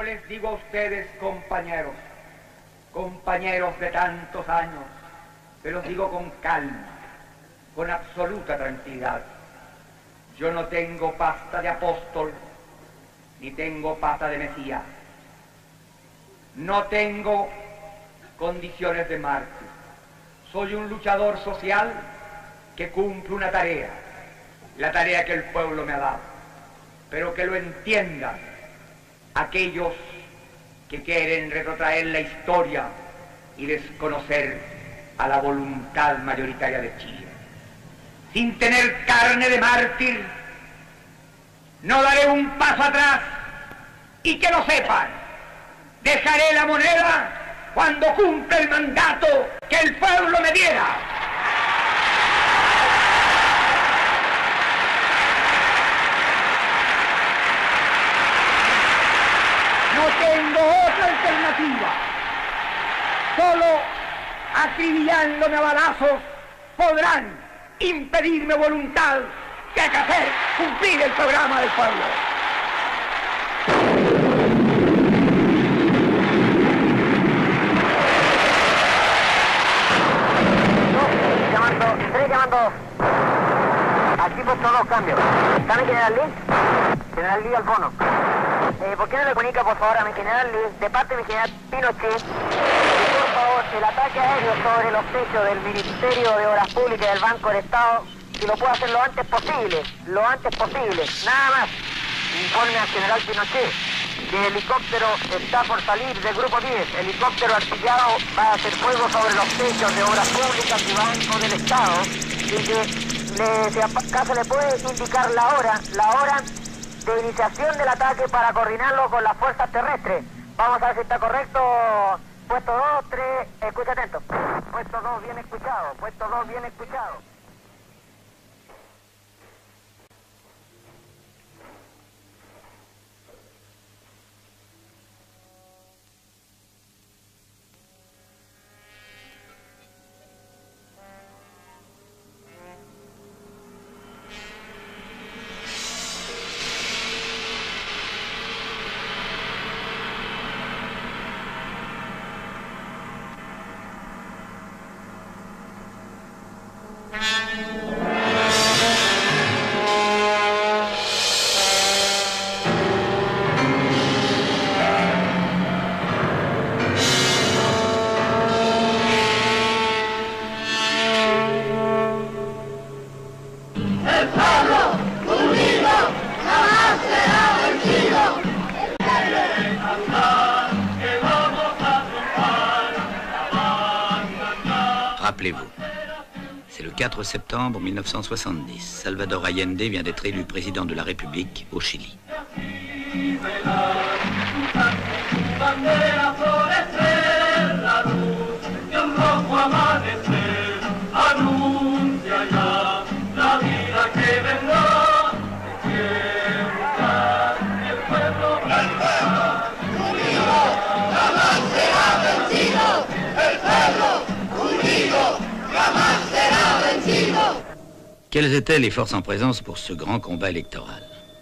les digo a ustedes, compañeros, compañeros de tantos años, se los digo con calma, con absoluta tranquilidad. Yo no tengo pasta de apóstol, ni tengo pata de Mesías. No tengo condiciones de mártir. Soy un luchador social que cumple una tarea, la tarea que el pueblo me ha dado, pero que lo entiendan aquellos que quieren retrotraer la historia y desconocer a la voluntad mayoritaria de Chile. Sin tener carne de mártir, no daré un paso atrás, y que lo sepan, dejaré la moneda cuando cumpla el mandato que el pueblo me diera. No tengo otra alternativa. Solo acribillándome a balazos podrán impedirme voluntad que hacer cumplir el programa del pueblo. Estoy llamando aquí puesto dos cambios. ¿Está mi general Lee? General Lee al fono. ¿Por qué no le comunica por favor a mi general Lee, de parte de mi general Pinochet, que por favor el ataque aéreo sobre los techos del Ministerio de Obras Públicas y del Banco del Estado, si lo puede hacer lo antes posible, nada más. Informe al general Pinochet que el helicóptero está por salir del grupo 10, helicóptero artillado va a hacer fuego sobre los techos de Obras Públicas y Banco del Estado, y que si acaso le puede indicar la hora de iniciación del ataque para coordinarlo con las fuerzas terrestres. Vamos a ver si está correcto. Puesto 2, 3, escucha atento. Puesto 2, bien escuchado. Puesto 2, bien escuchado. Rappelez-vous, c'est le 4 septembre 1970. Salvador Allende vient d'être élu président de la République au Chili. Quelles étaient les forces en présence pour ce grand combat électoral?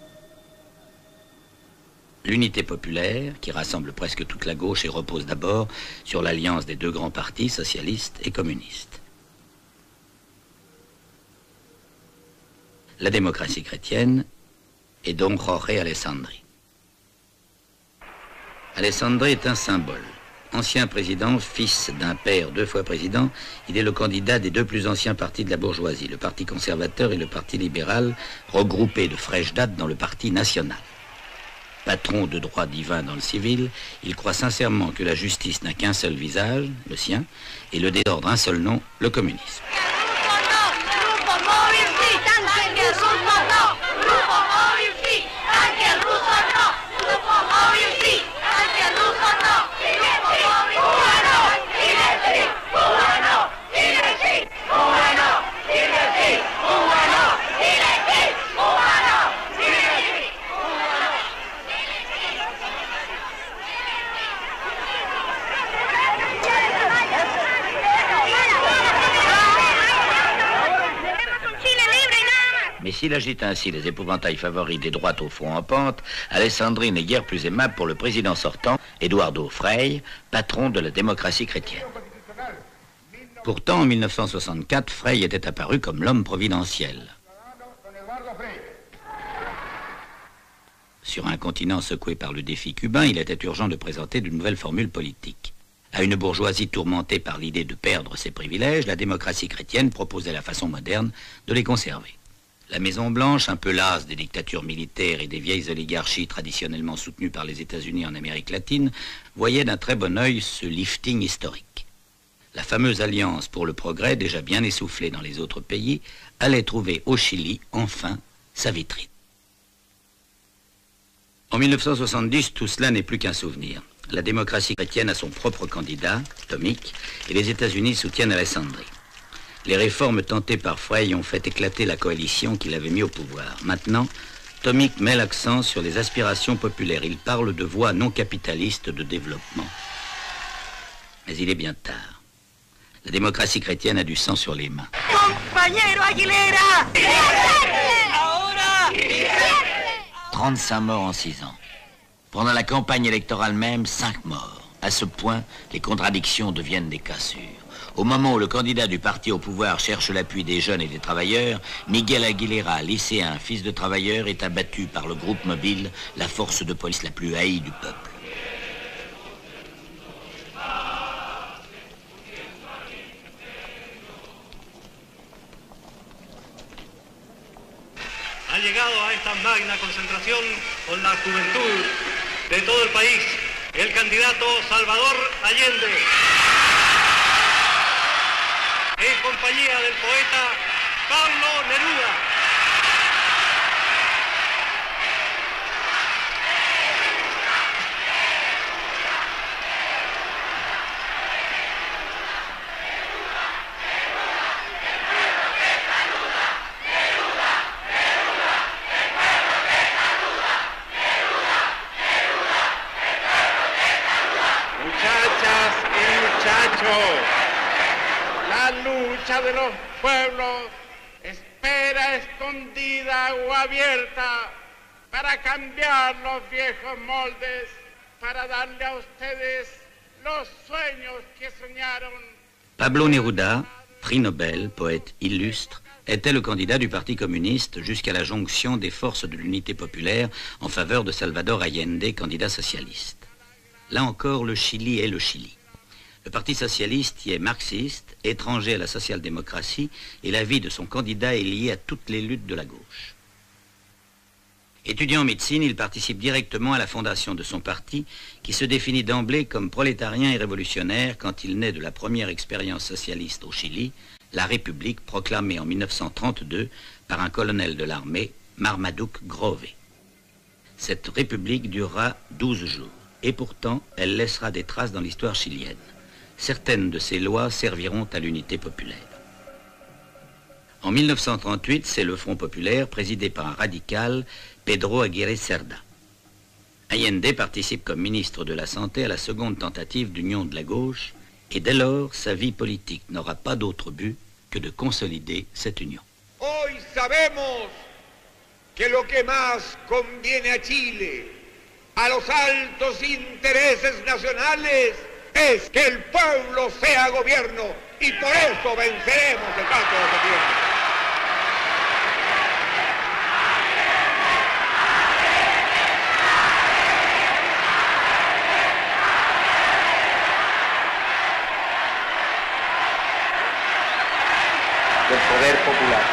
L'unité populaire, qui rassemble presque toute la gauche et repose d'abord sur l'alliance des deux grands partis, socialistes et communistes. La démocratie chrétienne et Don Jorge Alessandri. Alessandri est un symbole. Ancien président, fils d'un père 2 fois président, il est le candidat des 2 plus anciens partis de la bourgeoisie, le Parti conservateur et le Parti libéral, regroupés de fraîche date dans le Parti national. Patron de droit divin dans le civil, il croit sincèrement que la justice n'a qu'un seul visage, le sien, et le désordre un seul nom, le communisme. Mais s'il agite ainsi les épouvantails favoris des droites au front en pente, Alessandri n'est guère plus aimable pour le président sortant, Eduardo Frei, patron de la démocratie chrétienne. Pourtant, en 1964, Frei était apparu comme l'homme providentiel. Sur un continent secoué par le défi cubain, il était urgent de présenter de nouvelles formules politiques. À une bourgeoisie tourmentée par l'idée de perdre ses privilèges, la démocratie chrétienne proposait la façon moderne de les conserver. La Maison-Blanche, un peu lasse des dictatures militaires et des vieilles oligarchies traditionnellement soutenues par les États-Unis en Amérique latine, voyait d'un très bon œil ce lifting historique. La fameuse alliance pour le progrès, déjà bien essoufflée dans les autres pays, allait trouver au Chili, enfin, sa vitrine. En 1970, tout cela n'est plus qu'un souvenir. La démocratie chrétienne a son propre candidat, Tomic, et les États-Unis soutiennent Alessandri. Les réformes tentées par Frei ont fait éclater la coalition qui l'avait mis au pouvoir. Maintenant, Tomic met l'accent sur les aspirations populaires. Il parle de voies non capitalistes de développement. Mais il est bien tard. La démocratie chrétienne a du sang sur les mains. Compañero Aguilera! 35 morts en 6 ans. Pendant la campagne électorale même, 5 morts. À ce point, les contradictions deviennent des cassures. Au moment où le candidat du parti au pouvoir cherche l'appui des jeunes et des travailleurs, Miguel Aguilera, lycéen, fils de travailleur, est abattu par le groupe mobile, la force de police la plus haïe du peuple. Ha llegado a esta magna concentración con la juventud de todo el país, el candidato Salvador Allende, en compañía del poeta Pablo Neruda. La lucha de los pueblos espera escondida o abierta para cambiar los viejos moldes, para darle a ustedes los sueños que soñaron. Pablo Neruda, prix Nobel, poète illustre, était le candidat du Parti communiste jusqu'à la jonction des forces de l'unité populaire en faveur de Salvador Allende, candidat socialiste. Là encore, le Chili est le Chili. Le Parti socialiste y est marxiste, étranger à la social-démocratie, et la vie de son candidat est liée à toutes les luttes de la gauche. Étudiant en médecine, il participe directement à la fondation de son parti, qui se définit d'emblée comme prolétarien et révolutionnaire quand il naît de la première expérience socialiste au Chili, la République proclamée en 1932 par un colonel de l'armée, Marmaduke Grove. Cette République durera 12 jours, et pourtant, elle laissera des traces dans l'histoire chilienne. Certaines de ces lois serviront à l'unité populaire. En 1938, c'est le Front populaire, présidé par un radical, Pedro Aguirre Cerda. Allende participe comme ministre de la Santé à la seconde tentative d'union de la gauche, et dès lors, sa vie politique n'aura pas d'autre but que de consolider cette union. Hoy sabemos que lo que más conviene a Chile, a los altos intereses nacionales, es que el pueblo sea gobierno, y por eso venceremos el 4 de septiembre. Del poder popular.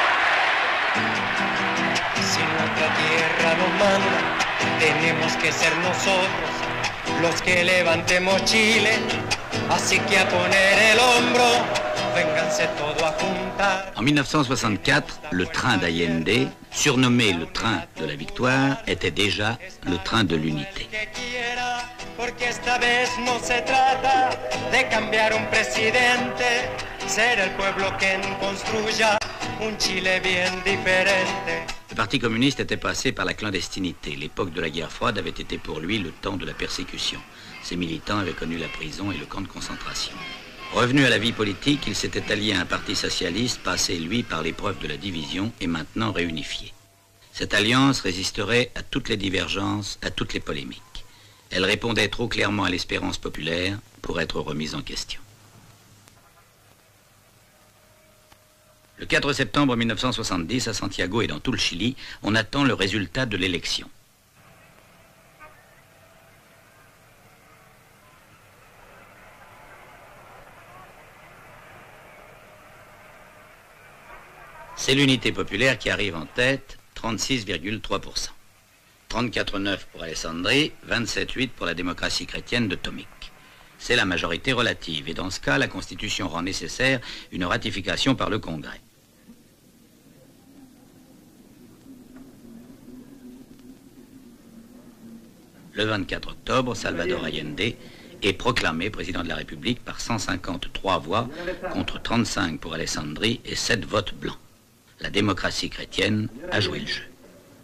Si nuestra tierra nos manda, tenemos que ser nosotros los que levantemos Chile, así que a poner el hombro, vénganse todo a juntar. En 1964, le train d'Allende, surnommé le train de la victoire, était déjà le train de l'unité. Porque esta vez no se trata de cambiar un presidente, será el pueblo quien construya un Chile bien diferente. Le Parti communiste était passé par la clandestinité. L'époque de la guerre froide avait été pour lui le temps de la persécution. Ses militants avaient connu la prison et le camp de concentration. Revenu à la vie politique, il s'était allié à un parti socialiste, passé, lui, par l'épreuve de la division et maintenant réunifié. Cette alliance résisterait à toutes les divergences, à toutes les polémiques. Elle répondait trop clairement à l'espérance populaire pour être remise en question. Le 4 septembre 1970, à Santiago et dans tout le Chili, on attend le résultat de l'élection. C'est l'Unité populaire qui arrive en tête, 36,3%. 34,9% pour Alessandri, 27,8% pour la démocratie chrétienne de Tomic. C'est la majorité relative et dans ce cas, la Constitution rend nécessaire une ratification par le Congrès. Le 24 octobre, Salvador Allende est proclamé président de la République par 153 voix contre 35 pour Alessandri et 7 votes blancs. La démocratie chrétienne a joué le jeu.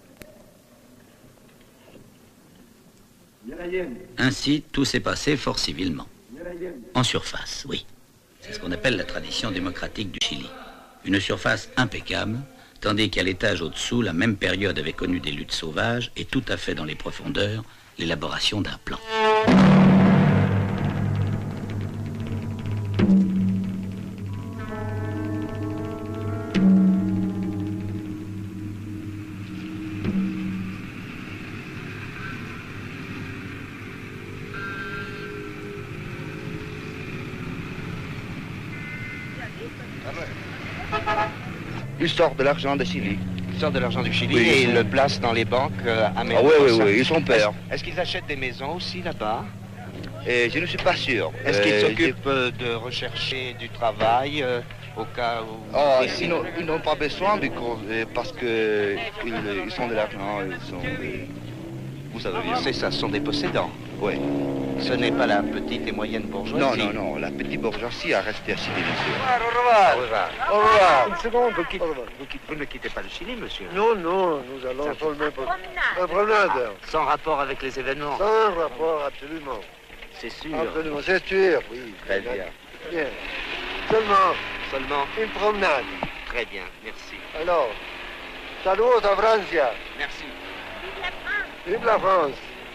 Ainsi, tout s'est passé fort civilement. En surface, oui. C'est ce qu'on appelle la tradition démocratique du Chili. Une surface impeccable, tandis qu'à l'étage au-dessous, la même période avait connu des luttes sauvages et tout à fait dans les profondeurs, l'élaboration d'un plan. Ils sortent de l'argent de Chili. Ils sortent de l'argent du Chili Oui, et ils le placent dans les banques américaines. Ah oui, ils sont pères. Est-ce qu'ils achètent des maisons aussi là-bas? Je ne suis pas sûr. Est-ce qu'ils s'occupent de rechercher du travail au cas où... Ils n'ont pas besoin parce qu'ils sont de l'argent, vous savez bien. C'est ça, ce sont des possédants. Oui. Ce n'est pas la petite et moyenne bourgeoisie. Non, la petite bourgeoisie a resté à Chili, monsieur. Au revoir. Une seconde, vous ne quittez pas le Chili, monsieur? Non, nous allons seulement pour la promenade. Sans rapport avec les événements? Sans rapport, absolument. C'est sûr. Absolument, c'est sûr, oui. Très bien. Bien. Seulement une promenade. Très bien, merci. Alors, saludos a Francia. Merci. Vive la France.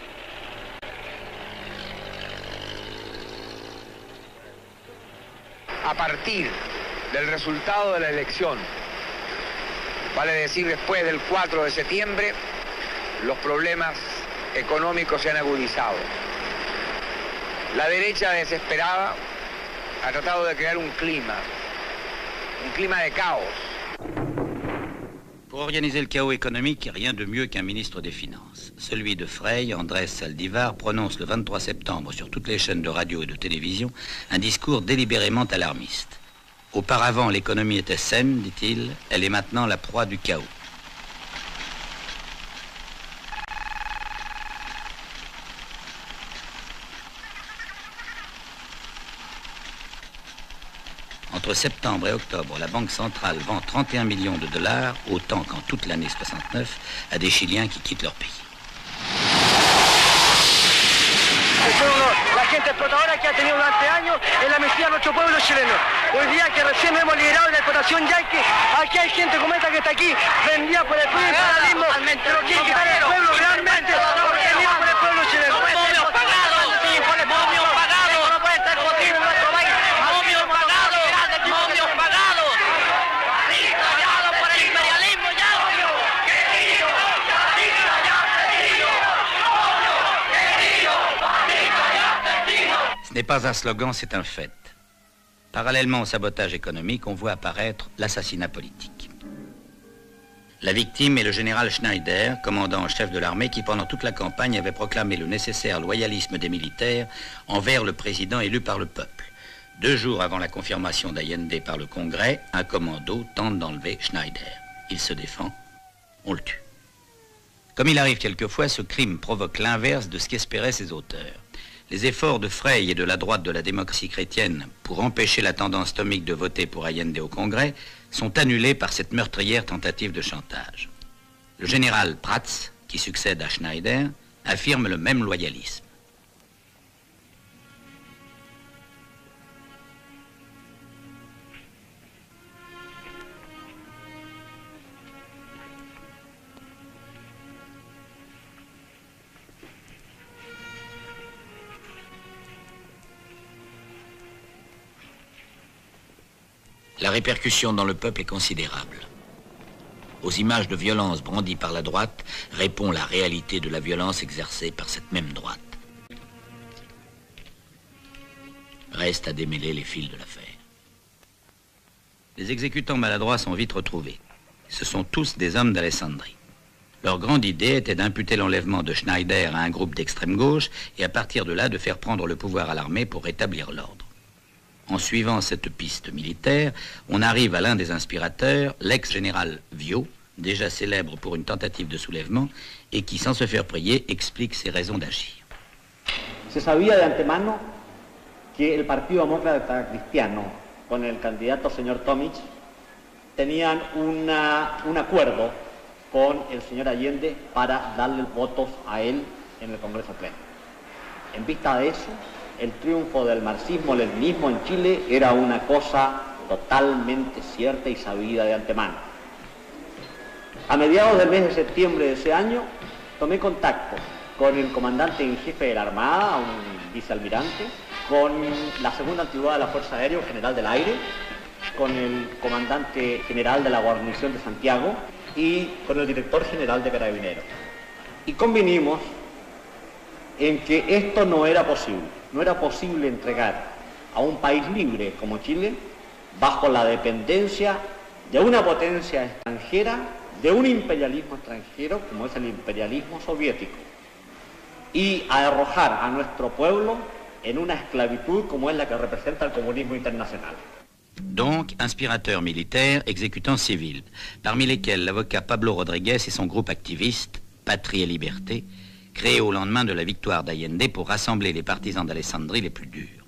A partir del resultado de la elección, vale decir después del 4 de septiembre, los problemas económicos se han agudizado. La derecha desesperada ha tratado de crear un clima de caos. Pour organiser le chaos économique, rien de mieux qu'un ministre des Finances. Celui de Frei, Andrés Saldívar, prononce le 23 septembre sur toutes les chaînes de radio et de télévision un discours délibérément alarmiste. Auparavant, l'économie était saine, dit-il, elle est maintenant la proie du chaos. Entre septembre et octobre, la Banque centrale vend 31 millions de dollars, autant qu'en toute l'année 69, à des Chiliens qui quittent leur pays. La gente explotadora que ha tenido durante años en la mesía de nuestro pueblo chileno. Hoy día que recién hemos liderado la explotación yanqui, aquí hay gente como esta que está aquí, vendida por el imperialismo, pero quiere quitar el pueblo realmente, vendida por el pueblo chileno. ¡Momios pagados! ¡Momios pagados! No puede estar contigo en nuestro país. ¡Momios pagados! ¡Momios pagados! ¡Pagado por el imperialismo ya! Ce n'est pas un slogan, c'est un fait. Parallèlement au sabotage économique, on voit apparaître l'assassinat politique. La victime est le général Schneider, commandant en chef de l'armée, qui pendant toute la campagne avait proclamé le nécessaire loyalisme des militaires envers le président élu par le peuple. 2 jours avant la confirmation d'Allende par le Congrès, un commando tente d'enlever Schneider. Il se défend, on le tue. Comme il arrive quelquefois, ce crime provoque l'inverse de ce qu'espéraient ses auteurs. Les efforts de Frei et de la droite de la démocratie chrétienne pour empêcher la tendance tomique de voter pour Allende au Congrès sont annulés par cette meurtrière tentative de chantage. Le général Prats, qui succède à Schneider, affirme le même loyalisme. La répercussion dans le peuple est considérable. Aux images de violence brandies par la droite répond la réalité de la violence exercée par cette même droite. Reste à démêler les fils de l'affaire. Les exécutants maladroits sont vite retrouvés. Ce sont tous des hommes d'Alessandrie. Leur grande idée était d'imputer l'enlèvement de Schneider à un groupe d'extrême gauche et à partir de là de faire prendre le pouvoir à l'armée pour rétablir l'ordre. En suivant cette piste militaire, on arrive à l'un des inspirateurs, l'ex-général Viau, déjà célèbre pour une tentative de soulèvement et qui, sans se faire prier, explique ses raisons d'agir. Se sabía de antemano que el Partido Demócrata Cristiano con el candidato señor Tomic tenían un acuerdo con el señor Allende para darle votos a él en el Congreso Pleno. En vista de eso, el triunfo del marxismo-leninismo en Chile era una cosa totalmente cierta y sabida de antemano. A mediados del mes de septiembre de ese año, tomé contacto con el comandante en jefe de la Armada, un vicealmirante, con la segunda antigüedad de la Fuerza Aérea, un general del aire, con el comandante general de la guarnición de Santiago y con el director general de Carabineros. Y convinimos en que esto no era posible. No era posible entregar a un país libre como Chile bajo la dependencia de una potencia extranjera, de un imperialismo extranjero como es el imperialismo soviético, y a arrojar a nuestro pueblo en una esclavitud como es la que representa el comunismo internacional. Donc, inspirateurs militaires, exécutants civils, parmi lesquels l'avocat Pablo Rodriguez et son groupe activiste, Patrie et Liberté, créé au lendemain de la victoire d'Allende pour rassembler les partisans d'Alessandrie les plus durs.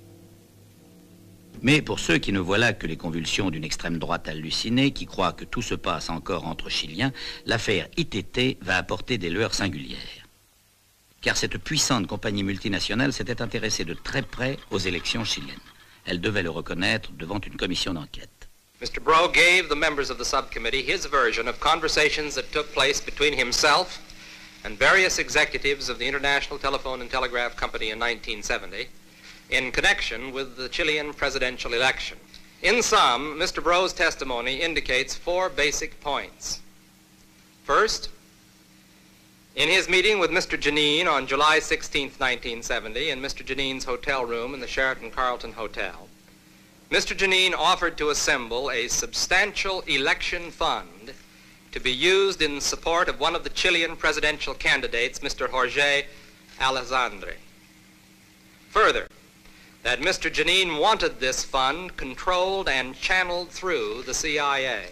Mais pour ceux qui ne voient là que les convulsions d'une extrême droite hallucinée, qui croient que tout se passe encore entre Chiliens, l'affaire ITT va apporter des lueurs singulières. Car cette puissante compagnie multinationale s'était intéressée de très près aux élections chiliennes. Elle devait le reconnaître devant une commission d'enquête. Mr. Brough gave the members of the subcommittee his version of conversations that took place between himself and various executives of the International Telephone and Telegraph Company in 1970 in connection with the Chilean presidential election. In sum, Mr. Brough's testimony indicates 4 basic points. First, in his meeting with Mr. Janine on July 16, 1970, in Mr. Janine's hotel room in the Sheraton Carlton Hotel, Mr. Janine offered to assemble a substantial election fund to be used in support of one of the Chilean presidential candidates, Mr. Jorge Alessandri. Further, that Mr. Janine wanted this fund controlled and channeled through the CIA.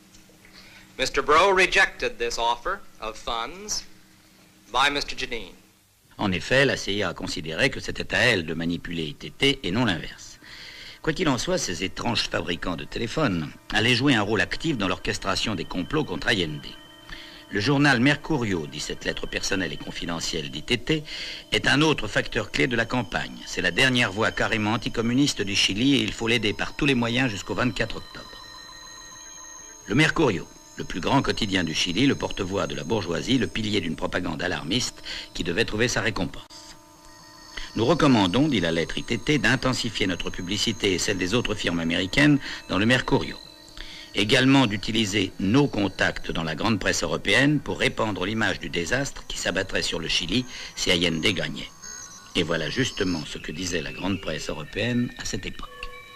Mr. Brough rejected this offer of funds by Mr. Janine. En effet, la CIA a considéré que c'était à elle de manipuler ITT et non l'inverse. Quoi qu'il en soit, ces étranges fabricants de téléphones allaient jouer un rôle actif dans l'orchestration des complots contre Allende. Le journal Mercurio, dit cette lettre personnelle et confidentielle d'ITT, est un autre facteur clé de la campagne. C'est la dernière voix carrément anticommuniste du Chili et il faut l'aider par tous les moyens jusqu'au 24 octobre. Le Mercurio, le plus grand quotidien du Chili, le porte-voix de la bourgeoisie, le pilier d'une propagande alarmiste qui devait trouver sa récompense. Nous recommandons, dit la lettre ITT, d'intensifier notre publicité et celle des autres firmes américaines dans le Mercurio. Également d'utiliser nos contacts dans la grande presse européenne pour répandre l'image du désastre qui s'abattrait sur le Chili si Allende gagnait. Et voilà justement ce que disait la grande presse européenne à cette époque.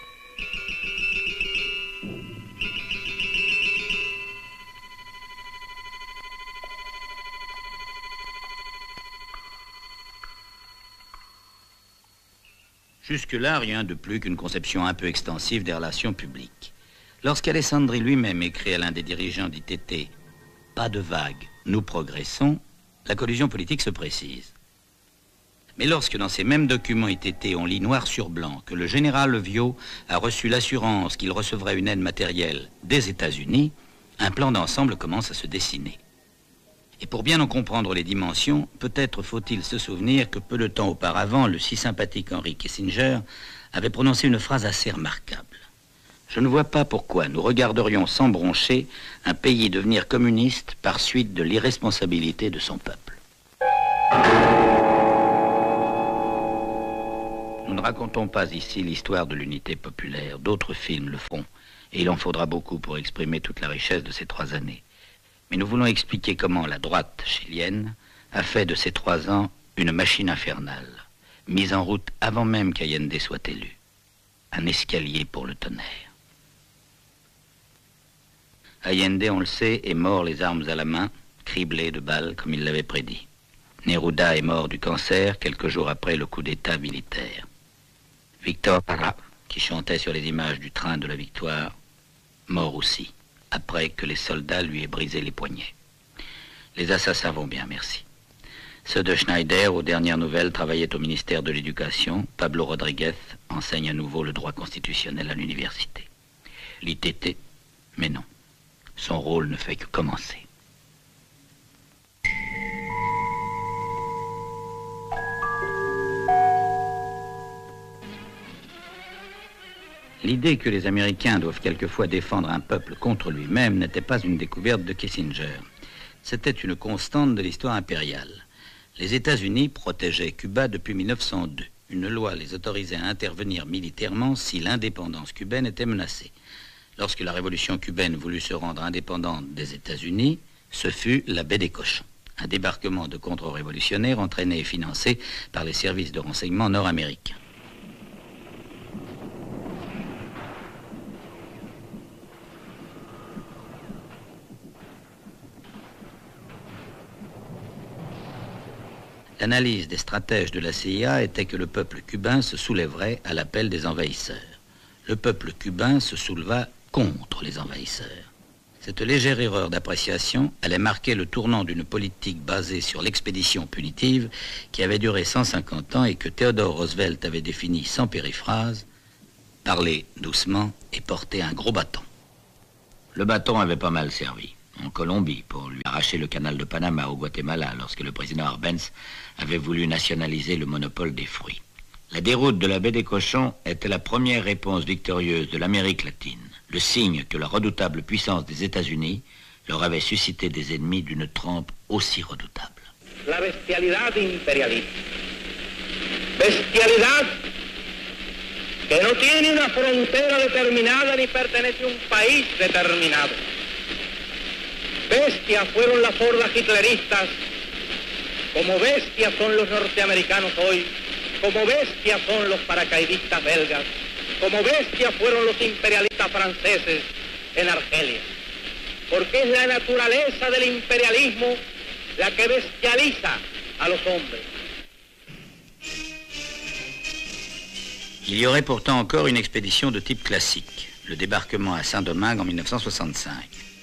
Jusque-là, rien de plus qu'une conception un peu extensive des relations publiques. Lorsqu'Alessandri lui-même écrit à l'un des dirigeants d'ITT « Pas de vague, nous progressons », la collusion politique se précise. Mais lorsque dans ces mêmes documents ITT on lit noir sur blanc que le général Viau a reçu l'assurance qu'il recevrait une aide matérielle des États-Unis, un plan d'ensemble commence à se dessiner. Et pour bien en comprendre les dimensions, peut-être faut-il se souvenir que peu de temps auparavant, le si sympathique Henry Kissinger avait prononcé une phrase assez remarquable. Je ne vois pas pourquoi nous regarderions sans broncher un pays devenir communiste par suite de l'irresponsabilité de son peuple. Nous ne racontons pas ici l'histoire de l'unité populaire. D'autres films le font, et il en faudra beaucoup pour exprimer toute la richesse de ces 3 années. Mais nous voulons expliquer comment la droite chilienne a fait de ces 3 ans une machine infernale, mise en route avant même qu'Allende soit élu. Un escalier pour le tonnerre. Allende, on le sait, est mort les armes à la main, criblé de balles comme il l'avait prédit. Neruda est mort du cancer quelques jours après le coup d'État militaire. Victor Parra, qui chantait sur les images du train de la victoire, mort aussi, après que les soldats lui aient brisé les poignets. Les assassins vont bien, merci. Ceux de Schneider, aux dernières nouvelles, travaillaient au ministère de l'Éducation. Pablo Rodriguez enseigne à nouveau le droit constitutionnel à l'université. L'ITT, mais non. Son rôle ne fait que commencer. L'idée que les Américains doivent quelquefois défendre un peuple contre lui-même n'était pas une découverte de Kissinger. C'était une constante de l'histoire impériale. Les États-Unis protégeaient Cuba depuis 1902. Une loi les autorisait à intervenir militairement si l'indépendance cubaine était menacée. Lorsque la révolution cubaine voulut se rendre indépendante des États-Unis, ce fut la baie des Cochons. Un débarquement de contre-révolutionnaires entraîné et financé par les services de renseignement nord-américains. L'analyse des stratèges de la CIA était que le peuple cubain se soulèverait à l'appel des envahisseurs. Le peuple cubain se souleva contre les envahisseurs. Cette légère erreur d'appréciation allait marquer le tournant d'une politique basée sur l'expédition punitive qui avait duré 150 ans et que Theodore Roosevelt avait défini sans périphrase, parler doucement et porter un gros bâton. Le bâton avait pas mal servi. En Colombie, pour lui arracher le canal de Panama au Guatemala, lorsque le président Arbenz avait voulu nationaliser le monopole des fruits. La déroute de la baie des Cochons était la première réponse victorieuse de l'Amérique latine, le signe que la redoutable puissance des États-Unis leur avait suscité des ennemis d'une trempe aussi redoutable. La bestialidad imperialista. Bestialidad que no tiene una frontera determinada ni pertenece a un país determinado. Bestias fueron las hordas hitleristas, como bestias son los norteamericanos hoy, como bestias son los paracaidistas belgas, como bestias fueron los imperialistas franceses en Argelia. Porque es la naturaleza del imperialismo la que bestializa a los hombres. Il y aurait pourtant encore une expédition de type classique, le débarquement à Saint-Domingue en 1965.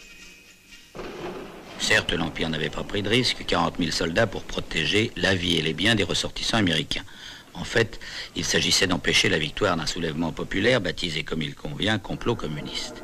Certes, l'Empire n'avait pas pris de risque, 40 000 soldats pour protéger la vie et les biens des ressortissants américains. En fait, il s'agissait d'empêcher la victoire d'un soulèvement populaire baptisé comme il convient complot communiste.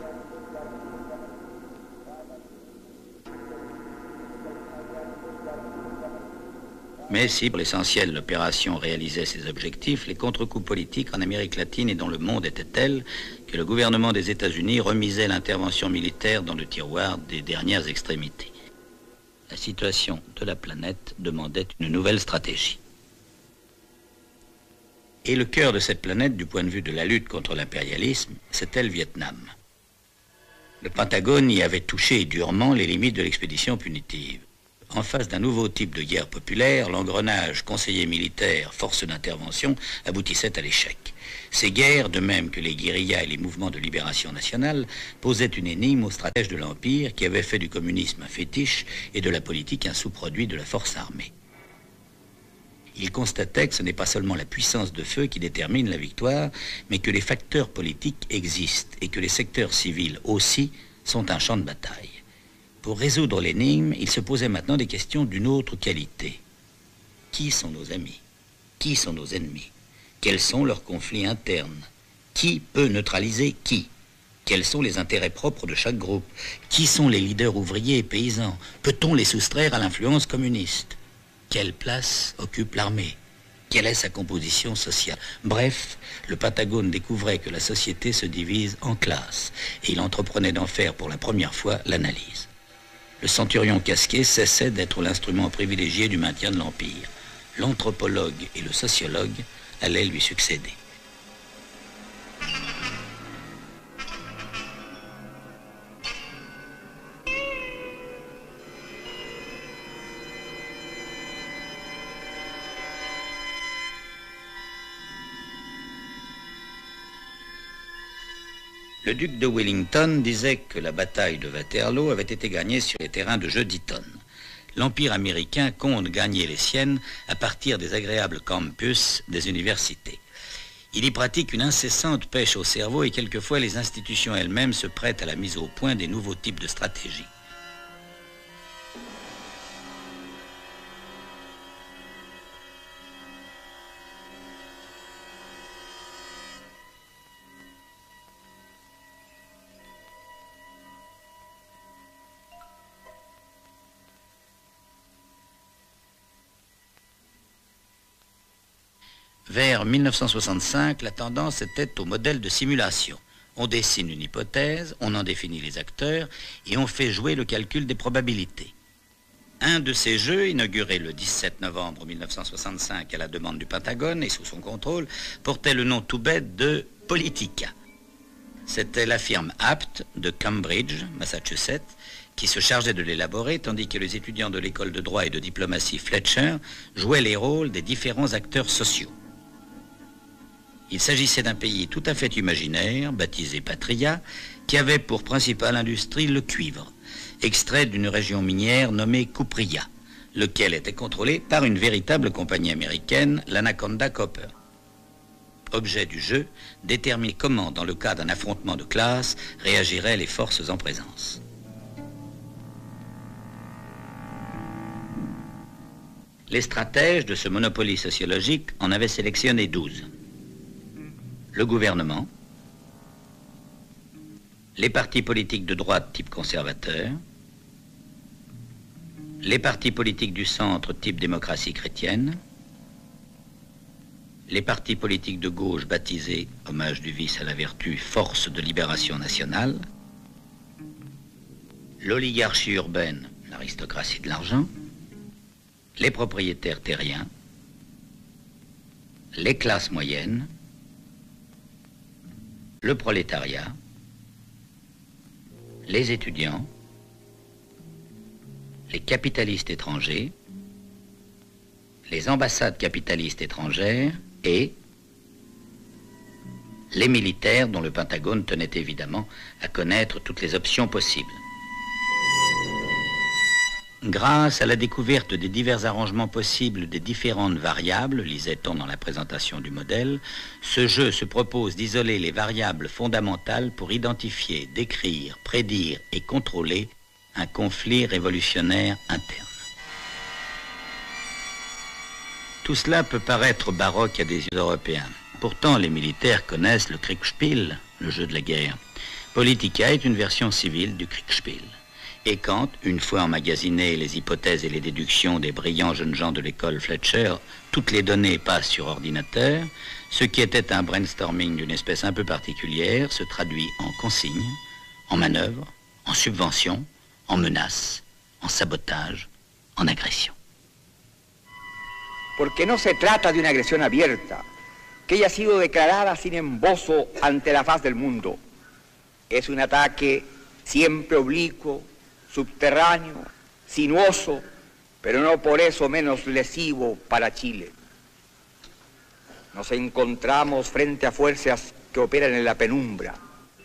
Mais si pour l'essentiel l'opération réalisait ses objectifs, les contre-coups politiques en Amérique latine et dans le monde étaient tels que le gouvernement des États-Unis remisait l'intervention militaire dans le tiroir des dernières extrémités. La situation de la planète demandait une nouvelle stratégie. Et le cœur de cette planète, du point de vue de la lutte contre l'impérialisme, c'était le Vietnam. Le Pentagone y avait touché durement les limites de l'expédition punitive. En face d'un nouveau type de guerre populaire, l'engrenage conseiller militaire, force d'intervention, aboutissait à l'échec. Ces guerres, de même que les guérillas et les mouvements de libération nationale, posaient une énigme aux stratèges de l'Empire qui avaient fait du communisme un fétiche et de la politique un sous-produit de la force armée. Ils constataient que ce n'est pas seulement la puissance de feu qui détermine la victoire, mais que les facteurs politiques existent et que les secteurs civils aussi sont un champ de bataille. Pour résoudre l'énigme, il se posait maintenant des questions d'une autre qualité. Qui sont nos amis? Qui sont nos ennemis? Quels sont leurs conflits internes? Qui peut neutraliser qui? Quels sont les intérêts propres de chaque groupe? Qui sont les leaders ouvriers et paysans? Peut-on les soustraire à l'influence communiste? Quelle place occupe l'armée? Quelle est sa composition sociale? Bref, le Pentagone découvrait que la société se divise en classes et il entreprenait d'en faire pour la première fois l'analyse. Le centurion casqué cessait d'être l'instrument privilégié du maintien de l'Empire. L'anthropologue et le sociologue allait lui succéder. Le duc de Wellington disait que la bataille de Waterloo avait été gagnée sur les terrains de jeu d'Eton. L'Empire américain compte gagner les siennes à partir des agréables campus des universités. Il y pratique une incessante pêche au cerveau et quelquefois les institutions elles-mêmes se prêtent à la mise au point des nouveaux types de stratégies. Vers 1965, la tendance était au modèle de simulation. On dessine une hypothèse, on en définit les acteurs et on fait jouer le calcul des probabilités. Un de ces jeux, inauguré le 17 novembre 1965 à la demande du Pentagone et sous son contrôle, portait le nom tout bête de Politica. C'était la firme Apt de Cambridge, Massachusetts, qui se chargeait de l'élaborer, tandis que les étudiants de l'école de droit et de diplomatie Fletcher jouaient les rôles des différents acteurs sociaux. Il s'agissait d'un pays tout à fait imaginaire, baptisé Patria, qui avait pour principale industrie le cuivre, extrait d'une région minière nommée Cupria, lequel était contrôlé par une véritable compagnie américaine, l'Anaconda Copper. Objet du jeu, déterminer comment, dans le cas d'un affrontement de classe, réagiraient les forces en présence. Les stratèges de ce monopoly sociologique en avaient sélectionné 12. Le gouvernement, les partis politiques de droite type conservateur, les partis politiques du centre type démocratie chrétienne, les partis politiques de gauche baptisés, hommage du vice à la vertu, Force de libération nationale, l'oligarchie urbaine, l'aristocratie de l'argent, les propriétaires terriens, les classes moyennes, le prolétariat, les étudiants, les capitalistes étrangers, les ambassades capitalistes étrangères et les militaires dont le Pentagone tenait évidemment à connaître toutes les options possibles. Grâce à la découverte des divers arrangements possibles des différentes variables, lisait-on dans la présentation du modèle, ce jeu se propose d'isoler les variables fondamentales pour identifier, décrire, prédire et contrôler un conflit révolutionnaire interne. Tout cela peut paraître baroque à des yeux européens. Pourtant, les militaires connaissent le Kriegspiel, le jeu de la guerre. Politica est une version civile du Kriegspiel. Et quand, une fois emmagasinées les hypothèses et les déductions des brillants jeunes gens de l'école Fletcher, toutes les données passent sur ordinateur, ce qui était un brainstorming d'une espèce un peu particulière se traduit en consignes, en manœuvres, en subventions, en menaces, en sabotage, en agression. Porque no se trata de una agresión abierta, que haya sido declarada sin embozo ante la faz del mundo. Es un ataque siempre oblicuo, subterráneo, sinuoso, pero no por eso menos lesivo para Chile. Nos encontramos frente a fuerzas que operan en la penumbra.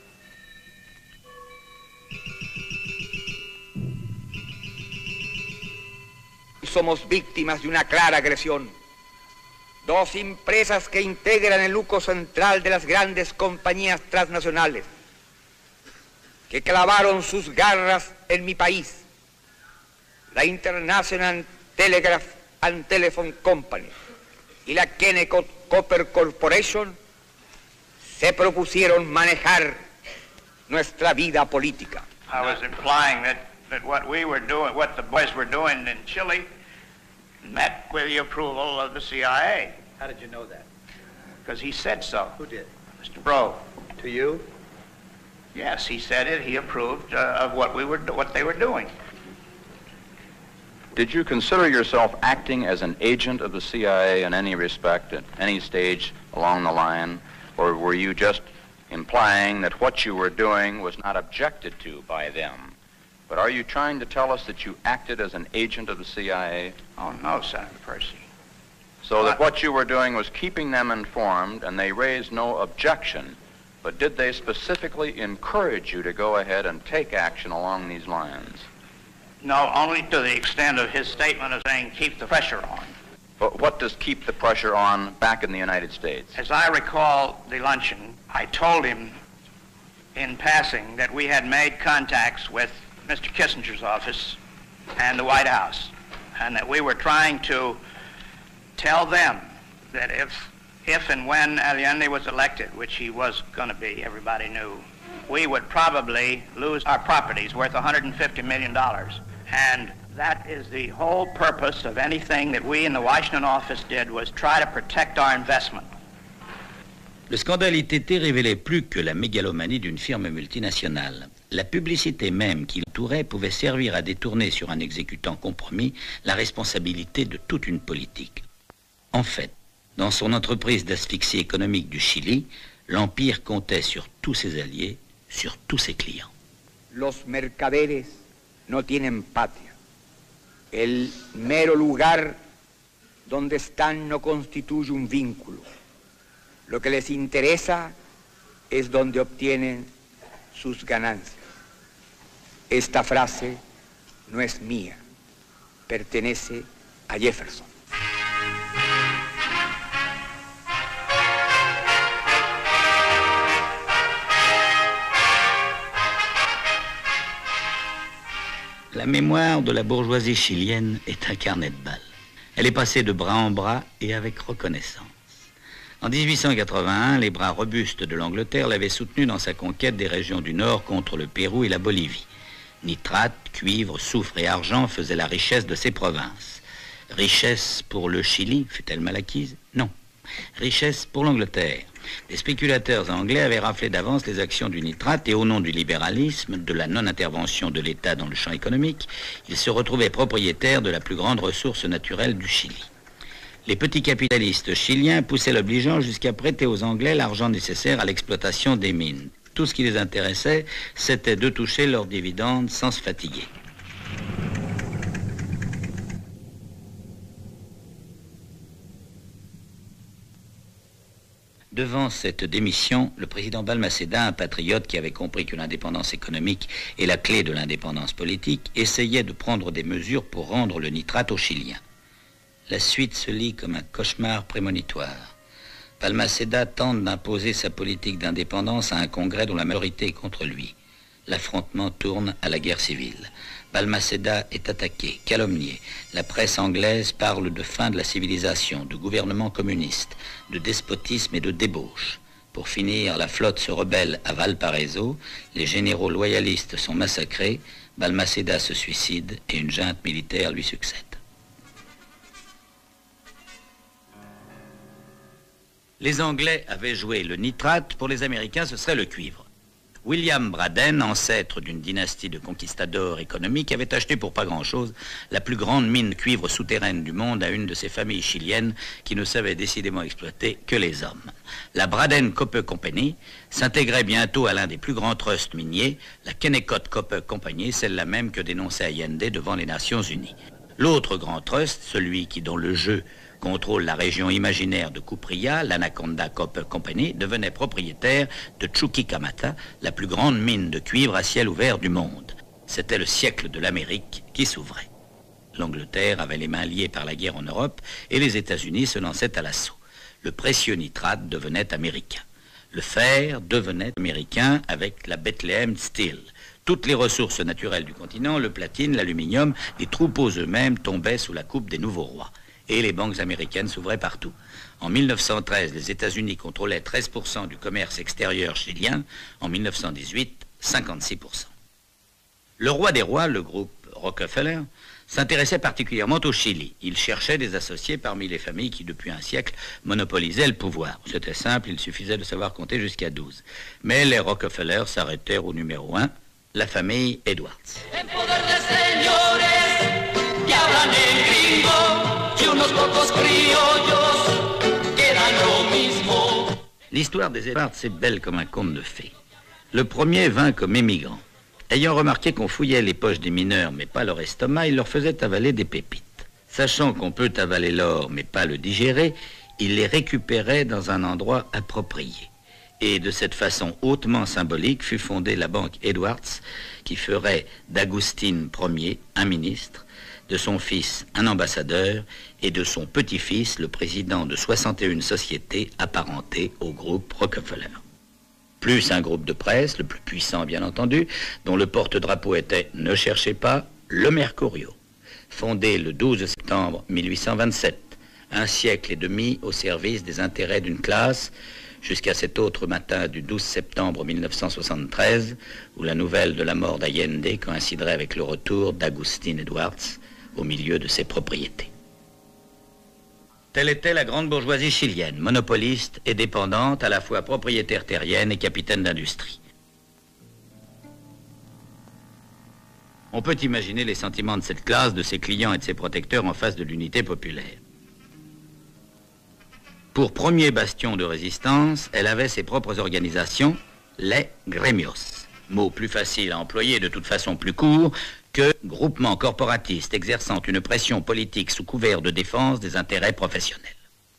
Somos víctimas de una clara agresión. Dos empresas que integran el núcleo central de las grandes compañías transnacionales, que clavaron sus garras en mi país, la International Telegraph and Telephone Company y la Kennecott Copper Corporation, se propusieron manejar nuestra vida política. I was implying that what we were doing, what the boys were doing in Chile, met with the approval of the CIA. How did you know that? Because he said so. Who did? Mr. Brough. To you? Yes, he said it. He approved of what they were doing. Did you consider yourself acting as an agent of the CIA in any respect, at any stage along the line, or were you just implying that what you were doing was not objected to by them? But are you trying to tell us that you acted as an agent of the CIA? Oh, no, Senator Percy. So that what you were doing was keeping them informed, and they raised no objection, but did they specifically encourage you to go ahead and take action along these lines? No, only to the extent of his statement of saying, keep the pressure on. But what does keep the pressure on back in the United States? As I recall the luncheon, I told him in passing that we had made contacts with Mr. Kissinger's office and the White House, and that we were trying to tell them that if and when Allende was elected, which he was going to be, everybody knew, we would probably lose our properties worth $150 million. And that is the whole purpose of anything that we in the Washington office did, was try to protect our investment. Le scandale ITT révélait plus que la mégalomanie d'une firme multinationale. La publicité même qui l'entourait pouvait servir à détourner sur un exécutant compromis la responsabilité de toute une politique. En fait, dans son entreprise d'asphyxie économique du Chili, l'Empire comptait sur tous ses alliés, sur tous ses clients. Los mercaderes no tienen patria. El mero lugar donde están no constituye un vínculo. Lo que les interesa es donde obtienen sus ganancias. Esta frase no es mía, pertenece a Jefferson. La mémoire de la bourgeoisie chilienne est un carnet de balles. Elle est passée de bras en bras et avec reconnaissance. En 1881, les bras robustes de l'Angleterre l'avaient soutenue dans sa conquête des régions du Nord contre le Pérou et la Bolivie. Nitrate, cuivre, soufre et argent faisaient la richesse de ces provinces. Richesse pour le Chili, fut-elle mal acquise? Non. Richesse pour l'Angleterre. Les spéculateurs anglais avaient raflé d'avance les actions du nitrate et au nom du libéralisme, de la non-intervention de l'État dans le champ économique, ils se retrouvaient propriétaires de la plus grande ressource naturelle du Chili. Les petits capitalistes chiliens poussaient l'obligeant jusqu'à prêter aux Anglais l'argent nécessaire à l'exploitation des mines. Tout ce qui les intéressait, c'était de toucher leurs dividendes sans se fatiguer. Devant cette démission, le président Balmaceda, un patriote qui avait compris que l'indépendance économique est la clé de l'indépendance politique, essayait de prendre des mesures pour rendre le nitrate aux Chiliens. La suite se lit comme un cauchemar prémonitoire. Balmaceda tente d'imposer sa politique d'indépendance à un congrès dont la majorité est contre lui. L'affrontement tourne à la guerre civile. Balmaceda est attaqué, calomnié. La presse anglaise parle de fin de la civilisation, de gouvernement communiste, de despotisme et de débauche. Pour finir, la flotte se rebelle à Valparaiso, les généraux loyalistes sont massacrés, Balmaceda se suicide et une junte militaire lui succède. Les Anglais avaient joué le nitrate, pour les Américains ce serait le cuivre. William Braden, ancêtre d'une dynastie de conquistadors économiques, avait acheté pour pas grand-chose la plus grande mine de cuivre souterraine du monde à une de ces familles chiliennes qui ne savaient décidément exploiter que les hommes. La Braden Copper Company s'intégrait bientôt à l'un des plus grands trusts miniers, la Kennecott Copper Company, celle-là même que dénonçait Allende devant les Nations Unies. L'autre grand trust, celui qui, dans le jeu, contrôle la région imaginaire de Cuprilla, l'Anaconda Copper Company, devenait propriétaire de Chuquicamata, la plus grande mine de cuivre à ciel ouvert du monde. C'était le siècle de l'Amérique qui s'ouvrait. L'Angleterre avait les mains liées par la guerre en Europe et les États-Unis se lançaient à l'assaut. Le précieux nitrate devenait américain. Le fer devenait américain avec la Bethlehem Steel. Toutes les ressources naturelles du continent, le platine, l'aluminium, les troupeaux eux-mêmes tombaient sous la coupe des nouveaux rois. Et les banques américaines s'ouvraient partout. En 1913, les États-Unis contrôlaient 13% du commerce extérieur chilien. En 1918, 56%. Le roi des rois, le groupe Rockefeller, s'intéressait particulièrement au Chili. Il cherchait des associés parmi les familles qui, depuis un siècle, monopolisaient le pouvoir. C'était simple, il suffisait de savoir compter jusqu'à 12. Mais les Rockefeller s'arrêtèrent au numéro 1, la famille Edwards. criollos quedan lo mismo. L'histoire des Edwards est belle comme un conte de fées. Le premier vint comme émigrant. Ayant remarqué qu'on fouillait les poches des mineurs mais pas leur estomac, il leur faisait avaler des pépites. Sachant qu'on peut avaler l'or mais pas le digérer, il les récupérait dans un endroit approprié. Et de cette façon hautement symbolique fut fondée la banque Edwards, qui ferait d'Agustín Ier un ministre, de son fils un ambassadeur et de son petit-fils le président de 61 sociétés apparentées au groupe Rockefeller. Plus un groupe de presse, le plus puissant bien entendu, dont le porte-drapeau était, ne cherchez pas, le Mercurio, fondé le 12 septembre 1827, un siècle et demi au service des intérêts d'une classe, jusqu'à cet autre matin du 12 septembre 1973, où la nouvelle de la mort d'Allende coïnciderait avec le retour d'Agustín Edwards au milieu de ses propriétés. Telle était la grande bourgeoisie chilienne, monopoliste et dépendante, à la fois propriétaire terrienne et capitaine d'industrie. On peut imaginer les sentiments de cette classe, de ses clients et de ses protecteurs en face de l'unité populaire. Pour premier bastion de résistance, elle avait ses propres organisations, les gremios, mot plus facile à employer et de toute façon plus court que groupement corporatiste exerçant une pression politique sous couvert de défense des intérêts professionnels.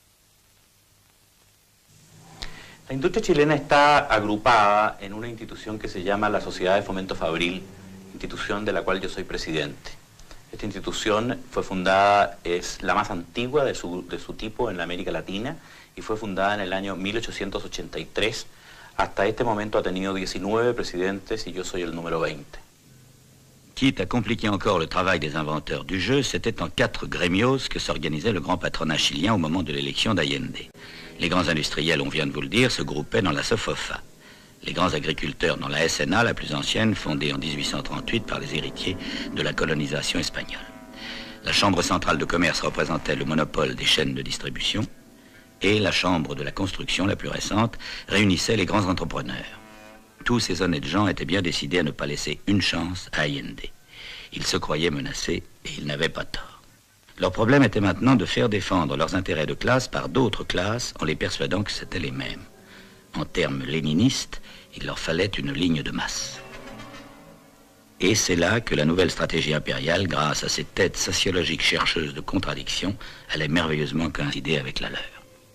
La industria chilena está agrupada en una institución que se llama la Sociedad de Fomento Fabril, institución de la cual yo soy presidente. Esta institución fue fundada, es la más antigua de su tipo en la América Latina y fue fundada en el año 1883. Hasta este momento ha tenido 19 presidentes y yo soy el número 20. Quitte à compliquer encore le travail des inventeurs du jeu, c'était en 4 gremios que s'organisait le grand patronat chilien au moment de l'élection d'Allende. Les grands industriels, on vient de vous le dire, se groupaient dans la SOFOFA. Les grands agriculteurs dans la SNA, la plus ancienne, fondée en 1838 par les héritiers de la colonisation espagnole. La Chambre centrale de commerce représentait le monopole des chaînes de distribution et la Chambre de la construction, la plus récente, réunissait les grands entrepreneurs. Tous ces honnêtes gens étaient bien décidés à ne pas laisser une chance à Allende. Ils se croyaient menacés et ils n'avaient pas tort. Leur problème était maintenant de faire défendre leurs intérêts de classe par d'autres classes en les persuadant que c'étaient les mêmes. En termes léninistes, il leur fallait une ligne de masse. Et c'est là que la nouvelle stratégie impériale, grâce à ses têtes sociologiques chercheuses de contradictions, allait merveilleusement coïncider avec la leur.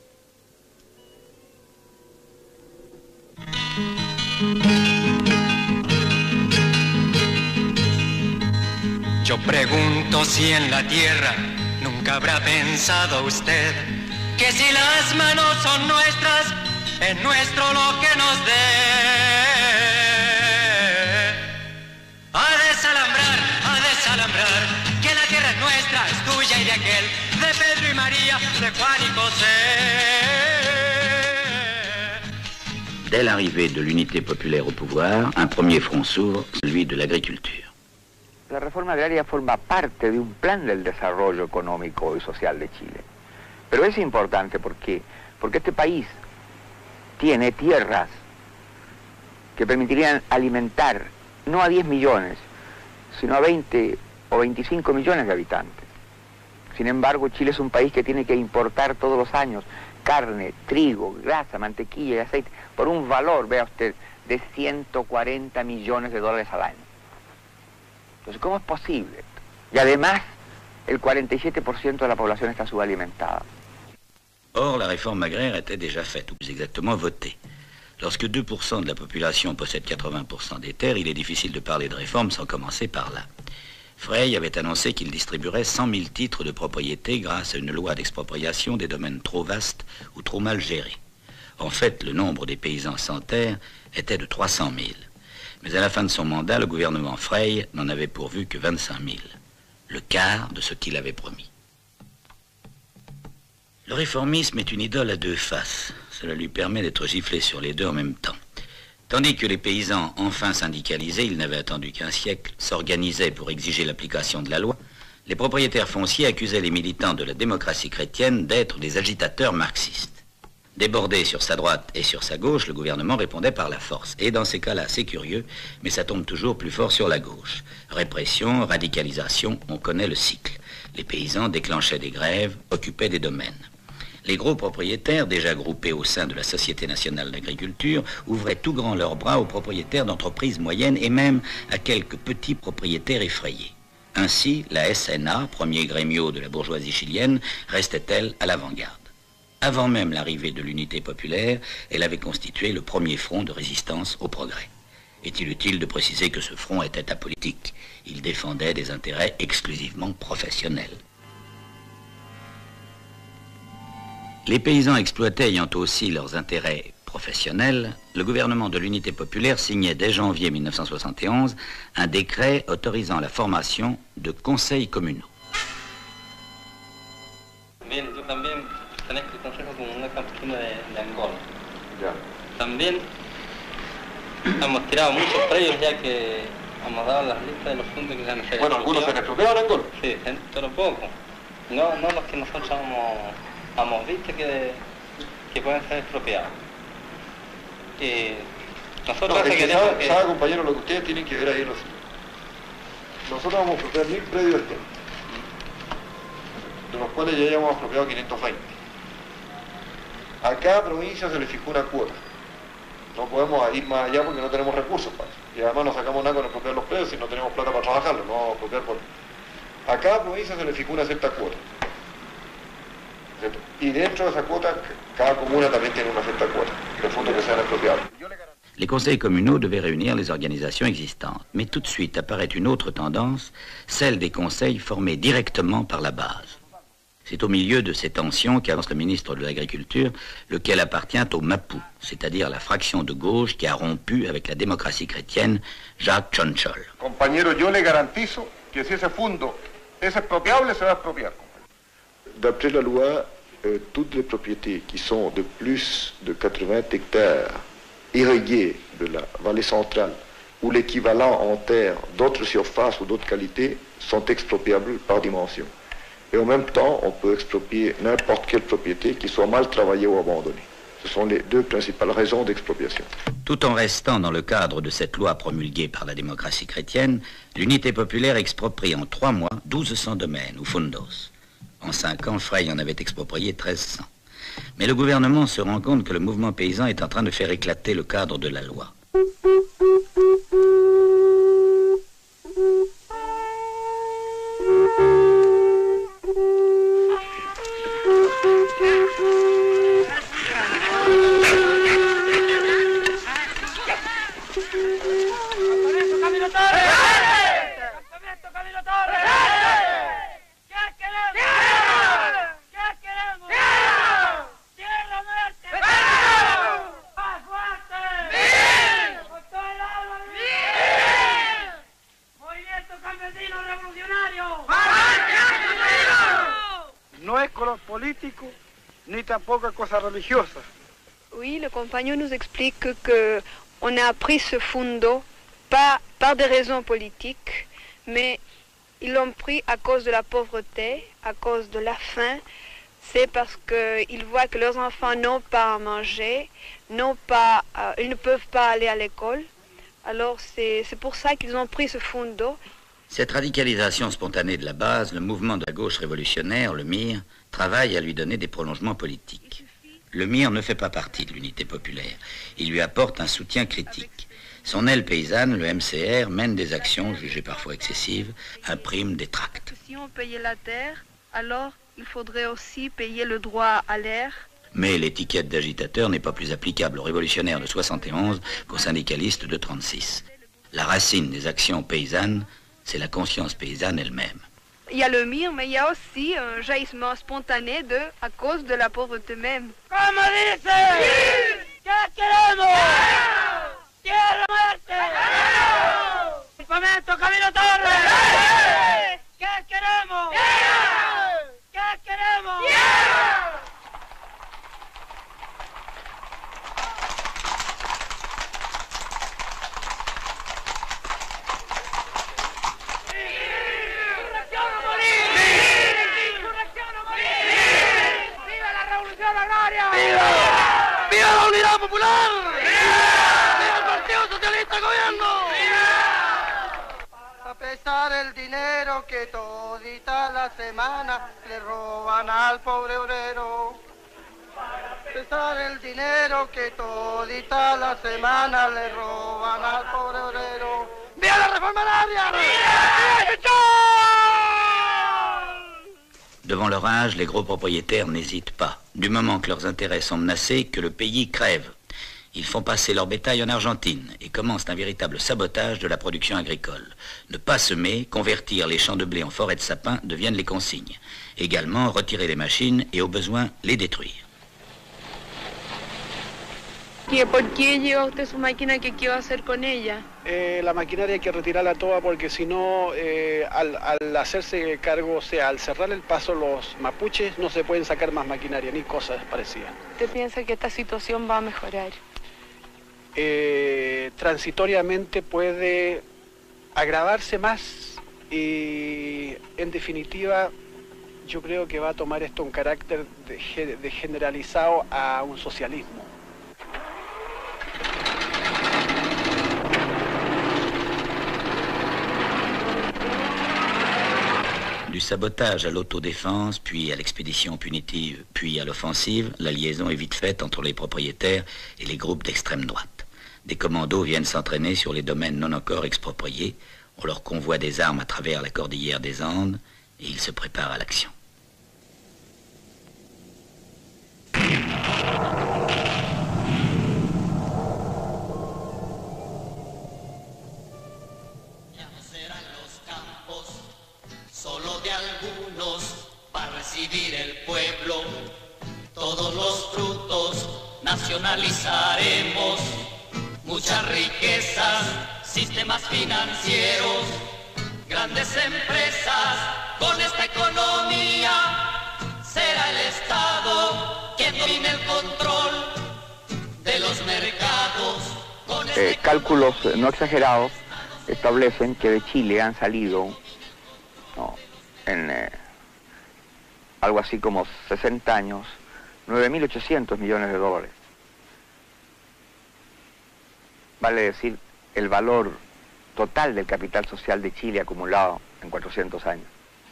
Yo pregunto si en la tierra nunca habrá pensado usted que si las manos son nuestras, es nuestro lo que nos dé. A desalambrar, que la tierra es nuestra, es tuya y de aquel, de Pedro y María, de Juan y José. Dès l'arrivée de l'unité populaire au pouvoir, un premier front s'ouvre, celui de l'agriculture. La reforma agraria forma parte de un plan del desarrollo económico y social de Chile. Pero es importante porque este país tiene tierras que permitirían alimentar no a 10 millones, sino a 20 o 25 millones de habitantes. Sin embargo, Chile es un país que tiene que importar todos los años carne, trigo, grasa, mantequilla y aceite por un valor, vea usted, de 140 millones de dólares al año. Entonces, ¿cómo es posible esto? Y además, el 47% de la población está subalimentada. Or, la réforme agraire était déjà faite, ou plus exactement votée. Lorsque 2% de la population possède 80% des terres, il est difficile de parler de réforme sans commencer par là. Frey avait annoncé qu'il distribuerait 100 000 titres de propriété grâce à une loi d'expropriation des domaines trop vastes ou trop mal gérés. En fait, le nombre des paysans sans terre était de 300 000. Mais à la fin de son mandat, le gouvernement Frey n'en avait pourvu que 25 000, le quart de ce qu'il avait promis. Le réformisme est une idole à deux faces. Cela lui permet d'être giflé sur les deux en même temps. Tandis que les paysans, enfin syndicalisés, ils n'avaient attendu qu'un siècle, s'organisaient pour exiger l'application de la loi, les propriétaires fonciers accusaient les militants de la démocratie chrétienne d'être des agitateurs marxistes. Débordé sur sa droite et sur sa gauche, le gouvernement répondait par la force. Et dans ces cas-là, c'est curieux, mais ça tombe toujours plus fort sur la gauche. Répression, radicalisation, on connaît le cycle. Les paysans déclenchaient des grèves, occupaient des domaines. Les gros propriétaires, déjà groupés au sein de la Société nationale d'agriculture, ouvraient tout grand leurs bras aux propriétaires d'entreprises moyennes et même à quelques petits propriétaires effrayés. Ainsi, la SNA, premier grémio de la bourgeoisie chilienne, restait-elle à l'avant-garde. Avant même l'arrivée de l'unité populaire, elle avait constitué le premier front de résistance au progrès. Est-il utile de préciser que ce front était apolitique? Il défendait des intérêts exclusivement professionnels. Les paysans exploités ayant aussi leurs intérêts professionnels, le gouvernement de l'unité populaire signait dès janvier 1971 un décret autorisant la formation de conseils communaux. Bien, yo también pertenezco al Consejo Comunal Campesino de Angola. Ya. También hemos tirado muchos predios ya que hemos dado las listas de los fondos que se han expropiado. Bueno, algunos se han expropiado en Angola. Sí, pero poco. No los que nosotros hemos visto que pueden ser expropiados. Y nosotros sabe, compañero, lo que ustedes tienen que ver ahí es lo siguiente. Nosotros vamos a expropiar 1000 predios este año, de los cuales ya hemos expropiado 520. A cada provincia se le fijó una cuota. No podemos ir más allá porque no tenemos recursos para eso. Y además no sacamos nada con expropiar los predios si no tenemos plata para trabajarlos, no vamos a expropiar por... A cada provincia se le fijó una cierta cuota. ¿Cierto? Y dentro de esa cuota, cada comuna también tiene una cierta cuota de fondos que sean expropiados. Les conseils communaux devaient réunir les organisations existantes. Mais tout de suite apparaît une autre tendance, celle des conseils formés directement par la base. C'est au milieu de ces tensions qu'avance le ministre de l'Agriculture, lequel appartient au MAPU, c'est-à-dire la fraction de gauche qui a rompu avec la démocratie chrétienne, Jacques Chonchol. Compañero, yo le garantizo que si ese fondo es expropiable, se va a expropiar. D'après la loi, toutes les propriétés qui sont de plus de 80 hectares irrigués de la vallée centrale ou l'équivalent en terre d'autres surfaces ou d'autres qualités sont expropriables par dimension. Et en même temps, on peut exproprier n'importe quelle propriété qui soit mal travaillée ou abandonnée. Ce sont les deux principales raisons d'expropriation. Tout en restant dans le cadre de cette loi promulguée par la démocratie chrétienne, l'unité populaire exproprie en 3 mois 1200 domaines ou fundos. En 5 ans, Frey en avait exproprié 1300. Mais le gouvernement se rend compte que le mouvement paysan est en train de faire éclater le cadre de la loi. No es color político, ni tampoco es cosa religiosa. Oui, le compagnon nous explique qu'on a pris ce fondo pas par des raisons politiques, mais ils l'ont pris à cause de la pauvreté, à cause de la faim. C'est parce qu'ils voient que leurs enfants n'ont pas à manger, ils ne peuvent pas aller à l'école. Alors c'est pour ça qu'ils ont pris ce fondo. Cette radicalisation spontanée de la base, le mouvement de la gauche révolutionnaire, le MIR, travaille à lui donner des prolongements politiques. Le MIR ne fait pas partie de l'unité populaire. Il lui apporte un soutien critique. Son aile paysanne, le MCR, mène des actions jugées parfois excessives, imprime des tracts. Si on payait la terre, alors il faudrait aussi payer le droit à l'air. Mais l'étiquette d'agitateur n'est pas plus applicable aux révolutionnaires de 71 qu'aux syndicalistes de 36. La racine des actions paysannes, c'est la conscience paysanne elle-même. Il y a le MIR, mais il y a aussi un jaillissement spontané à cause de la pauvreté même. Como dice, ¿qué queremos? Tierra muerte. Campamento Camilo Torres. ¿Qué queremos? ¿Qué queremos? ¡Viva la unidad popular! ¡Viva! el dinero que todita la semana le roban al pobre obrero. Cesar el dinero que todita la semana le roban al pobre obrero. ¡Viva la reforma agraria! Devant l'orage, les gros propriétaires n'hésitent pas. Du moment que leurs intérêts sont menacés, que le pays crève. Ils font passer leur bétail en Argentine et commencent un véritable sabotage de la production agricole. Ne pas semer, convertir les champs de blé en forêts de sapins deviennent les consignes. Également, retirer les machines et au besoin, les détruire. ¿Por qué lleva usted su máquina? ¿Qué va a hacer con ella? La maquinaria hay que retirarla toda porque si no, al hacerse cargo, o sea, al cerrar el paso los mapuches, no se pueden sacar más maquinaria ni cosas parecidas. ¿Usted piensa que esta situación va a mejorar? Transitoriamente puede agravarse más y, en definitiva, yo creo que va a tomar esto un carácter de generalizado a un socialismo. Du sabotage à l'autodéfense, puis à l'expédition punitive, puis à l'offensive, la liaison est vite faite entre les propriétaires et les groupes d'extrême droite. Des commandos viennent s'entraîner sur les domaines non encore expropriés, on leur convoie des armes à travers la cordillère des Andes et ils se préparent à l'action. Recibir el pueblo, todos los frutos nacionalizaremos, muchas riquezas, sistemas financieros, grandes empresas, con esta economía será el Estado quien domine el control de los mercados. Cálculos no exagerados establecen que de Chile han salido en algo así como 60 años, 9.800 millones de dólares. Vale decir, el valor total del capital social de Chile acumulado en 400 años.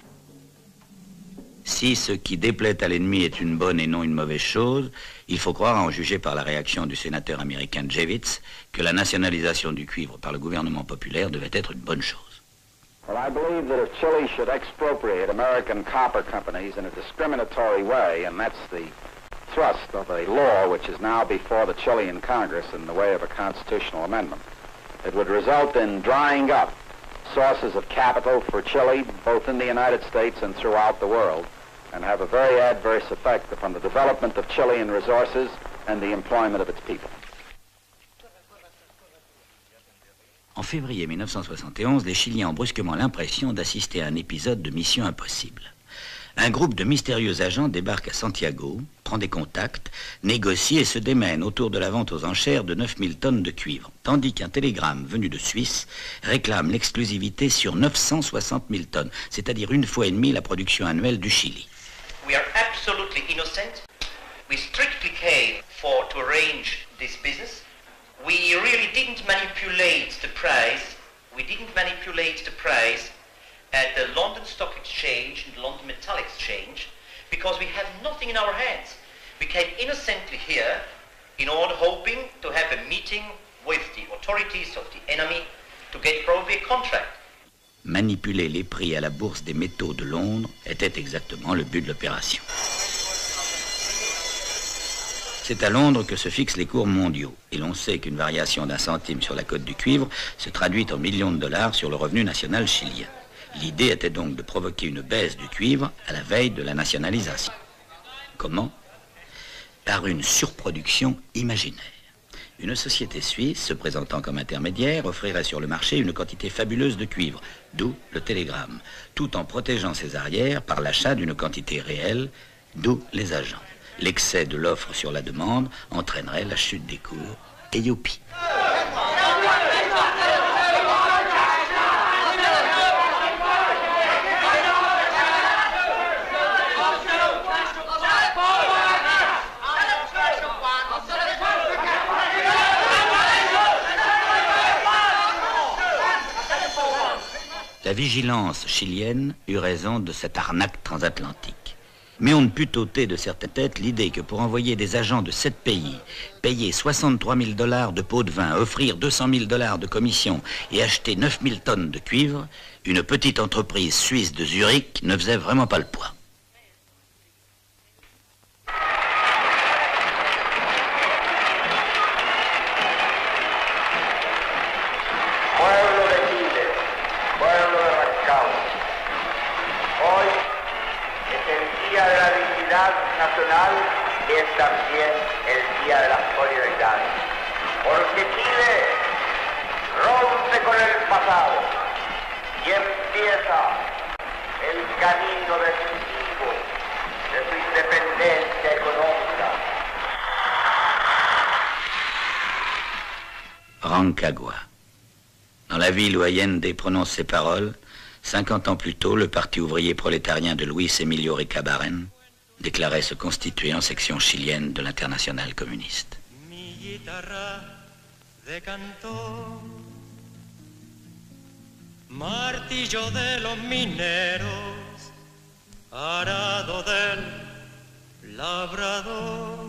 Si ce qui déplaît à l'ennemi est une bonne et non une mauvaise chose, il faut croire, à en juger par la réaction du sénateur américain Javits, que la nationalisation du cuivre par le gouvernement populaire devait être une bonne chose. Well, I believe that if Chile should expropriate American copper companies in a discriminatory way, and that's the thrust of a law which is now before the Chilean Congress in the way of a constitutional amendment, it would result in drying up sources of capital for Chile, both in the United States and throughout the world, and have a very adverse effect upon the development of Chilean resources and the employment of its people. En février 1971, les Chiliens ont brusquement l'impression d'assister à un épisode de Mission Impossible. Un groupe de mystérieux agents débarque à Santiago, prend des contacts, négocie et se démène autour de la vente aux enchères de 9000 tonnes de cuivre, tandis qu'un télégramme venu de Suisse réclame l'exclusivité sur 960 000 tonnes, c'est-à-dire une fois et demie la production annuelle du Chili. We are absolutely innocent. We strictly came to arrange this business. We really didn't manipulate the price. We didn't manipulate the price at the London Stock Exchange and the London Metal Exchange because we have nothing in our hands. We came innocently here in order hoping to have a meeting with the authorities of the enemy to get probably a contract. Manipuler les prix à la bourse des métaux de Londres était exactement le but de l'opération. C'est à Londres que se fixent les cours mondiaux, et l'on sait qu'une variation d'1 centime sur la cote du cuivre se traduit en millions de dollars sur le revenu national chilien. L'idée était donc de provoquer une baisse du cuivre à la veille de la nationalisation. Comment? Par une surproduction imaginaire. Une société suisse, se présentant comme intermédiaire, offrirait sur le marché une quantité fabuleuse de cuivre, d'où le télégramme, tout en protégeant ses arrières par l'achat d'une quantité réelle, d'où les agents. L'excès de l'offre sur la demande entraînerait la chute des cours et youpi. La vigilance chilienne eut raison de cette arnaque transatlantique. Mais on ne put ôter de certaines têtes l'idée que pour envoyer des agents de 7 pays, payer 63 000 $ de pots de vin, offrir 200 000 $ de commission et acheter 9 000 tonnes de cuivre, une petite entreprise suisse de Zurich ne faisait vraiment pas le poids. Pueblo de Chile, pueblo de Rancagua, hoy es el Día de la Dignidad Nacional y es también el Día de la Solidaridad. Porque Chile rompe con el pasado y empieza el camino definitivo de su independencia económica. Rancagua. Dans la ville où Allende prononce ces paroles, 50 ans plus tôt, le parti ouvrier prolétarien de Luis Emilio Recabarren déclarait se constituer en section chilienne de l'internationale communiste. Mi guitarra de cantor, martillo de los mineros, arado del labrador,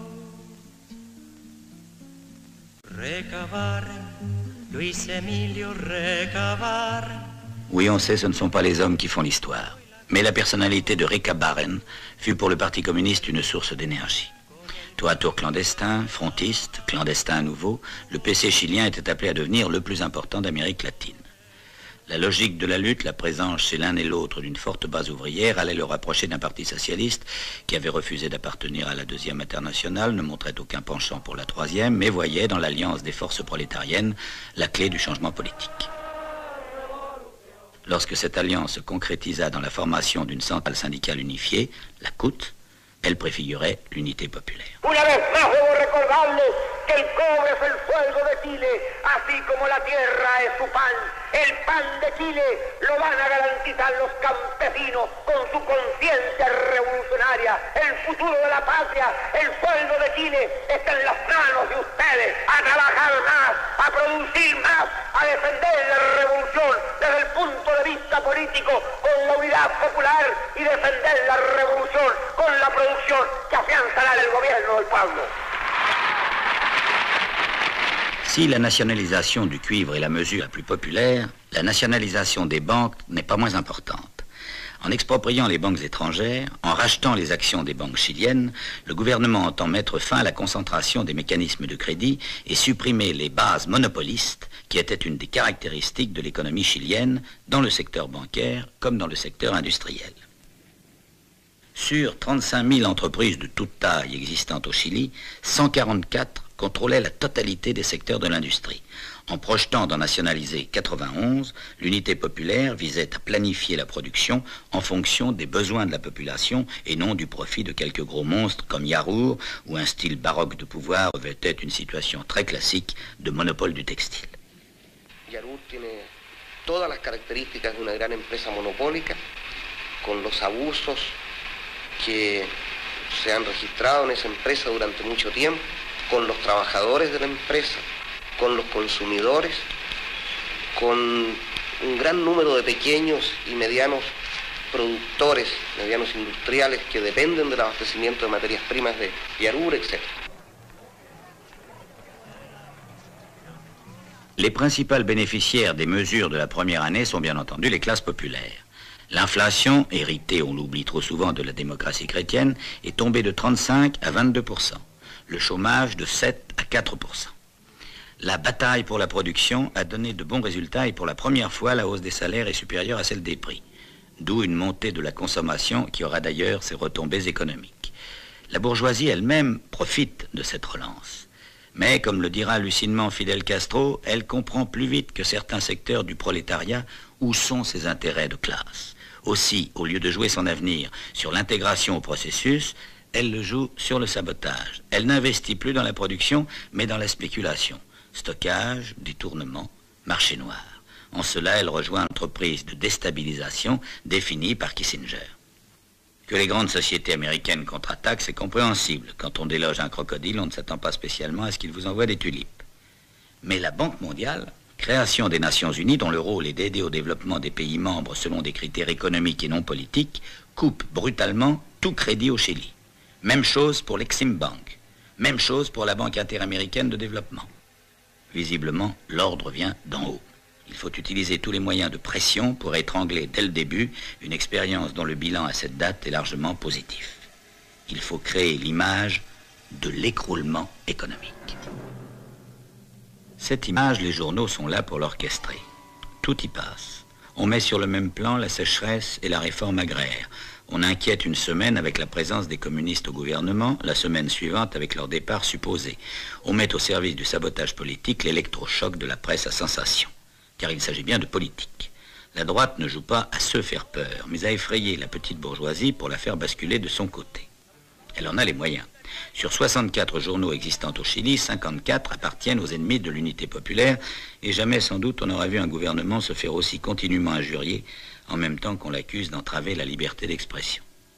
Recabarren, Luis Emilio Recabarren. Oui, on sait, ce ne sont pas les hommes qui font l'histoire. Mais la personnalité de Recabarren fut pour le Parti communiste une source d'énergie. Tour à tour clandestin, frontiste, clandestin à nouveau, le PC chilien était appelé à devenir le plus important d'Amérique latine. La logique de la lutte, la présence chez l'un et l'autre d'une forte base ouvrière allait le rapprocher d'un parti socialiste qui avait refusé d'appartenir à la deuxième internationale, ne montrait aucun penchant pour la troisième, mais voyait dans l'alliance des forces prolétariennes la clé du changement politique. Lorsque cette alliance se concrétisa dans la formation d'une centrale syndicale unifiée, la CUT, elle préfigurait l'unité populaire. Una vez más debo recordarles que el cobre es el sueldo de Chile, así como la tierra es su pan. El pan de Chile lo van a garantizar los campesinos con su conciencia revolucionaria. El futuro de la patria, el sueldo de Chile está en las manos de ustedes. A trabajar más, a producir más, a defender la revolución desde el punto de vista político con la unidad popular y defender la revolución con la producción que afianzará el gobierno del pueblo. Si la nationalisation du cuivre est la mesure la plus populaire, la nationalisation des banques n'est pas moins importante. En expropriant les banques étrangères, en rachetant les actions des banques chiliennes, le gouvernement entend mettre fin à la concentration des mécanismes de crédit et supprimer les bases monopolistes qui étaient une des caractéristiques de l'économie chilienne dans le secteur bancaire comme dans le secteur industriel. Sur 35 000 entreprises de toute taille existantes au Chili, 144 contrôlaient la totalité des secteurs de l'industrie. En projetant d'en nationaliser 91, l'unité populaire visait à planifier la production en fonction des besoins de la population et non du profit de quelques gros monstres comme Yarur, où un style baroque de pouvoir revêtait une situation très classique de monopole du textile. Yarur tiene todas las características de una gran empresa monopólica, con los abusos que se han registrado en esa empresa durante mucho tiempo, con los trabajadores de la empresa, con los consumidores, con un gran número de pequeños y medianos productores, medianos industriales que dependen del abastecimiento de materias primas de Yarur, etc. Les principales bénéficiaires des mesures de la première année sont bien entendu les classes populaires. L'inflation, héritée, on l'oublie trop souvent, de la démocratie chrétienne, est tombée de 35 à 22%. Le chômage de 7 à 4%. La bataille pour la production a donné de bons résultats et pour la première fois, la hausse des salaires est supérieure à celle des prix. D'où une montée de la consommation qui aura d'ailleurs ses retombées économiques. La bourgeoisie elle-même profite de cette relance. Mais, comme le dira lucidement Fidel Castro, elle comprend plus vite que certains secteurs du prolétariat où sont ses intérêts de classe. Aussi, au lieu de jouer son avenir sur l'intégration au processus, elle le joue sur le sabotage. Elle n'investit plus dans la production, mais dans la spéculation. Stockage, détournement, marché noir. En cela, elle rejoint l'entreprise de déstabilisation définie par Kissinger. Que les grandes sociétés américaines contre-attaquent, c'est compréhensible. Quand on déloge un crocodile, on ne s'attend pas spécialement à ce qu'il vous envoie des tulipes. Mais la Banque mondiale, création des Nations Unies, dont le rôle est d'aider au développement des pays membres selon des critères économiques et non politiques, coupe brutalement tout crédit au Chili. Même chose pour l'Exim Bank. Même chose pour la Banque interaméricaine de développement. Visiblement, l'ordre vient d'en haut. Il faut utiliser tous les moyens de pression pour étrangler dès le début une expérience dont le bilan à cette date est largement positif. Il faut créer l'image de l'écroulement économique. Cette image, les journaux sont là pour l'orchestrer. Tout y passe. On met sur le même plan la sécheresse et la réforme agraire. On inquiète une semaine avec la présence des communistes au gouvernement, la semaine suivante avec leur départ supposé. On met au service du sabotage politique l'électrochoc de la presse à sensation. Car il s'agit bien de politique. La droite ne joue pas à se faire peur, mais à effrayer la petite bourgeoisie pour la faire basculer de son côté. Elle en a les moyens. Sur 64 journaux existants au Chili, 54 appartiennent aux ennemis de l'unité populaire, et jamais sans doute on aura vu un gouvernement se faire aussi continuellement injurier, en même temps qu'on l'accuse d'entraver la liberté d'expression.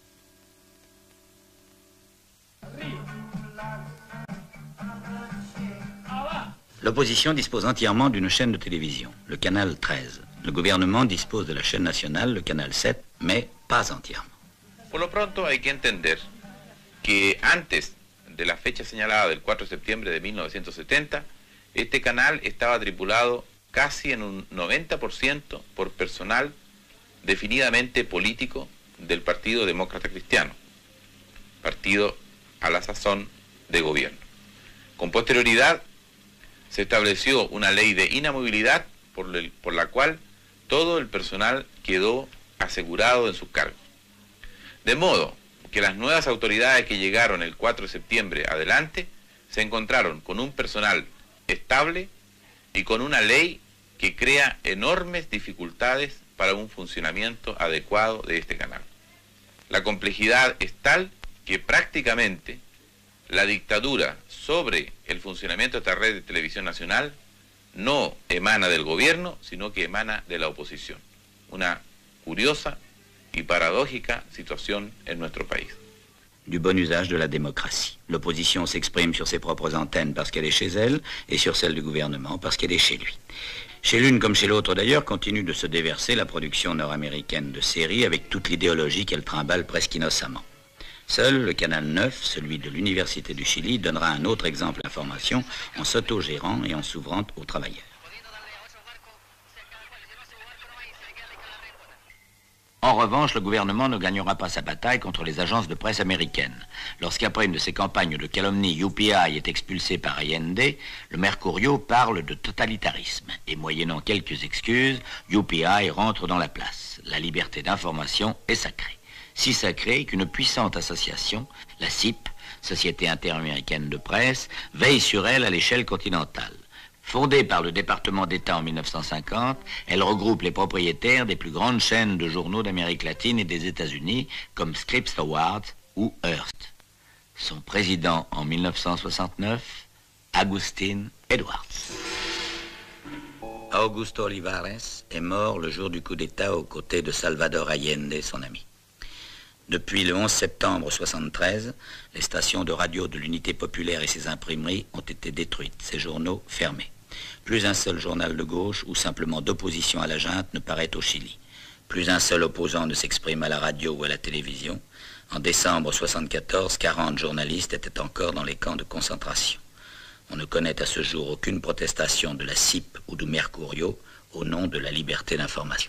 L'opposition dispose entièrement d'une chaîne de télévision, le canal 13. Le gouvernement dispose de la chaîne nationale, le canal 7, mais pas entièrement. Por lo pronto hay que entender que antes de la fecha señalada del 4 de septiembre de 1970, este canal estaba tripulado casi en un 90% por personal definidamente político del Partido Demócrata Cristiano, partido a la sazón de gobierno. Con posterioridad se estableció una ley de inamovilidad por la cual todo el personal quedó asegurado en sus cargos. De modo que las nuevas autoridades que llegaron el 4 de septiembre adelante se encontraron con un personal estable y con una ley que crea enormes dificultades para un funcionamiento adecuado de este canal. La complejidad es tal que prácticamente la dictadura sobre el funcionamiento de esta red de televisión nacional no emana del gobierno, sino que emana de la oposición. Una curiosa y paradójica situación en nuestro país. Du bon usage de la démocratie. L'opposition s'exprime sur ses propres antennes parce qu'elle est chez elle, et sur celle du gouvernement parce qu'elle est chez lui. Chez l'une comme chez l'autre d'ailleurs, continue de se déverser la production nord-américaine de séries avec toute l'idéologie qu'elle trimballe presque innocemment. Seul le canal 9, celui de l'Université du Chili, donnera un autre exemple d'information en s'autogérant et en s'ouvrant aux travailleurs. En revanche, le gouvernement ne gagnera pas sa bataille contre les agences de presse américaines. Lorsqu'après une de ses campagnes de calomnie, UPI est expulsé par Allende, le Mercurio parle de totalitarisme. Et moyennant quelques excuses, UPI rentre dans la place. La liberté d'information est sacrée. Si sacrée qu'une puissante association, la CIP, Société interaméricaine de presse, veille sur elle à l'échelle continentale. Fondée par le département d'État en 1950, elle regroupe les propriétaires des plus grandes chaînes de journaux d'Amérique latine et des États-Unis, comme Scripps Awards ou Hearst. Son président en 1969, Agustín Edwards. Augusto Olivares est mort le jour du coup d'État aux côtés de Salvador Allende, son ami. Depuis le 11 septembre 1973, les stations de radio de l'Unité populaire et ses imprimeries ont été détruites, ses journaux fermés. Plus un seul journal de gauche ou simplement d'opposition à la junte ne paraît au Chili. Plus un seul opposant ne s'exprime à la radio ou à la télévision. En décembre 1974, 40 journalistes étaient encore dans les camps de concentration. On ne connaît à ce jour aucune protestation de la CIP ou du Mercurio au nom de la liberté d'information.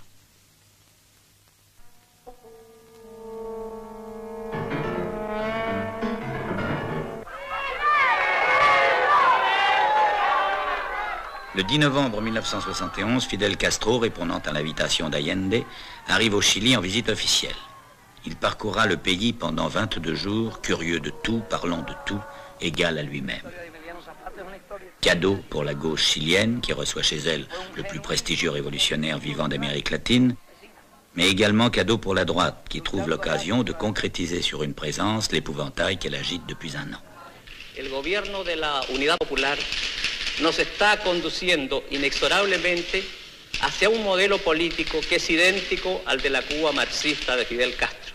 Le 10 novembre 1971, Fidel Castro, répondant à l'invitation d'Allende, arrive au Chili en visite officielle. Il parcourra le pays pendant 22 jours, curieux de tout, parlant de tout, égal à lui-même. Cadeau pour la gauche chilienne, qui reçoit chez elle le plus prestigieux révolutionnaire vivant d'Amérique latine, mais également cadeau pour la droite, qui trouve l'occasion de concrétiser sur une présence l'épouvantail qu'elle agite depuis un an. El gobierno de la Unidad Popular nos está conduciendo inexorablemente hacia un modelo político que es idéntico al de la Cuba marxista de Fidel Castro.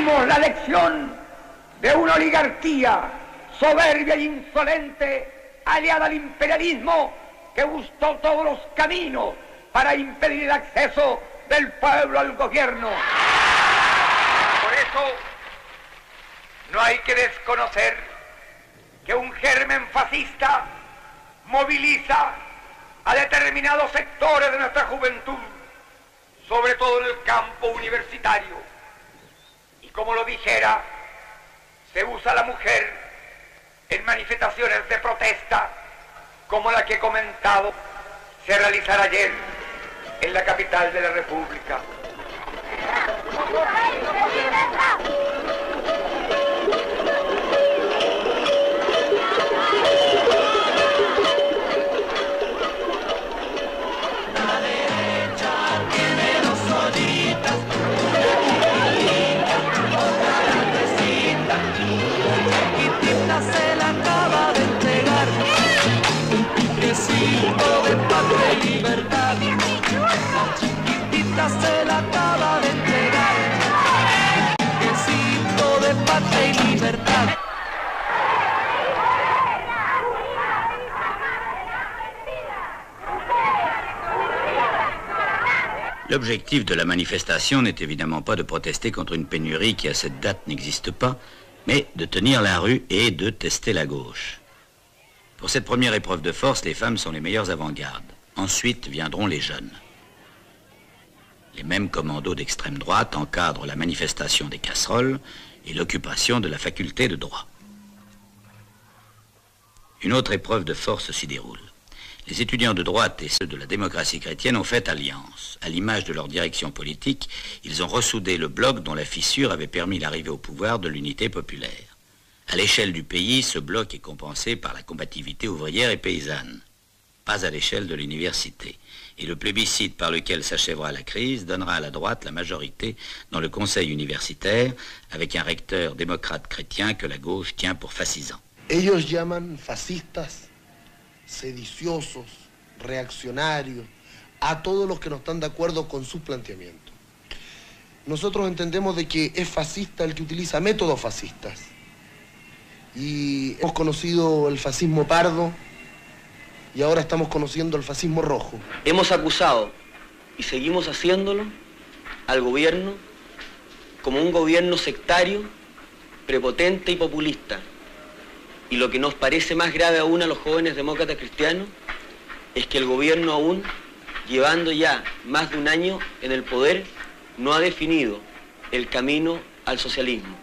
Aprendimos la lección de una oligarquía soberbia e insolente, aliada al imperialismo, que buscó todos los caminos para impedir el acceso del pueblo al gobierno. Por eso no hay que desconocer que un germen fascista moviliza a determinados sectores de nuestra juventud, sobre todo en el campo universitario. Y como lo dijera, se usa a la mujer en manifestaciones de protesta como la que he comentado se realizará ayer en la capital de la República. Se la acaba de entregar un piquecito de patria y libertad. La chiquitita se la acaba de entregar un piquecito de patria y libertad. L'objectif de la manifestation n'est évidemment pas de protester contre une pénurie qui à cette date n'existe pas, mais de tenir la rue et de tester la gauche. Pour cette première épreuve de force, les femmes sont les meilleures avant-gardes. Ensuite viendront les jeunes. Les mêmes commandos d'extrême droite encadrent la manifestation des casseroles et l'occupation de la faculté de droit. Une autre épreuve de force s'y déroule. Les étudiants de droite et ceux de la démocratie chrétienne ont fait alliance. À l'image de leur direction politique, ils ont ressoudé le bloc dont la fissure avait permis l'arrivée au pouvoir de l'unité populaire. À l'échelle du pays, ce bloc est compensé par la combativité ouvrière et paysanne, pas à l'échelle de l'université. Et le plébiscite par lequel s'achèvera la crise donnera à la droite la majorité dans le conseil universitaire, avec un recteur démocrate chrétien que la gauche tient pour fascisant. Ellos llaman fascistas, sediciosos, reaccionarios, a todos los que no están de acuerdo con sus planteamientos. Nosotros entendemos de que es fascista el que utiliza métodos fascistas. Y hemos conocido el fascismo pardo y ahora estamos conociendo el fascismo rojo. Hemos acusado, y seguimos haciéndolo, al gobierno como un gobierno sectario, prepotente y populista. Y lo que nos parece más grave aún a los jóvenes demócratas cristianos es que el gobierno aún, llevando ya más de un año en el poder, no ha definido el camino al socialismo.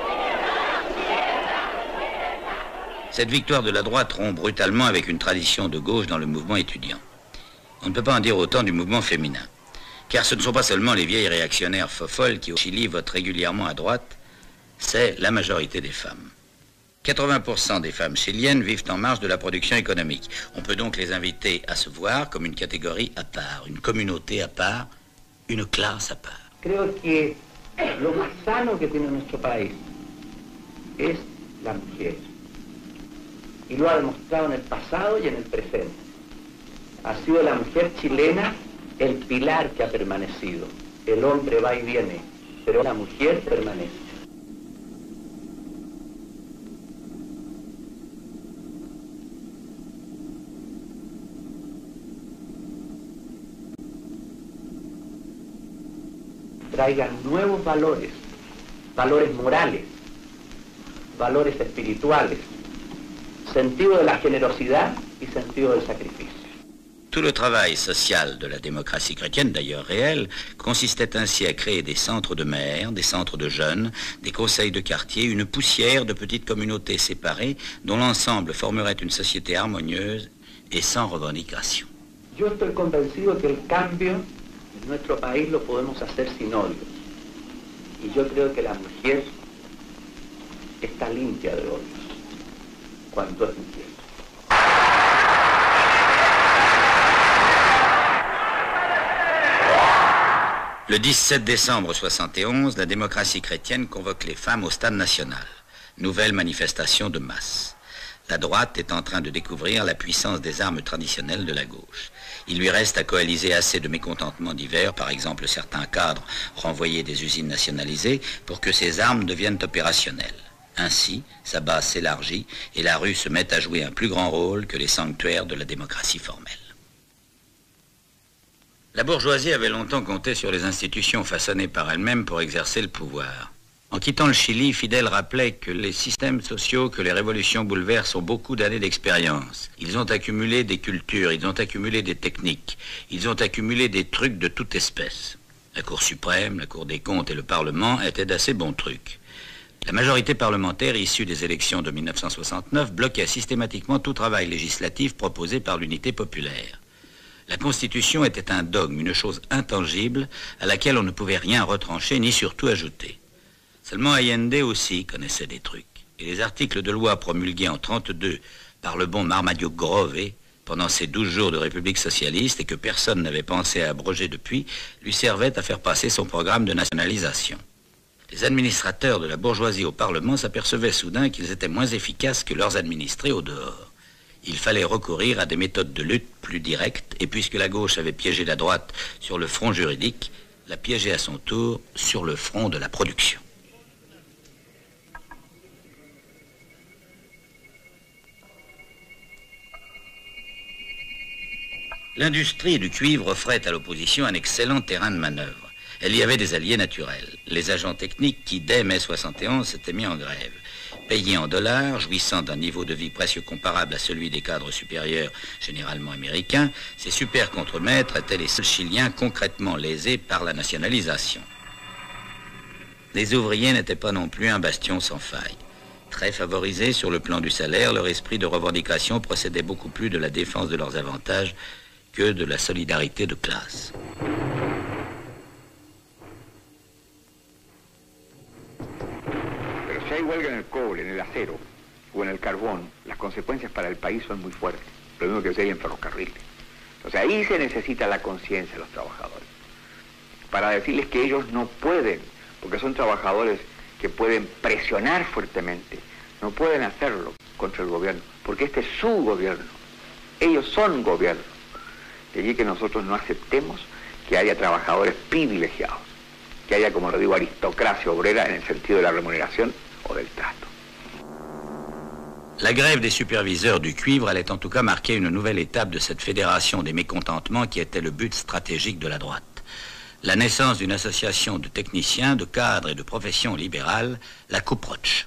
Cette victoire de la droite rompt brutalement avec une tradition de gauche dans le mouvement étudiant. On ne peut pas en dire autant du mouvement féminin, car ce ne sont pas seulement les vieilles réactionnaires fofolles qui au Chili votent régulièrement à droite, c'est la majorité des femmes. 80% des femmes chiliennes vivent en marge de la production économique. On peut donc les inviter à se voir comme une catégorie à part, une communauté à part, une clase à part. Creo que lo más sano que tiene nuestro país es la mujer. Y lo ha demostrado en el pasado y en el presente. Ha sido la mujer chilena el pilar que ha permanecido. El hombre va y viene, pero la mujer permanece. Traigan nuevos valores, valores morales, valores espirituales, sentido de la generosidad y sentido del sacrificio. Tout le travail social de la démocratie chrétienne, d'ailleurs réel, consistait ainsi à créer des centres de mères, des centres de jeunes, des conseils de quartier, une poussière de petites communautés séparées dont l'ensemble formerait une société harmonieuse et sans revendication. Yo estoy convencido que el cambio en nuestro país lo podemos hacer sin odios. Y yo creo que la mujer está limpia de odios cuando es mujer. Le 17 décembre 71, la démocratie chrétienne convoque les femmes au Stade national. Nouvelle manifestation de masse. La droite est en train de découvrir la puissance des armes traditionnelles de la gauche. Il lui reste à coaliser assez de mécontentements divers, par exemple certains cadres renvoyés des usines nationalisées, pour que ces armes deviennent opérationnelles. Ainsi, sa base s'élargit et la rue se met à jouer un plus grand rôle que les sanctuaires de la démocratie formelle. La bourgeoisie avait longtemps compté sur les institutions façonnées par elle-même pour exercer le pouvoir. En quittant le Chili, Fidel rappelait que les systèmes sociaux que les révolutions bouleversent ont beaucoup d'années d'expérience. Ils ont accumulé des cultures, ils ont accumulé des techniques, ils ont accumulé des trucs de toute espèce. La Cour suprême, la Cour des comptes et le Parlement étaient d'assez bons trucs. La majorité parlementaire issue des élections de 1969 bloquait systématiquement tout travail législatif proposé par l'unité populaire. La Constitution était un dogme, une chose intangible à laquelle on ne pouvait rien retrancher ni surtout ajouter. Seulement Allende aussi connaissait des trucs. Et les articles de loi promulgués en 1932 par le bon Marmaduke Grove pendant ces 12 jours de République socialiste et que personne n'avait pensé à abroger depuis, lui servaient à faire passer son programme de nationalisation. Les administrateurs de la bourgeoisie au Parlement s'apercevaient soudain qu'ils étaient moins efficaces que leurs administrés au dehors. Il fallait recourir à des méthodes de lutte plus directes, et puisque la gauche avait piégé la droite sur le front juridique, la piéger à son tour sur le front de la production. L'industrie du cuivre offrait à l'opposition un excellent terrain de manœuvre. Elle y avait des alliés naturels, les agents techniques qui, dès mai 71, s'étaient mis en grève. Payés en dollars, jouissant d'un niveau de vie presque comparable à celui des cadres supérieurs, généralement américains, ces super contremaîtres étaient les seuls Chiliens concrètement lésés par la nationalisation. Les ouvriers n'étaient pas non plus un bastion sans faille. Très favorisés sur le plan du salaire, leur esprit de revendication procédait beaucoup plus de la défense de leurs avantages que de la solidarité de classe. Pero si hay huelga en el cobre, en el acero o en el carbón, las consecuencias para el país son muy fuertes. Lo mismo que si hay en ferrocarriles. Entonces ahí se necesita la conciencia de los trabajadores. Para decirles que ellos no pueden, porque son trabajadores que pueden presionar fuertemente, no pueden hacerlo contra el gobierno, porque este es su gobierno. Ellos son gobierno. De allí que nosotros no aceptemos que haya trabajadores privilegiados, que haya, como lo digo, aristocracia obrera en el sentido de la remuneración o del trato. La grève des superviseurs du cuivre allait en tout cas marquer une nouvelle étape de cette fédération des mécontentements qui était le but stratégique de la droite. La naissance d'une association de techniciens, de cadres et de professions libérales, la CUPROCH.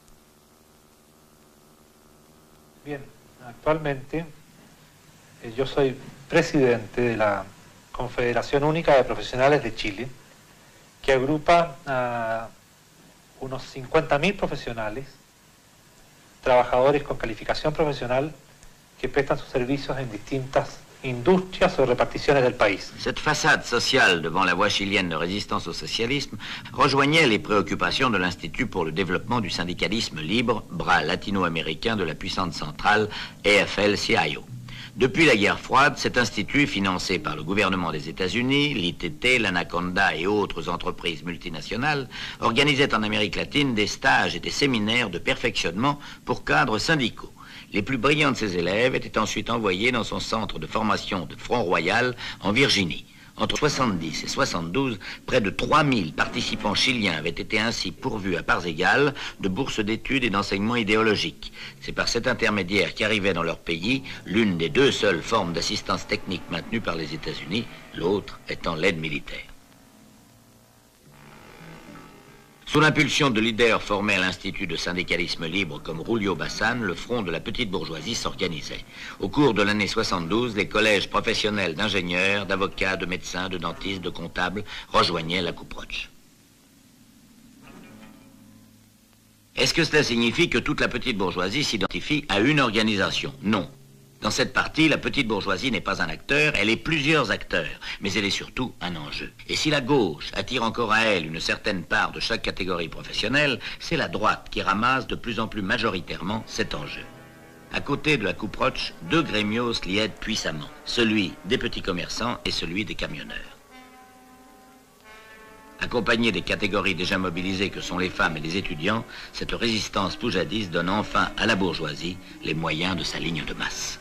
Bien, actualmente yo soy presidente de la Confederación Única de Profesionales de Chile, que agrupa a unos 50.000 profesionales, trabajadores con calificación profesional que prestan sus servicios en distintas industrias o reparticiones del país. Cette façade sociale devant la voie chilienne de résistance au socialisme rejoignait les préoccupations de l'Institut pour le développement du syndicalisme libre, bras latino-américain de la puissante centrale AFL-CIO. Depuis la guerre froide, cet institut, financé par le gouvernement des États-Unis, l'ITT, l'Anaconda et autres entreprises multinationales, organisait en Amérique latine des stages et des séminaires de perfectionnement pour cadres syndicaux. Les plus brillants de ses élèves étaient ensuite envoyés dans son centre de formation de Front-Royal en Virginie. Entre 70 et 72, près de 3000 participants chiliens avaient été ainsi pourvus à parts égales de bourses d'études et d'enseignement idéologique. C'est par cet intermédiaire qu'arrivait dans leur pays l'une des deux seules formes d'assistance technique maintenues par les États-Unis, l'autre étant l'aide militaire. Sous l'impulsion de leaders formés à l'Institut de syndicalisme libre comme Julio Bassan, le front de la petite bourgeoisie s'organisait. Au cours de l'année 72, les collèges professionnels d'ingénieurs, d'avocats, de médecins, de dentistes, de comptables rejoignaient la CUPROCH. Est-ce que cela signifie que toute la petite bourgeoisie s'identifie à une organisation? Non. Dans cette partie, la petite bourgeoisie n'est pas un acteur, elle est plusieurs acteurs, mais elle est surtout un enjeu. Et si la gauche attire encore à elle une certaine part de chaque catégorie professionnelle, c'est la droite qui ramasse de plus en plus majoritairement cet enjeu. À côté de la CUPROCH, deux grémios l'y aident puissamment, celui des petits commerçants et celui des camionneurs. Accompagnée des catégories déjà mobilisées que sont les femmes et les étudiants, cette résistance poujadiste donne enfin à la bourgeoisie les moyens de sa ligne de masse.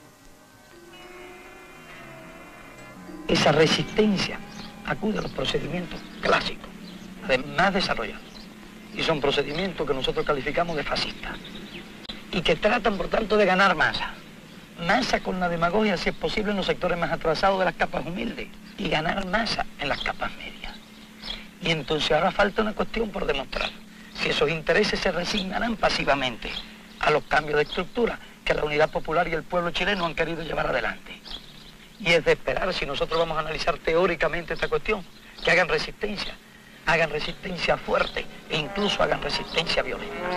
Esa resistencia acude a los procedimientos clásicos, más desarrollados. Y son procedimientos que nosotros calificamos de fascistas. Y que tratan, por tanto, de ganar masa. Masa con la demagogia, si es posible, en los sectores más atrasados de las capas humildes. Y ganar masa en las capas medias. Y entonces ahora falta una cuestión por demostrar. Si esos intereses se resignarán pasivamente a los cambios de estructura que la Unidad Popular y el pueblo chileno han querido llevar adelante. Y es de esperar, si nosotros vamos a analizar teóricamente esta cuestión, que hagan resistencia fuerte e incluso hagan resistencia violenta.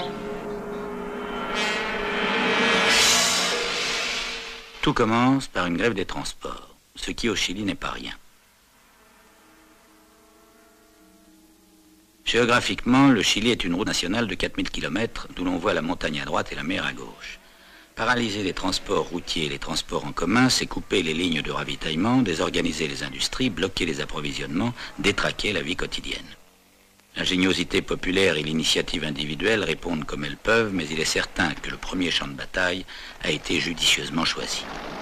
Tout commence par une grève des transports, ce qui au Chili n'est pas rien. Géographiquement, le Chili est une route nationale de 4000 km, d'où l'on voit la montagne à droite et la mer à gauche. Paralyser les transports routiers et les transports en commun, c'est couper les lignes de ravitaillement, désorganiser les industries, bloquer les approvisionnements, détraquer la vie quotidienne. L'ingéniosité populaire et l'initiative individuelle répondent comme elles peuvent, mais il est certain que le premier champ de bataille a été judicieusement choisi.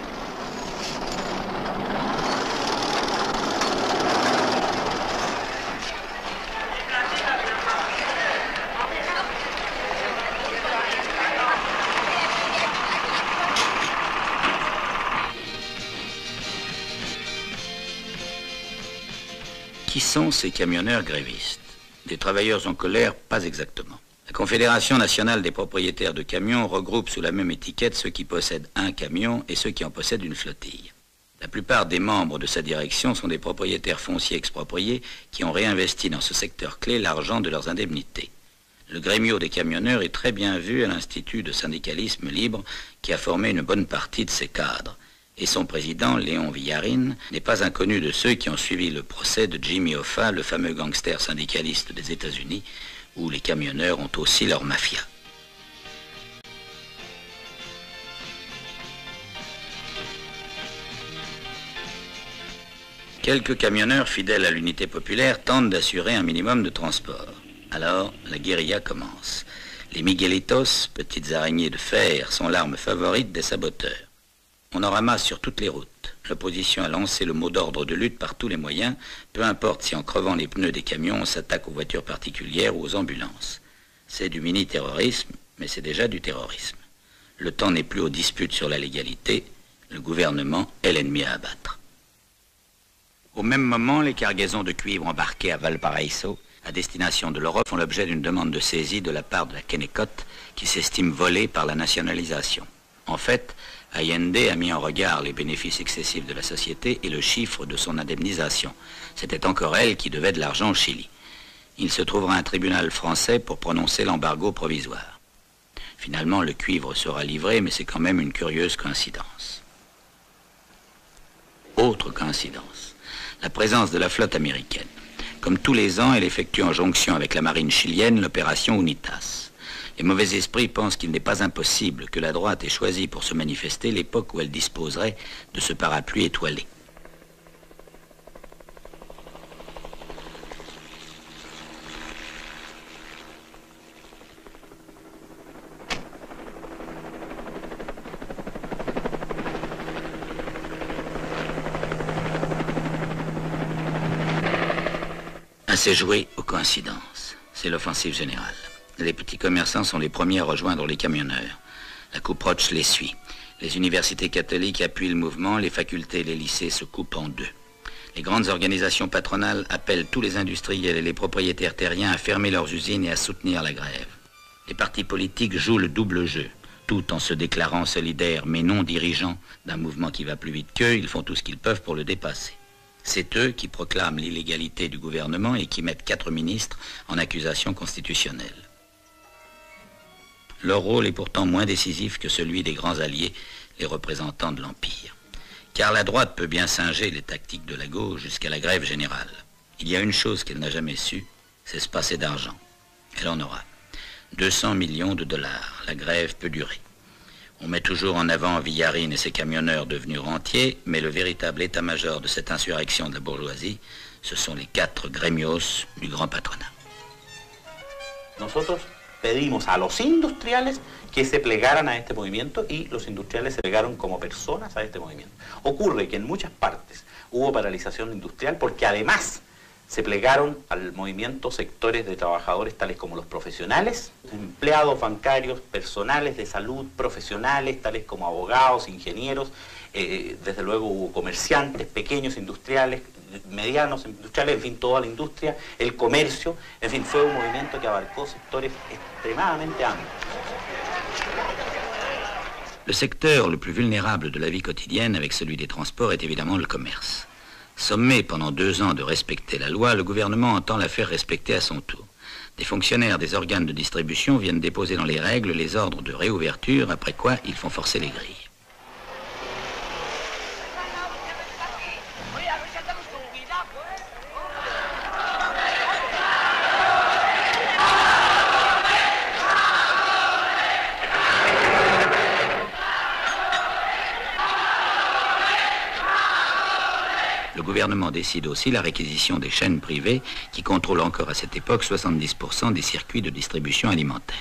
Qui sont ces camionneurs grévistes? Des travailleurs en colère? Pas exactement. La Confédération nationale des propriétaires de camions regroupe sous la même étiquette ceux qui possèdent un camion et ceux qui en possèdent une flottille. La plupart des membres de sa direction sont des propriétaires fonciers expropriés qui ont réinvesti dans ce secteur clé l'argent de leurs indemnités. Le Grêmio des camionneurs est très bien vu à l'Institut de syndicalisme libre qui a formé une bonne partie de ses cadres. Et son président, Léon Villarin, n'est pas inconnu de ceux qui ont suivi le procès de Jimmy Hoffa, le fameux gangster syndicaliste des États-Unis, où les camionneurs ont aussi leur mafia. Quelques camionneurs fidèles à l'unité populaire tentent d'assurer un minimum de transport. Alors, la guérilla commence. Les Miguelitos, petites araignées de fer, sont l'arme favorite des saboteurs. On en ramasse sur toutes les routes. L'opposition a lancé le mot d'ordre de lutte par tous les moyens, peu importe si en crevant les pneus des camions on s'attaque aux voitures particulières ou aux ambulances. C'est du mini-terrorisme, mais c'est déjà du terrorisme. Le temps n'est plus aux disputes sur la légalité, le gouvernement est l'ennemi à abattre. Au même moment, les cargaisons de cuivre embarquées à Valparaiso, à destination de l'Europe, font l'objet d'une demande de saisie de la part de la Kennecott, qui s'estime volée par la nationalisation. En fait, Allende a mis en regard les bénéfices excessifs de la société et le chiffre de son indemnisation. C'était encore elle qui devait de l'argent au Chili. Il se trouvera un tribunal français pour prononcer l'embargo provisoire. Finalement, le cuivre sera livré, mais c'est quand même une curieuse coïncidence. Autre coïncidence, la présence de la flotte américaine. Comme tous les ans, elle effectue en jonction avec la marine chilienne l'opération UNITAS. Les mauvais esprits pensent qu'il n'est pas impossible que la droite ait choisi pour se manifester l'époque où elle disposerait de ce parapluie étoilé. Assez joué aux coïncidences. C'est l'offensive générale. Les petits commerçants sont les premiers à rejoindre les camionneurs. La coupe Roche les suit. Les universités catholiques appuient le mouvement, les facultés et les lycées se coupent en deux. Les grandes organisations patronales appellent tous les industriels et les propriétaires terriens à fermer leurs usines et à soutenir la grève. Les partis politiques jouent le double jeu. Tout en se déclarant solidaires mais non dirigeants d'un mouvement qui va plus vite qu'eux, ils font tout ce qu'ils peuvent pour le dépasser. C'est eux qui proclament l'illégalité du gouvernement et qui mettent 4 ministres en accusation constitutionnelle. Leur rôle est pourtant moins décisif que celui des grands alliés, les représentants de l'Empire. Car la droite peut bien singer les tactiques de la gauche jusqu'à la grève générale. Il y a une chose qu'elle n'a jamais su, c'est se passer d'argent. Elle en aura. 200 millions de dollars. La grève peut durer. On met toujours en avant Villarin et ses camionneurs devenus rentiers, mais le véritable état-major de cette insurrection de la bourgeoisie, Ce sont les 4 gremios du grand patronat. Nosotros pedimos a los industriales que se plegaran a este movimiento y los industriales se plegaron como personas a este movimiento. Ocurre que en muchas partes hubo paralización industrial porque además se plegaron al movimiento sectores de trabajadores tales como los profesionales, empleados bancarios, personales de salud, profesionales tales como abogados, ingenieros, desde luego hubo comerciantes, pequeños industriales, medianos industriales, en fin, toda la industria, el comercio, en fin, fue un movimiento que abarcó sectores extremadamente amplios. Le secteur le plus vulnérable de la vie quotidienne avec celui des transports est évidemment le commerce. Sommé pendant 2 ans de respecter la loi, le gouvernement entend la faire respecter à son tour. Des fonctionnaires des organes de distribution viennent déposer dans les règles les ordres de réouverture, après quoi ils font forcer les grilles. Le gouvernement décide aussi la réquisition des chaînes privées qui contrôlent encore à cette époque 70% des circuits de distribution alimentaire.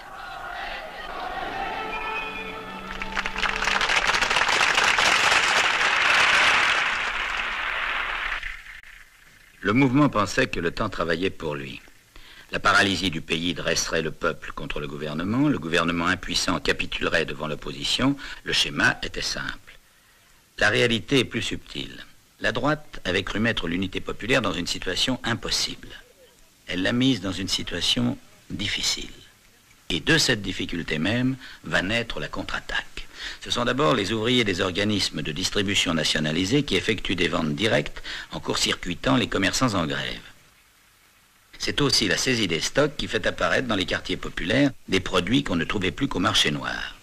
Le mouvement pensait que le temps travaillait pour lui. La paralysie du pays dresserait le peuple contre le gouvernement impuissant capitulerait devant l'opposition. Le schéma était simple. La réalité est plus subtile. La droite avait cru mettre l'unité populaire dans une situation impossible. Elle l'a mise dans une situation difficile. Et de cette difficulté même va naître la contre-attaque. Ce sont d'abord les ouvriers des organismes de distribution nationalisés qui effectuent des ventes directes en court-circuitant les commerçants en grève. C'est aussi la saisie des stocks qui fait apparaître dans les quartiers populaires des produits qu'on ne trouvait plus qu'au marché noir.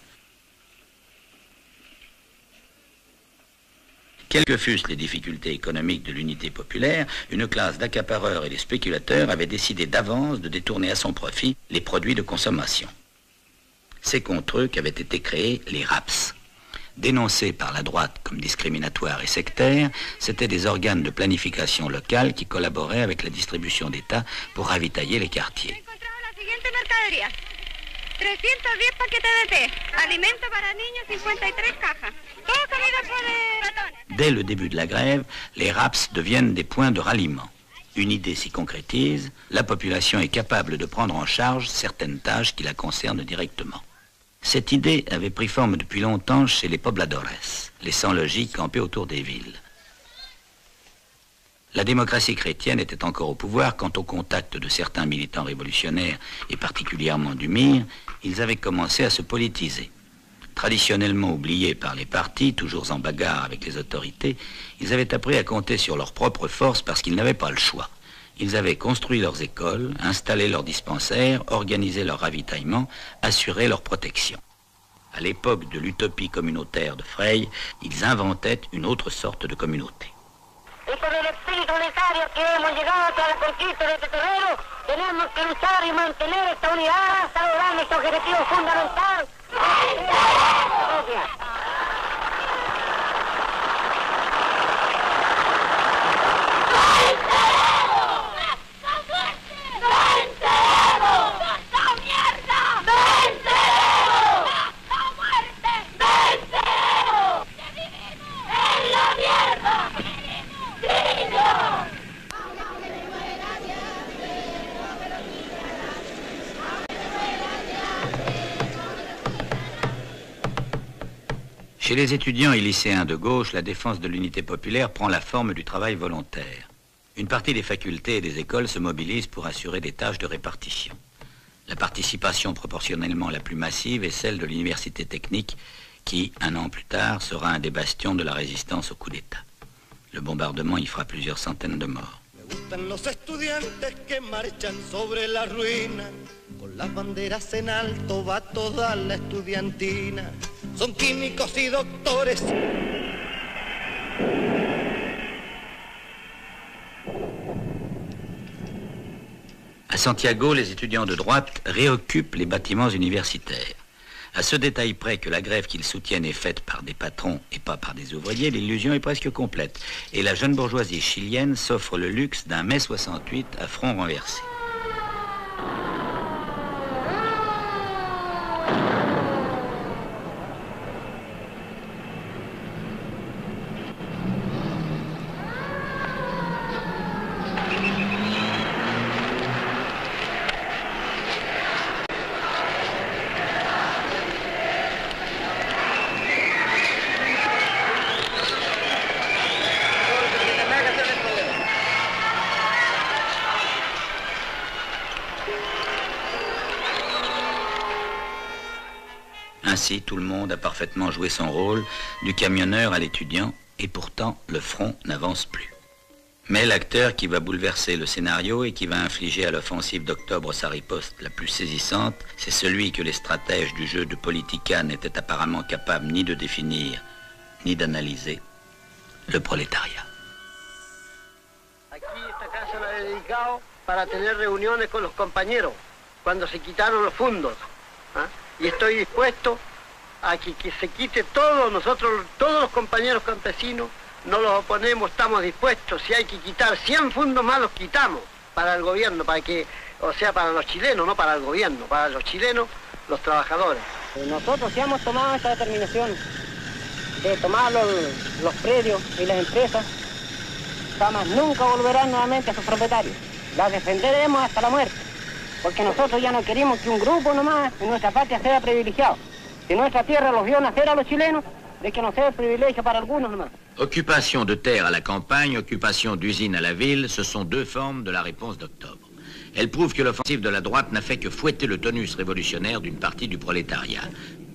Quelles que fussent les difficultés économiques de l'unité populaire, une classe d'accapareurs et de spéculateurs avait décidé d'avance de détourner à son profit les produits de consommation. C'est contre eux qu'avaient été créés les RAPS. Dénoncés par la droite comme discriminatoires et sectaires, c'étaient des organes de planification locale qui collaboraient avec la distribution d'État pour ravitailler les quartiers. 310 paquetes de té, alimento para niños 53 cajas, todo comido por ratones. Dès le début de la grève, les RAPS deviennent des points de ralliement. Une idée s'y concrétise, la population est capable de prendre en charge certaines tâches qui la concernent directement. Cette idée avait pris forme depuis longtemps chez les pobladores, les sans-logis campés autour des villes. La démocratie chrétienne était encore au pouvoir quand, au contact de certains militants révolutionnaires, et particulièrement du MIR, ils avaient commencé à se politiser. Traditionnellement oubliés par les partis, toujours en bagarre avec les autorités, ils avaient appris à compter sur leurs propres forces parce qu'ils n'avaient pas le choix. Ils avaient construit leurs écoles, installé leurs dispensaires, organisé leur ravitaillement, assuré leur protection. À l'époque de l'utopie communautaire de Frey, ils inventaient une autre sorte de communauté. Y con el espíritu unitario que hemos llegado hasta la conquista de este terreno, tenemos que luchar y mantener esta unidad hasta lograr nuestro objetivo fundamental. Chez les étudiants et lycéens de gauche, la défense de l'unité populaire prend la forme du travail volontaire. Une partie des facultés et des écoles se mobilise pour assurer des tâches de répartition. La participation proportionnellement la plus massive est celle de l'université technique qui, 1 an plus tard, sera un des bastions de la résistance au coup d'État. Le bombardement y fera plusieurs centaines de morts. Gustan los estudiantes que marchan sobre la ruina, con las banderas en alto va toda la estudiantina, son químicos y doctores. À Santiago, les étudiants de droite réoccupent les bâtiments universitaires. À ce détail près que la grève qu'ils soutiennent est faite par des patrons et pas par des ouvriers, l'illusion est presque complète. Et la jeune bourgeoisie chilienne s'offre le luxe d'un mai 68 à front renversé. Ainsi, tout le monde a parfaitement joué son rôle, du camionneur à l'étudiant, et pourtant, le front n'avance plus. Mais l'acteur qui va bouleverser le scénario et qui va infliger à l'offensive d'octobre sa riposte la plus saisissante, c'est celui que les stratèges du jeu de Politica n'étaient apparemment capables ni de définir, ni d'analyser, le prolétariat. Aquí esta casa la he dedicado para tener reuniones con los compañeros, cuando se quitaron los fondos. ¿Ah? Y estoy dispuesto a que se quite todo, nosotros, todos los compañeros campesinos, no los oponemos, estamos dispuestos, si hay que quitar 100 fondos más los quitamos para el gobierno, para que, o sea, para los chilenos, no para el gobierno, para los chilenos, los trabajadores. Nosotros ya hemos tomado esta determinación de tomar los predios y las empresas, jamás nunca volverán nuevamente a sus propietarios. Las defenderemos hasta la muerte. Porque nosotros ya no queremos que un grupo nomás en nuestra patria sea privilegiado. Si nuestra tierra los vio nacer a los chilenos, de que no sea el privilegio para algunos nomás. Occupation de terre à la campagne, occupation d'usines à la ville, ce sont deux formes de la réponse d'octobre. Elles prouvent que l'offensive de la droite n'a fait que fouetter le tonus révolutionnaire d'une partie du prolétariat.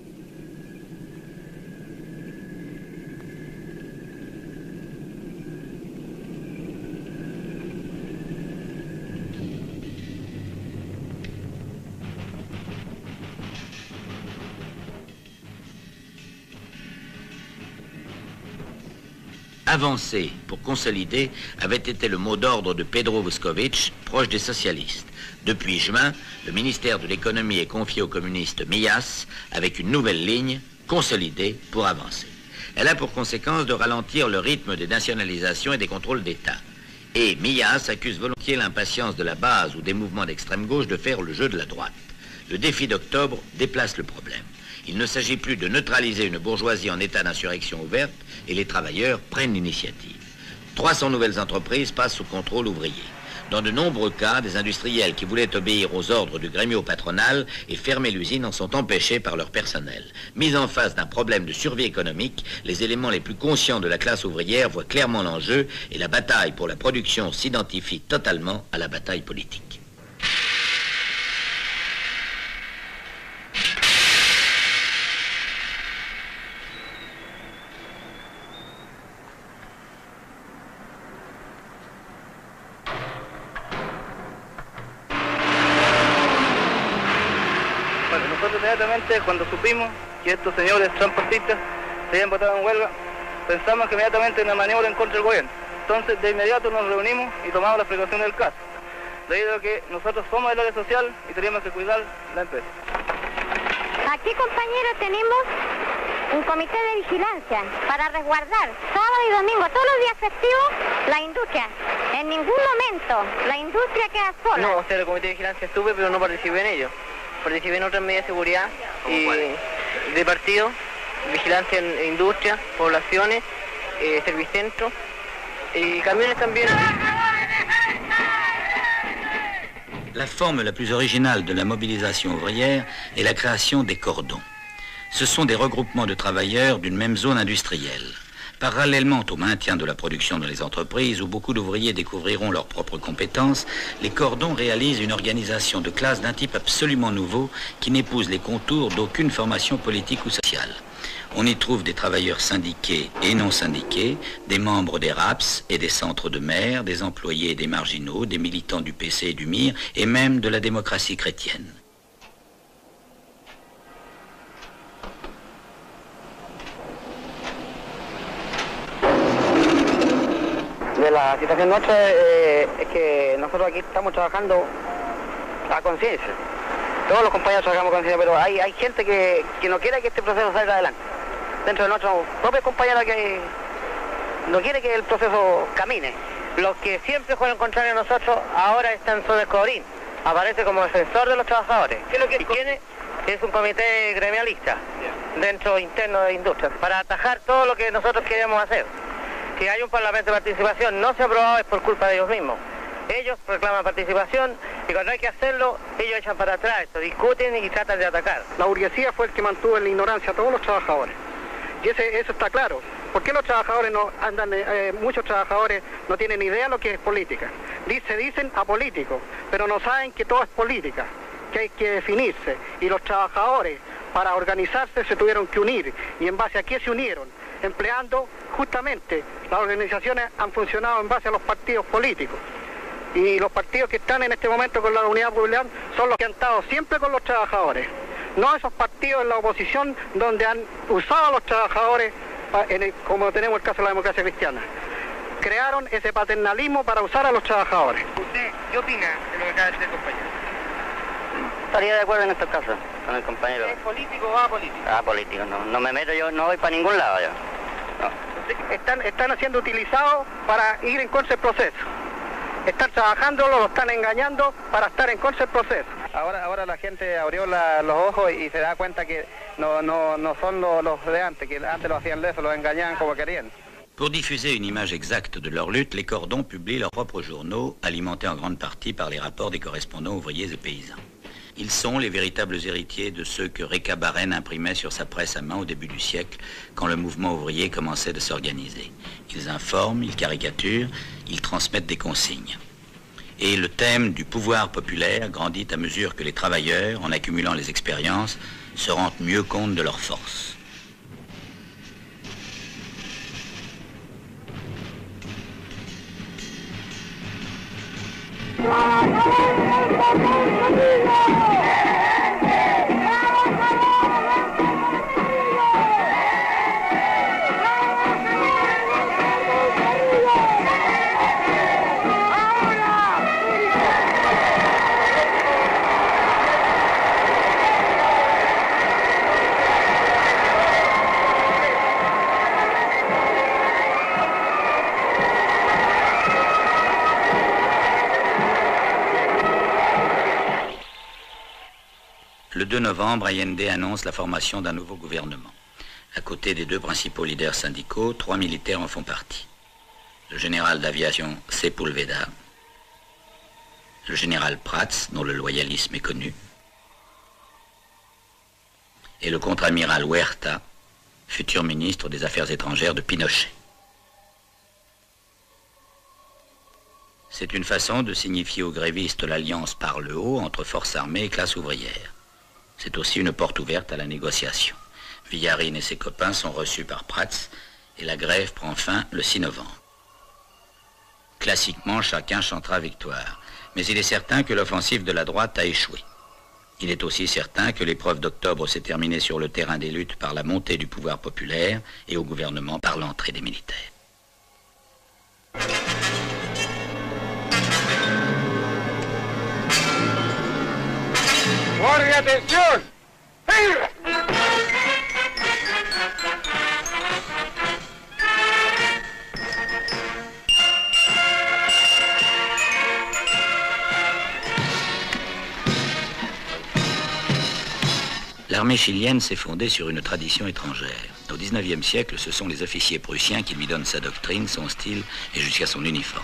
Avancer pour consolider avait été le mot d'ordre de Pedro Vuskovic, proche des socialistes. Depuis juin, le ministère de l'économie est confié au communiste Millas avec une nouvelle ligne, consolider pour avancer. Elle a pour conséquence de ralentir le rythme des nationalisations et des contrôles d'État. Et Millas accuse volontiers l'impatience de la base ou des mouvements d'extrême gauche de faire le jeu de la droite. Le défi d'octobre déplace le problème. Il ne s'agit plus de neutraliser une bourgeoisie en état d'insurrection ouverte et les travailleurs prennent l'initiative. 300 nouvelles entreprises passent sous contrôle ouvrier. Dans de nombreux cas, des industriels qui voulaient obéir aux ordres du gremio patronal et fermer l'usine en sont empêchés par leur personnel. Mis en face d'un problème de survie économique, les éléments les plus conscients de la classe ouvrière voient clairement l'enjeu et la bataille pour la production s'identifie totalement à la bataille politique. Inmediatamente, cuando supimos que estos señores transportistas se habían votado en huelga, pensamos que inmediatamente una maniobra en contra del gobierno. Entonces, de inmediato nos reunimos y tomamos las precauciones del caso, debido a que nosotros somos del área social y tenemos que cuidar la empresa. Aquí, compañeros, tenemos un comité de vigilancia para resguardar sábado y domingo, todos los días festivos, la industria. En ningún momento la industria queda sola. No, o sea, el comité de vigilancia estuve, pero no participé en ello. Participé en otras medidas de seguridad y de partido, vigilancia en industria, poblaciones, servicentros y camiones también. La forme la plus originale de la mobilisation ouvrière est la création des cordons. Ce sont des regroupements de travailleurs d'une même zone industrielle. Parallèlement au maintien de la production dans les entreprises, où beaucoup d'ouvriers découvriront leurs propres compétences, les cordons réalisent une organisation de classe d'un type absolument nouveau qui n'épouse les contours d'aucune formation politique ou sociale. On y trouve des travailleurs syndiqués et non syndiqués, des membres des RAPS et des centres de maires, des employés et des marginaux, des militants du PC et du MIR, et même de la démocratie chrétienne. De la situación nuestra es que nosotros aquí estamos trabajando a conciencia. Todos los compañeros trabajamos con conciencia, pero hay gente que no quiere que este proceso salga adelante. Dentro de nuestros propios compañeros que no quiere que el proceso camine. Los que siempre fueron contrarios a nosotros ahora están sobre el codrín. Aparece como defensor de los trabajadores. ¿Y quién es? Es un comité gremialista dentro interno de industria para atajar todo lo que nosotros queremos hacer. Si hay un parlamento de participación no se ha aprobado es por culpa de ellos mismos. Ellos reclaman participación y cuando hay que hacerlo ellos echan para atrás esto, discuten y tratan de atacar. La burguesía fue el que mantuvo en la ignorancia a todos los trabajadores. Y eso está claro. ¿Por qué los trabajadores no andan, muchos trabajadores no tienen idea de lo que es política? Dicen apolíticos, pero no saben que todo es política, que hay que definirse. Y los trabajadores, para organizarse, se tuvieron que unir. ¿Y en base a qué se unieron? Empleando, justamente, las organizaciones han funcionado en base a los partidos políticos. Y los partidos que están en este momento con la Unidad Popular son los que han estado siempre con los trabajadores. No esos partidos en la oposición donde han usado a los trabajadores, como tenemos el caso de la democracia cristiana. Crearon ese paternalismo para usar a los trabajadores. ¿Usted qué opina de lo que acaba de decir el compañero? Estaría de acuerdo en estos casos con el compañero. ¿Es político o apolítico? Apolítico, no me meto yo, no voy para ningún lado yo. No. Están siendo utilizados para ir en contra del proceso. Están trabajándolo, lo están engañando para estar en contra del proceso. Ahora la gente abrió los ojos y se da cuenta que no son los de antes, que antes lo hacían de eso, los engañaban como querían. Pour diffuser une image exacte de leur lutte, les cordons publient leurs propres journaux, alimentés en grande partie par les rapports des correspondants ouvriers et paysans. Ils sont les véritables héritiers de ceux que Réka Barren imprimait sur sa presse à main au début du siècle, quand le mouvement ouvrier commençait de s'organiser. Ils informent, ils caricaturent, ils transmettent des consignes. Et le thème du pouvoir populaire grandit à mesure que les travailleurs, en accumulant les expériences, se rendent mieux compte de leurs forces. Le 2 novembre, Allende annonce la formation d'un nouveau gouvernement. À côté des deux principaux leaders syndicaux, 3 militaires en font partie. Le général d'aviation Sepúlveda, le général Prats, dont le loyalisme est connu, et le contre-amiral Huerta, futur ministre des Affaires étrangères de Pinochet. C'est une façon de signifier aux grévistes l'alliance par le haut entre forces armées et classe ouvrière. C'est aussi une porte ouverte à la négociation. Villarine et ses copains sont reçus par Prats et la grève prend fin le 6 novembre. Classiquement, chacun chantera victoire, mais il est certain que l'offensive de la droite a échoué. Il est aussi certain que l'épreuve d'octobre s'est terminée sur le terrain des luttes par la montée du pouvoir populaire et au gouvernement par l'entrée des militaires. ¡Guardia, atención! L'armée chilienne s'est fondée sur une tradition étrangère. Au XIXe siècle, ce sont les officiers prussiens qui lui donnent sa doctrine, son style et jusqu'à son uniforme.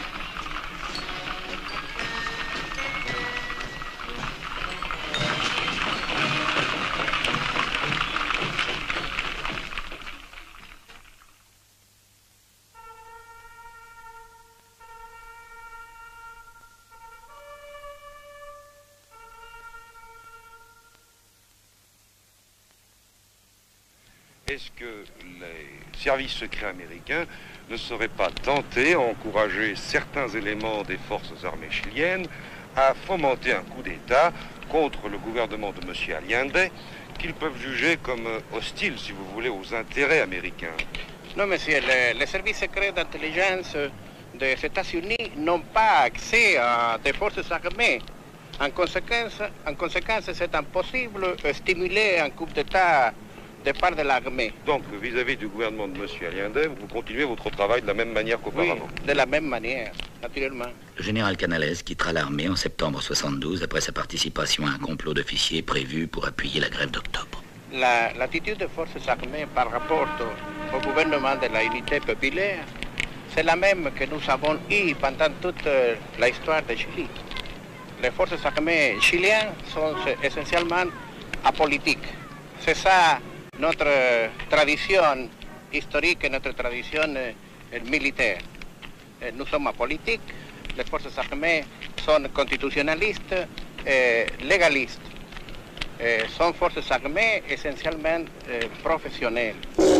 Est-ce que les services secrets américains ne seraient pas tentés à encourager certains éléments des forces armées chiliennes à fomenter un coup d'État contre le gouvernement de M. Allende, qu'ils peuvent juger comme hostile, si vous voulez, aux intérêts américains? Non, monsieur, les services secrets d'intelligence des États-Unis n'ont pas accès à des forces armées En conséquence, c'est impossible de stimuler un coup d'État de part de l'armée. Donc, vis-à-vis du gouvernement de M. Allende, vous continuez votre travail de la même manière qu'auparavant? Oui, de la même manière, naturellement. Le général Canales quittera l'armée en septembre 72 après sa participation à un complot d'officiers prévu pour appuyer la grève d'octobre. L'attitude des forces armées par rapport au gouvernement de la unité populaire, c'est la même que nous avons eue pendant toute l'histoire de Chili. Les forces armées chiliennes sont essentiellement apolitiques. C'est ça notre tradition historique et notre tradition militaire. Nous sommes apolitiques, les forces armées sont constitutionnalistes et légalistes. Son forces armées essentiellement professionnelles.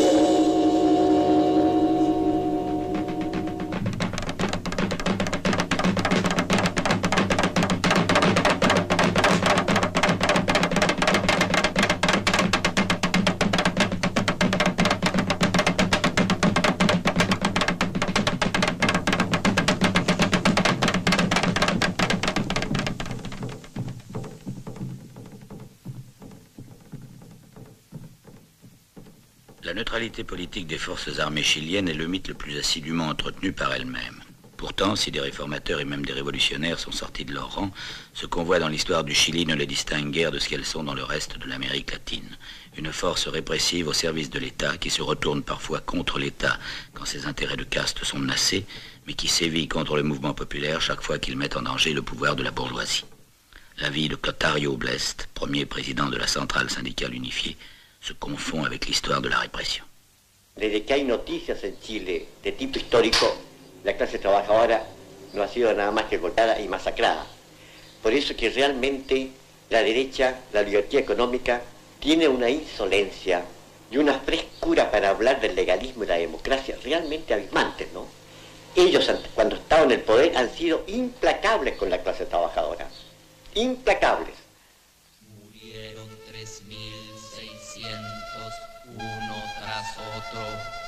La neutralité politique des forces armées chiliennes est le mythe le plus assidûment entretenu par elles-mêmes. Pourtant, si des réformateurs et même des révolutionnaires sont sortis de leur rang, ce qu'on voit dans l'histoire du Chili ne les distingue guère de ce qu'elles sont dans le reste de l'Amérique latine. Une force répressive au service de l'État qui se retourne parfois contre l'État quand ses intérêts de caste sont menacés, mais qui sévit contre le mouvement populaire chaque fois qu'il met en danger le pouvoir de la bourgeoisie. La vie de Clotario Blest, premier président de la centrale syndicale unifiée, se confond avec l'histoire de la répression. Desde que hay noticias en Chile de tipo histórico, la clase trabajadora no ha sido nada más que golpeada y masacrada. Por eso que realmente la derecha, la oligarquía económica, tiene una insolencia y una frescura para hablar del legalismo y la democracia realmente abismantes, ¿no? Ellos, cuando estaban en el poder, han sido implacables con la clase trabajadora. Implacables. Murieron 3.600 uno tras otro.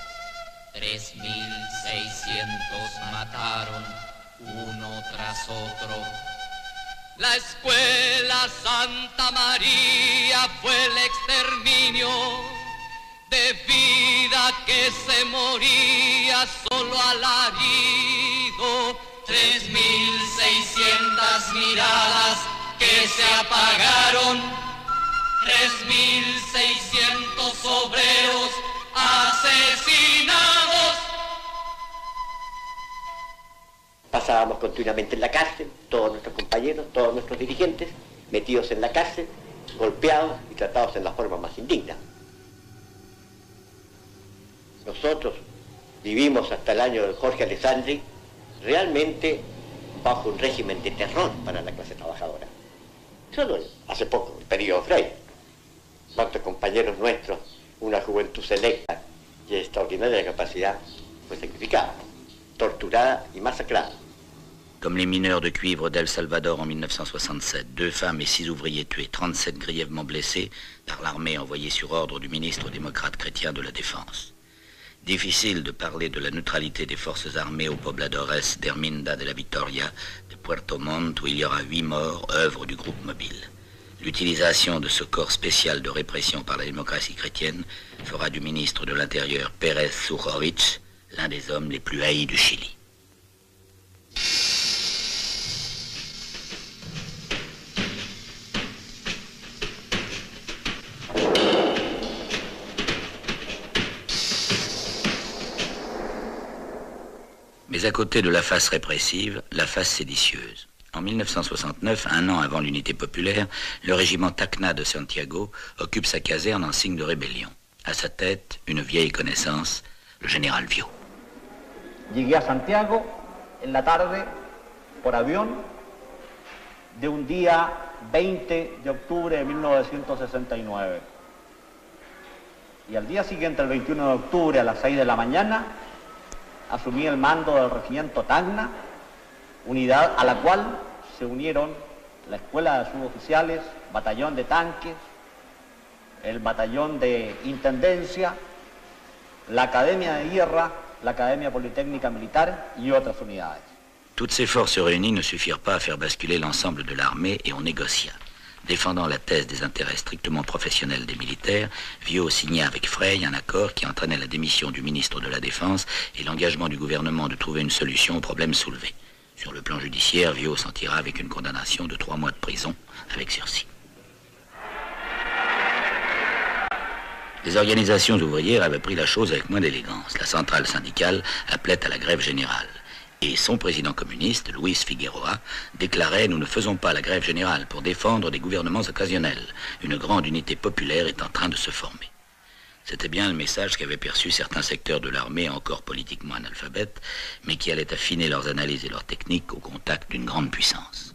3.600 mataron uno tras otro. La escuela Santa María fue el exterminio de vida que se moría solo alarido. 3.600 miradas que se apagaron. 3.600 obreros asesinados. Pasábamos continuamente en la cárcel, todos nuestros compañeros, todos nuestros dirigentes, metidos en la cárcel, golpeados y tratados en la forma más indigna. Nosotros vivimos hasta el año de Jorge Alessandri realmente bajo un régimen de terror para la clase trabajadora. Solo hace poco, el periodo Frey, cuántos compañeros nuestros, una juventud selecta y de extraordinaria capacidad, fue sacrificada, torturada y masacrada. Comme les mineurs de cuivre d'El Salvador en 1967, 2 femmes et 6 ouvriers tués, 37 grièvement blessés par l'armée envoyée sur ordre du ministre démocrate chrétien de la Défense. Difficile de parler de la neutralité des forces armées aux pobladores d'Herminda de la Victoria, de Puerto Montt, où il y aura 8 morts, œuvre du groupe mobile. L'utilisation de ce corps spécial de répression par la démocratie chrétienne fera du ministre de l'Intérieur Pérez Sujovic l'un des hommes les plus haïs du Chili. Mais à côté de la face répressive, la face séditieuse. En 1969, un an avant l'unité populaire, le régiment Tacna de Santiago occupe sa caserne en signe de rébellion. À sa tête, une vieille connaissance, le général Viau. Llegué a Santiago en la tarde por avión de un día 20 de octubre de 1969. Y al día siguiente, el 21 de octubre, a las 6 de la mañana, asumí el mando del regimiento Tacna, unidad a la cual se unieron la Escuela de Suboficiales, Batallón de Tanques, el Batallón de Intendencia, la Academia de Guerra, la Academia Politécnica Militar y otras unidades. Toutes ces forces réunies ne suffirent pas à faire basculer l'ensemble de l'armée et on négocia. Défendant la thèse des intérêts strictement professionnels des militaires, Viau signa avec Frey un accord qui entraînait la démission du ministre de la Défense et l'engagement du gouvernement de trouver une solution aux problèmes soulevés. Sur le plan judiciaire, Viau s'en tira avec une condamnation de 3 mois de prison avec sursis. Les organisations ouvrières avaient pris la chose avec moins d'élégance. La centrale syndicale appelait à la grève générale. Et son président communiste, Luis Figueroa, déclarait « Nous ne faisons pas la grève générale pour défendre des gouvernements occasionnels. Une grande unité populaire est en train de se former. » C'était bien le message qu'avaient perçu certains secteurs de l'armée encore politiquement analphabètes, mais qui allaient affiner leurs analyses et leurs techniques au contact d'une grande puissance.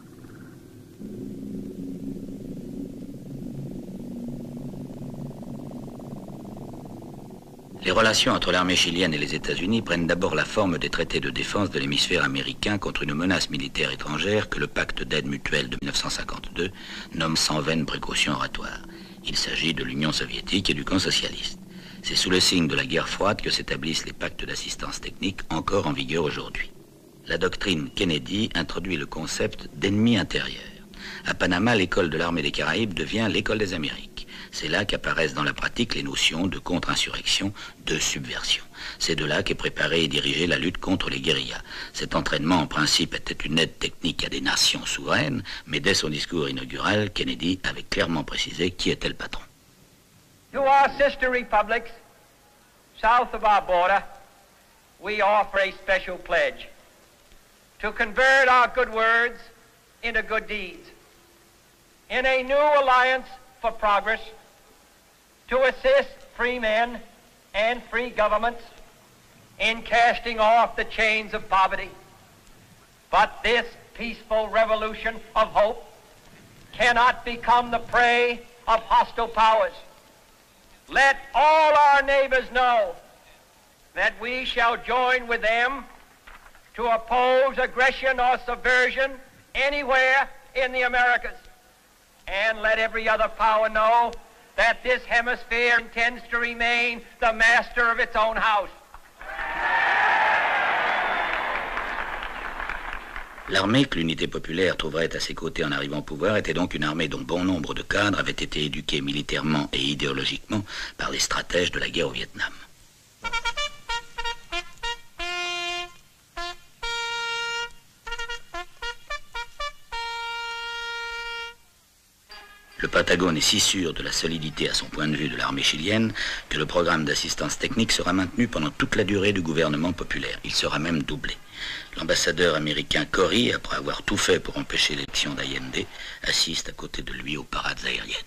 Les relations entre l'armée chilienne et les États-Unis prennent d'abord la forme des traités de défense de l'hémisphère américain contre une menace militaire étrangère que le pacte d'aide mutuelle de 1952 nomme sans vaine précaution oratoire. Il s'agit de l'Union soviétique et du camp socialiste. C'est sous le signe de la guerre froide que s'établissent les pactes d'assistance technique encore en vigueur aujourd'hui. La doctrine Kennedy introduit le concept d'ennemi intérieur. À Panama, l'école de l'armée des Caraïbes devient l'école des Amériques. C'est là qu'apparaissent dans la pratique les notions de contre-insurrection, de subversion. C'est de là qu'est préparée et dirigée la lutte contre les guérillas. Cet entraînement, en principe, était une aide technique à des nations souveraines, mais dès son discours inaugural, Kennedy avait clairement précisé qui était le patron. To our sister republics, south of our border, we offer a special pledge to convert our good words into good deeds. In a new alliance for progress, to assist free men and free governments in casting off the chains of poverty. But this peaceful revolution of hope cannot become the prey of hostile powers. Let all our neighbors know that we shall join with them to oppose aggression or subversion anywhere in the Americas. And let every other power know that this hemisphere intends to remain the master of its own house. L'armée que l'unité populaire trouverait à ses côtés en arrivant au pouvoir était donc une armée dont bon nombre de cadres avaient été éduqués militairement et idéologiquement par les stratèges de la guerre au Vietnam. Le Pentagone est si sûr de la solidité à son point de vue de l'armée chilienne que le programme d'assistance technique sera maintenu pendant toute la durée du gouvernement populaire. Il sera même doublé. L'ambassadeur américain Cory, après avoir tout fait pour empêcher l'élection d'Allende, assiste à côté de lui aux parades aériennes.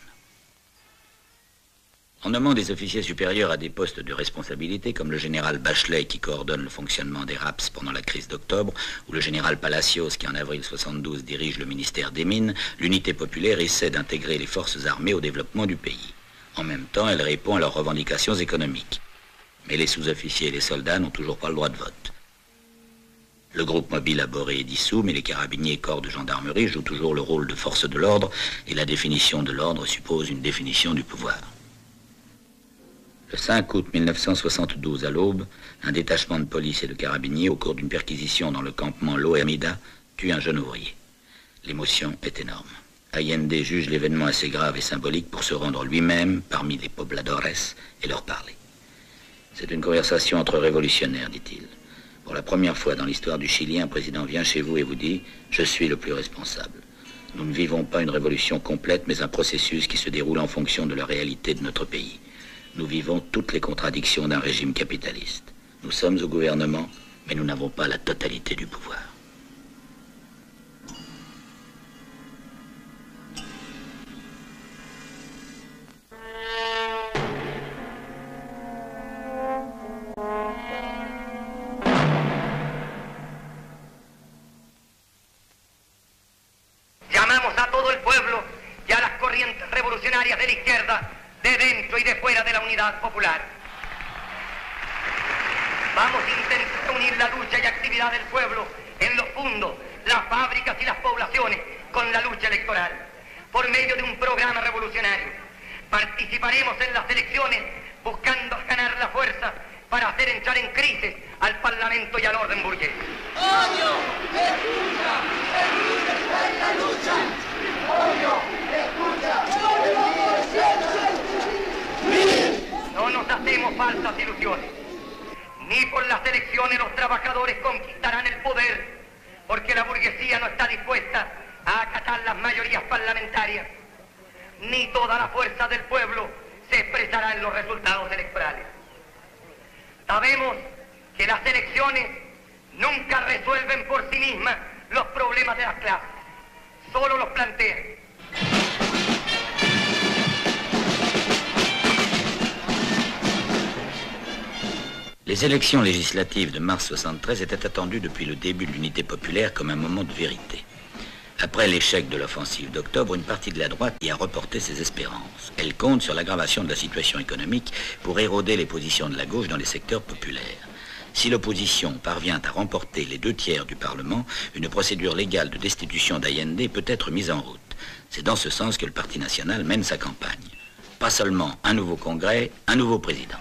En nommant des officiers supérieurs à des postes de responsabilité, comme le général Bachelet qui coordonne le fonctionnement des RAPS pendant la crise d'octobre, ou le général Palacios qui en avril 72 dirige le ministère des Mines, l'unité populaire essaie d'intégrer les forces armées au développement du pays. En même temps, elle répond à leurs revendications économiques. Mais les sous-officiers et les soldats n'ont toujours pas le droit de vote. Le groupe mobile aboré est dissous, mais les carabiniers et corps de gendarmerie jouent toujours le rôle de force de l'ordre, et la définition de l'ordre suppose une définition du pouvoir. Le 5 août 1972, à l'aube, un détachement de police et de carabiniers, au cours d'une perquisition dans le campement Loemida, tue un jeune ouvrier. L'émotion est énorme. Allende juge l'événement assez grave et symbolique pour se rendre lui-même parmi les pobladores et leur parler. C'est une conversation entre révolutionnaires, dit-il. Pour la première fois dans l'histoire du Chili, un président vient chez vous et vous dit « Je suis le plus responsable ». Nous ne vivons pas une révolution complète, mais un processus qui se déroule en fonction de la réalité de notre pays. Nous vivons toutes les contradictions d'un régime capitaliste. Nous sommes au gouvernement, mais nous n'avons pas la totalité du pouvoir. Llamamos a todo el pueblo y a las corrientes revolucionarias de la izquierda, de dentro y de fuera de la unidad popular. Vamos a intentar unir la lucha y actividad del pueblo en los fundos, las fábricas y las poblaciones con la lucha electoral, por medio de un programa revolucionario. Participaremos en las elecciones buscando ganar la fuerza para hacer entrar en crisis al Parlamento y al orden burgués. Odio, escucha, el líder está en la lucha. Odio, escucha, no nos hacemos falsas ilusiones. Ni por las elecciones los trabajadores conquistarán el poder, porque la burguesía no está dispuesta a acatar las mayorías parlamentarias, ni toda la fuerza del pueblo se expresará en los resultados electorales. Sabemos que las elecciones nunca resuelven por sí mismas los problemas de las clases, solo los plantean. Les élections législatives de mars 73 étaient attendues depuis le début de l'unité populaire comme un moment de vérité. Après l'échec de l'offensive d'octobre, une partie de la droite y a reporté ses espérances. Elle compte sur l'aggravation de la situation économique pour éroder les positions de la gauche dans les secteurs populaires. Si l'opposition parvient à remporter les 2/3 du Parlement, une procédure légale de destitution d'Allende peut être mise en route. C'est dans ce sens que le Parti national mène sa campagne. Pas seulement un nouveau congrès, un nouveau président.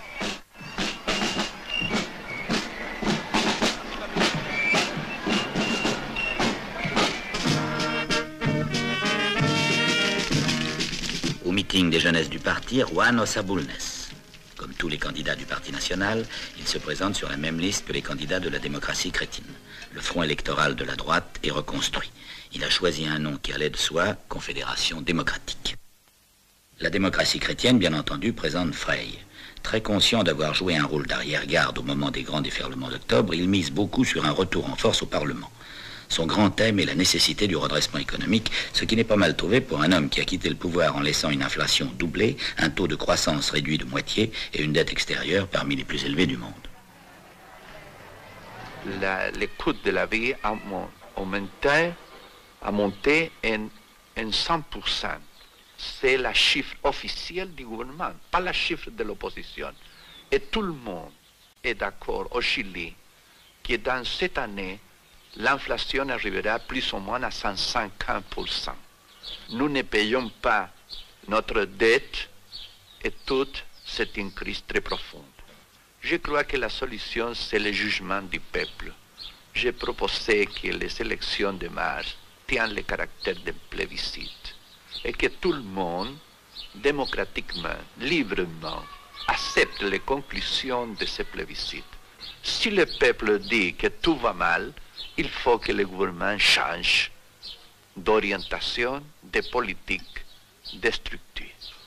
Au meeting des jeunesses du parti, Juan Ossa Bulnes. Comme tous les candidats du Parti national, il se présente sur la même liste que les candidats de la démocratie chrétienne. Le front électoral de la droite est reconstruit. Il a choisi un nom qui allait de soi, Confédération démocratique. La démocratie chrétienne, bien entendu, présente Frey. Très conscient d'avoir joué un rôle d'arrière-garde au moment des grands déferlements d'octobre, il mise beaucoup sur un retour en force au Parlement. Son grand thème est la nécessité du redressement économique, ce qui n'est pas mal trouvé pour un homme qui a quitté le pouvoir en laissant une inflation doublée, un taux de croissance réduit de moitié et une dette extérieure parmi les plus élevées du monde. Le coût de la vie a monté en 100%. C'est la chiffre officielle du gouvernement, pas la chiffre de l'opposition. Et tout le monde est d'accord au Chili que dans cette année, l'inflation arrivera plus ou moins à 150%. Nous ne payons pas notre dette et toute c'est une crise très profonde. Je crois que la solution, c'est le jugement du peuple. J'ai proposé que les élections de mars tiennent le caractère de plébiscite et que tout le monde, démocratiquement, librement, accepte les conclusions de ce plébiscite. Si le peuple dit que tout va mal, il faut que le gouvernement change d'orientation, de politique, de structure.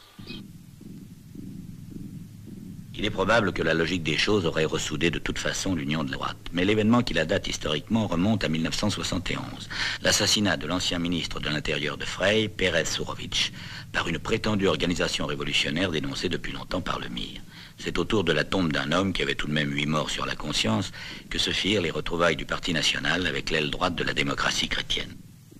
Il est probable que la logique des choses aurait ressoudé de toute façon l'union de la droite. Mais l'événement qui la date historiquement remonte à 1971. L'assassinat de l'ancien ministre de l'Intérieur de Frey, Pérez Surovic, par une prétendue organisation révolutionnaire dénoncée depuis longtemps par le MIR. C'est autour de la tombe d'un homme qui avait tout de même 8 morts sur la conscience que se firent les retrouvailles du Parti national avec l'aile droite de la démocratie chrétienne.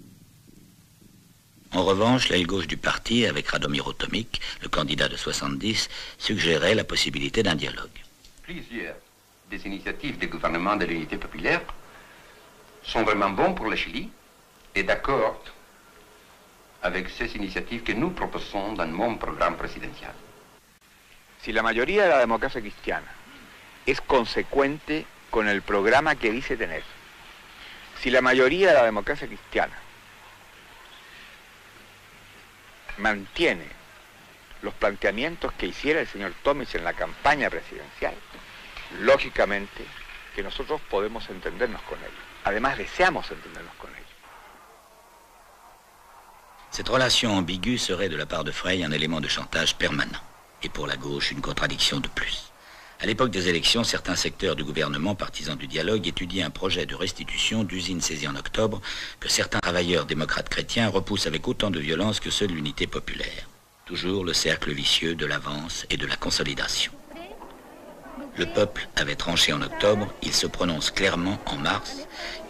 En revanche, l'aile gauche du parti, avec Radomiro Tomic, le candidat de 70, suggérait la possibilité d'un dialogue. Plusieurs des initiatives du gouvernement de l'unité populaire sont vraiment bons pour le Chili et d'accord avec ces initiatives que nous proposons dans mon programme présidentiel. Si la mayoría de la democracia cristiana es consecuente con el programa que dice tener, si la mayoría de la democracia cristiana mantiene los planteamientos que hiciera el señor Tomic en la campaña presidencial, lógicamente que nosotros podemos entendernos con ellos. Además, deseamos entendernos con ellos. Cette relation ambiguë serait de la part de Frey un élément de chantage permanent, et pour la gauche une contradiction de plus. À l'époque des élections, certains secteurs du gouvernement partisans du dialogue étudiaient un projet de restitution d'usines saisies en octobre que certains travailleurs démocrates chrétiens repoussent avec autant de violence que ceux de l'unité populaire. Toujours le cercle vicieux de l'avance et de la consolidation. Le peuple avait tranché en octobre, il se prononce clairement en mars.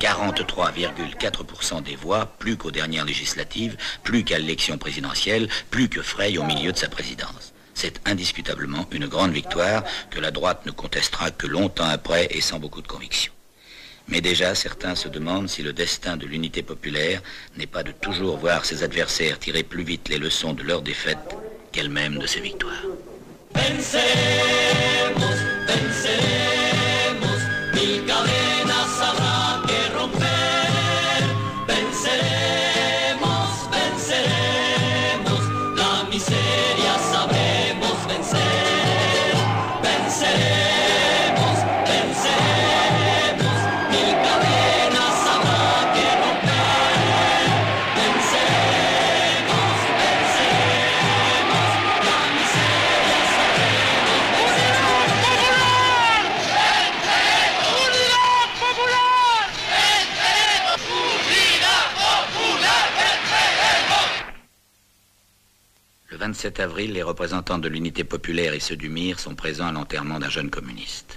43,4% des voix, plus qu'aux dernières législatives, plus qu'à l'élection présidentielle, plus que Frey au milieu de sa présidence. C'est indiscutablement une grande victoire que la droite ne contestera que longtemps après et sans beaucoup de conviction. Mais déjà, certains se demandent si le destin de l'unité populaire n'est pas de toujours voir ses adversaires tirer plus vite les leçons de leur défaite qu'elles-mêmes de ses victoires. Vencemos, venceremos. cadenas habrá que romper. Venceremos, venceremos, la miseria sabremos vencer. Venceremos, venceremos, mil cadenas habrá que romper. Venceremos, venceremos, la miseria sabremos vencer. ¡Unidad popular! ¡Venceremos! ¡Unidad popular! ¡Venceremos! Le 27 avril, les représentants de l'unité populaire et ceux du MIR sont présents à l'enterrement d'un jeune communiste.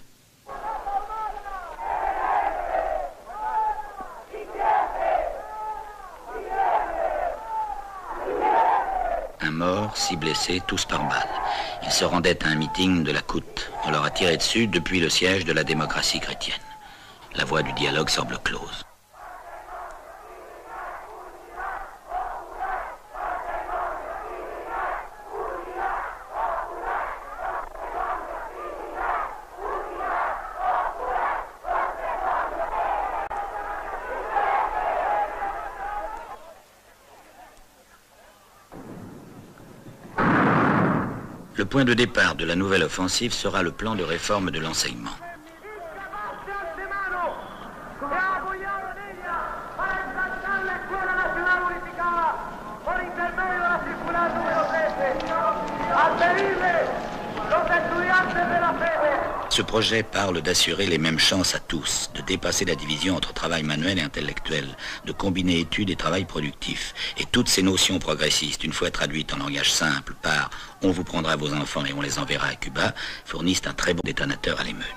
Un mort, 6 blessés, tous par balle. Ils se rendaient à un meeting de la COUT. On leur a tiré dessus depuis le siège de la démocratie chrétienne. La voie du dialogue semble close. Le point de départ de la nouvelle offensive sera le plan de réforme de l'enseignement. Ce projet parle d'assurer les mêmes chances à tous, de dépasser la division entre travail manuel et intellectuel, de combiner études et travail productif. Et toutes ces notions progressistes, une fois traduites en langage simple par « on vous prendra vos enfants et on les enverra à Cuba », fournissent un très bon détonateur à l'émeute.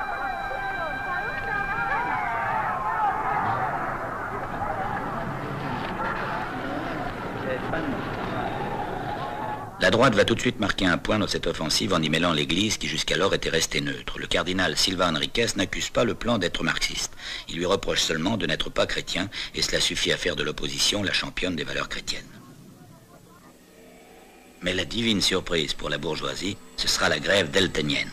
La droite va tout de suite marquer un point dans cette offensive en y mêlant l'Église qui jusqu'alors était restée neutre. Le cardinal Silva Enriquez n'accuse pas le plan d'être marxiste. Il lui reproche seulement de n'être pas chrétien et cela suffit à faire de l'opposition la championne des valeurs chrétiennes. Mais la divine surprise pour la bourgeoisie, ce sera la grève del Teniente.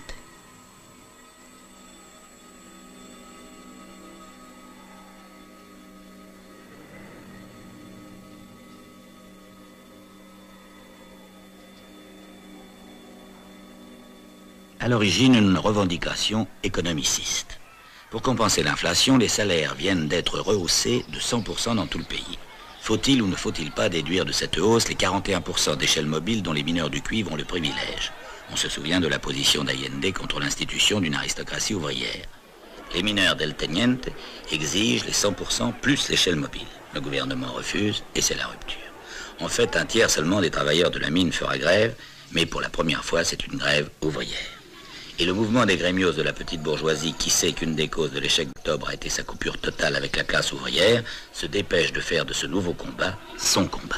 À l'origine, une revendication économiciste. Pour compenser l'inflation, les salaires viennent d'être rehaussés de 100% dans tout le pays. Faut-il ou ne faut-il pas déduire de cette hausse les 41% d'échelle mobile dont les mineurs du cuivre ont le privilège? On se souvient de la position d'Allende contre l'institution d'une aristocratie ouvrière. Les mineurs del Teniente exigent les 100% plus l'échelle mobile. Le gouvernement refuse et c'est la rupture. En fait, un tiers seulement des travailleurs de la mine fera grève, mais pour la première fois, c'est une grève ouvrière. Et le mouvement des grémios de la petite bourgeoisie, qui sait qu'une des causes de l'échec d'octobre a été sa coupure totale avec la classe ouvrière, se dépêche de faire de ce nouveau combat son combat.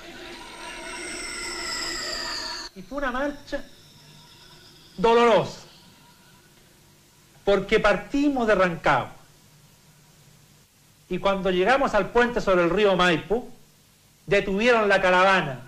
Y fue una marcha dolorosa, porque partimos de Rancagua. Y cuando llegamos al puente sobre el río Maipo, detuvieron la caravana.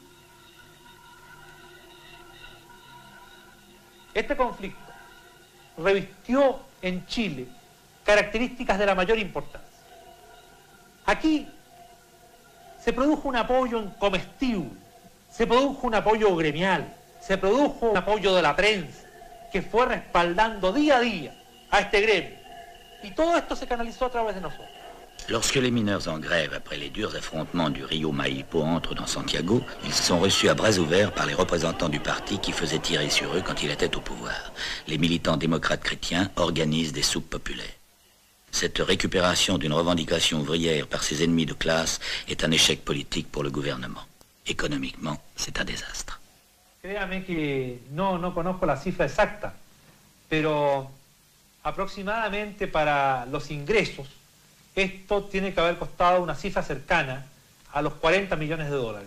Este conflicto revistió en Chile características de la mayor importancia. Aquí se produjo un apoyo en comestible, se produjo un apoyo gremial, se produjo un apoyo de la prensa, que fue respaldando día a día a este gremio. Y todo esto se canalizó a través de nosotros. Lorsque les mineurs en grève après les durs affrontements du Rio Maipo entrent dans Santiago, ils sont reçus à bras ouverts par les représentants du parti qui faisaient tirer sur eux quand il était au pouvoir. Les militants démocrates chrétiens organisent des soupes populaires. Cette récupération d'une revendication ouvrière par ses ennemis de classe est un échec politique pour le gouvernement. Économiquement, c'est un désastre. Créame que no conozco la cifra exacta, pero aproximadamente para los ingresos, esto tiene que haber costado una cifra cercana a los 40 millones de dólares.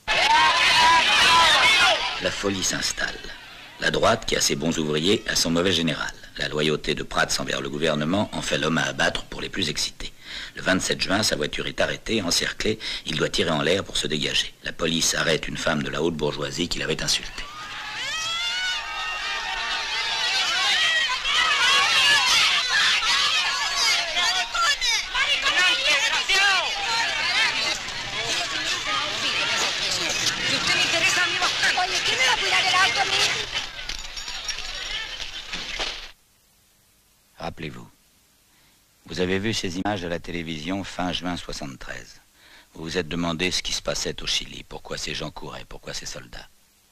La folie s'installe. La droite, qui a ses bons ouvriers, a son mauvais général. La loyauté de Prats envers le gouvernement en fait l'homme à abattre pour les plus excités. Le 27 juin, sa voiture est arrêtée, encerclée. Il doit tirer en l'air pour se dégager. La police arrête une femme de la haute bourgeoisie qui l'avait insulté. Rappelez-vous. Vous avez vu ces images à la télévision fin juin 73. Vous vous êtes demandé ce qui se passait au Chili, pourquoi ces gens couraient, pourquoi ces soldats.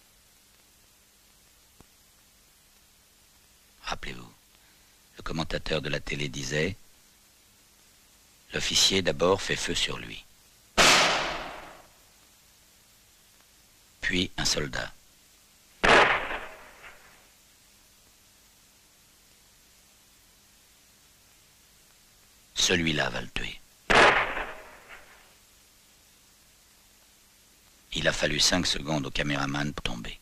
Rappelez-vous, le commentateur de la télé disait « L'officier d'abord fait feu sur lui. Puis un soldat. Celui-là va le tuer. » Il a fallu 5 secondes au caméraman pour tomber.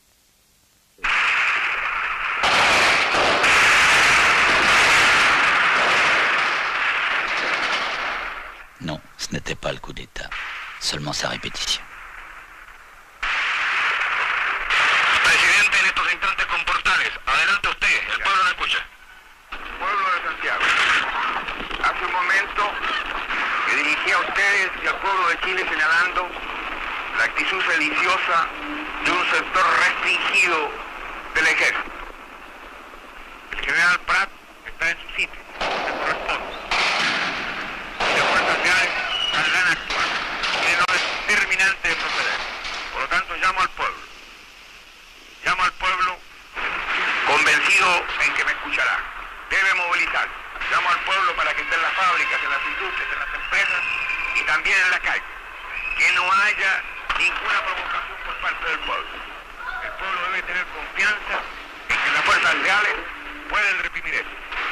Non, ce n'était pas le coup d'État, seulement sa répétition. Presidente, en estos instantes con Portales. Adelante usted, el pueblo lo escucha. Pueblo de Santiago, hace un momento me dirigí a ustedes y al pueblo de Chile señalando la actitud sediciosa de un sector restringido del ejército. El general Prat está en su sitio, le corresponde. Las fuerzas reales saldrán a actuar. Tienen orden determinante de proceder. Por lo tanto, llamo al pueblo. Llamo al pueblo convencido en que me escuchará. Debe movilizar. Llamo al pueblo para que esté en las fábricas, en las industrias, en las empresas y también en la calle. Que no haya ninguna provocación por parte del pueblo. El pueblo debe tener confianza en que las fuerzas reales pueden reprimir eso.